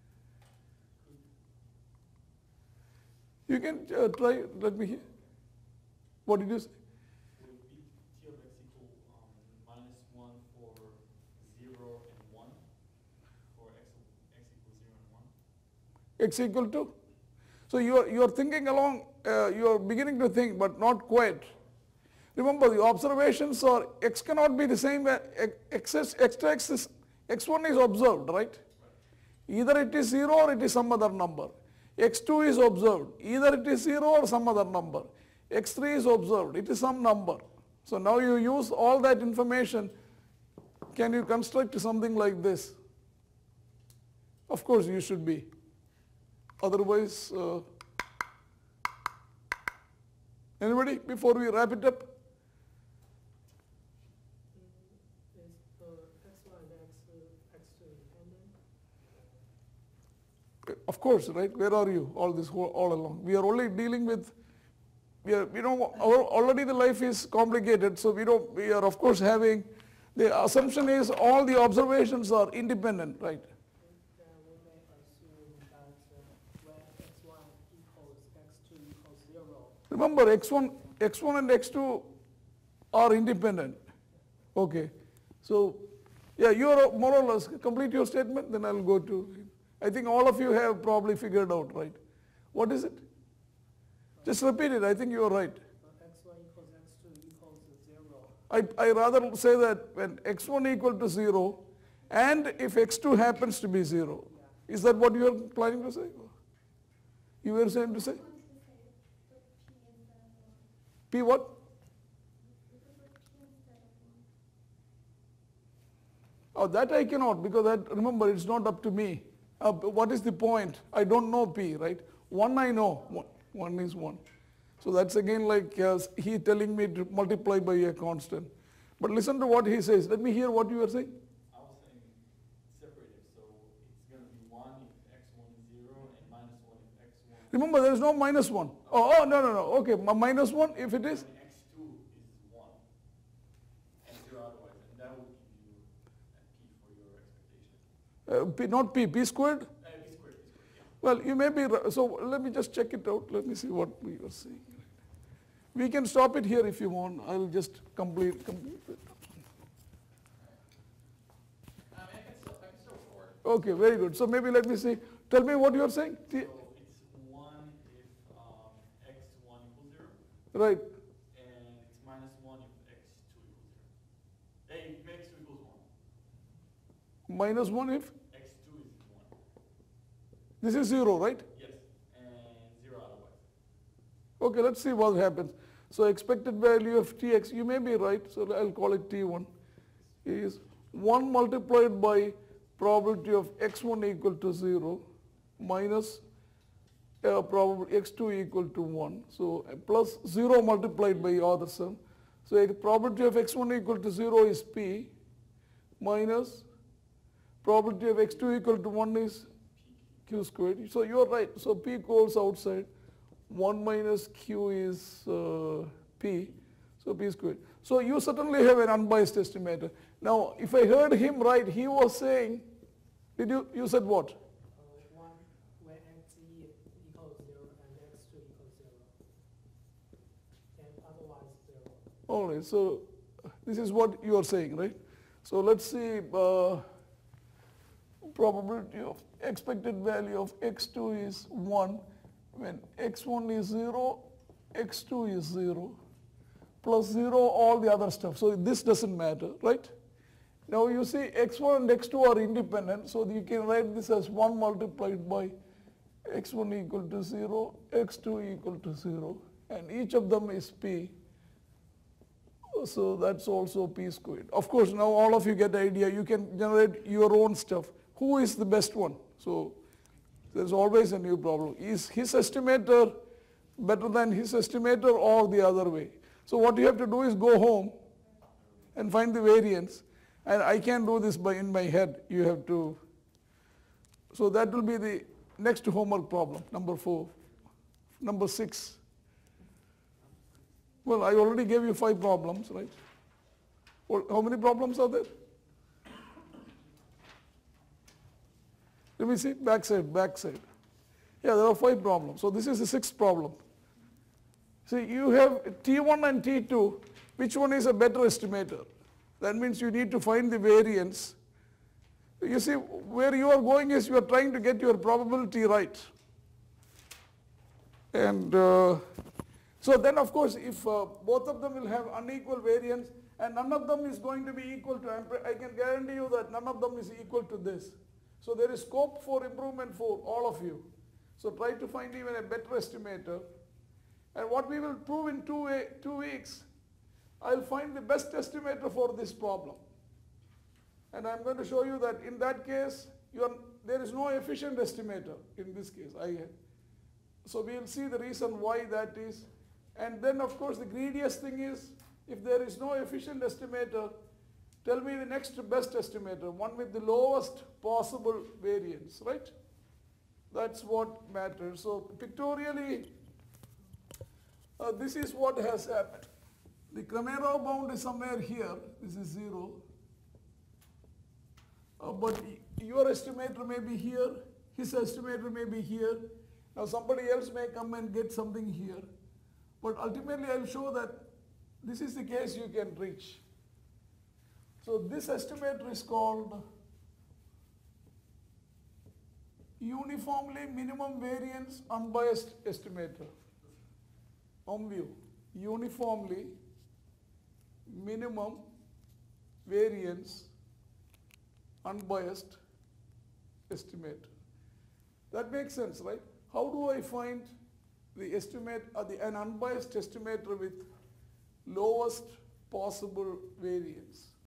You can uh, try, let me hear. What did you say? Would it be T of x equal um, minus one for zero and one? For x, x equals zero and one? X equal to? So you are, you are thinking along, uh, you are beginning to think, but not quite. Remember, the observations are, x cannot be the same, as x, x, x, x, is, x one is observed, right? Either it is zero or it is some other number. x two is observed, either it is zero or some other number. x three is observed, it is some number. So now you use all that information, can you construct something like this? Of course you should be. Otherwise, uh, anybody before we wrap it up? Is uh, x one and x, uh, x two independent? Of course, right? Where are you all this whole, all along? We are only dealing with, we are, you know, our, already the life is complicated, so we don't, we are of course having, the assumption is all the observations are independent, right? Then we may assume that uh, when x one equals x two equals zero, Remember, x one, x one and x two are independent. Okay. So, yeah, you are more or less, complete your statement, then I'll go to, I think all of you have probably figured out, right? What is it? Just repeat it, I think you are right. uh, x one equals x two equals zero. I, I rather say that when x one equal to zero, and if x two happens to be zero, is that what you are planning to say? You were saying to say? P what? Oh, that I cannot, because that, remember, it's not up to me. Uh, what is the point? I don't know P, right? One I know, one, one is one. So that's again like uh, he telling me to multiply by a constant. But listen to what he says. Let me hear what you are saying. I was saying separated, so it's going to be one if x one is zero and minus one if x one. Remember, there is no minus one. Oh, oh no, no, no. Okay, my minus one if it is? And x two is one and zero otherwise, and that would give you a p for your expectation. Uh, P, not P, P squared? Uh, p squared, p squared, yeah. Well, you may be, r- so let me just check it out. Let me see what we are saying. We can stop it here if you want. I'll just complete, complete it. I mean, I can still, I can still record. Okay, very good. So maybe let me see. Tell me what you are saying. So T- it's one if um, x one equals zero, Right. and it's minus one if x two equals zero. Hey, if x two equals one. Minus one if? x two is one. This is zero, right? Yes, and zero otherwise. Okay, let's see what happens. So expected value of Tx, you may be right, so I'll call it T one, is one multiplied by probability of x one equal to zero minus uh, probability x two equal to one. So uh, plus zero multiplied by other sum. So a probability of x one equal to zero is P minus probability of x two equal to one is Q squared. So you are right. So P goes outside. one minus Q is uh, P, so P squared. So you certainly have an unbiased estimator. Now, if I heard him right, he was saying, did you, you said what? Uh, one when x equals zero and x two equals zero, and otherwise zero. All right, so this is what you are saying, right? So let's see, uh, probability of expected value of x two is one, when x one is zero, x two is zero, plus zero, all the other stuff. So this doesn't matter, right? Now you see x one and x two are independent, so you can write this as one multiplied by x one equal to zero, x two equal to zero, and each of them is P. uh, so that's also p squared. Of course, now all of you get the idea. You can generate your own stuff. Who is the best one? So there's always a new problem. Is his estimator better than his estimator or the other way? So what you have to do is go home and find the variance. And I can't do this by in my head. You have to. So that will be the next homework problem, number four. Number six. Well, I already gave you five problems, right? Well, how many problems are there? Let me see, backside, backside. Yeah, there are five problems. So this is the sixth problem. See, you have T one and T two. Which one is a better estimator? That means you need to find the variance. You see, where you are going is you are trying to get your probability right. And uh, so then, of course, if uh, both of them will have unequal variance and none of them is going to be equal to, I can guarantee you that none of them is equal to this. So there is scope for improvement for all of you. So try to find even a better estimator. And what we will prove in two, two weeks, I'll find the best estimator for this problem. And I'm going to show you that in that case, you are, there is no efficient estimator in this case. I, so we'll see the reason why that is. And then, of course, the greediest thing is, if there is no efficient estimator, tell me the next best estimator, one with the lowest possible variance, right? That's what matters. So pictorially, uh, this is what has happened. The Cramer-Rao bound is somewhere here. This is zero. Uh, but your estimator may be here. His estimator may be here. Now somebody else may come and get something here. But ultimately, I'll show that this is the case you can reach. So this estimator is called uniformly minimum variance unbiased estimator. UMView, uniformly minimum variance unbiased estimator. That makes sense, right? How do I find the estimate, uh, the, an unbiased estimator with lowest possible variance?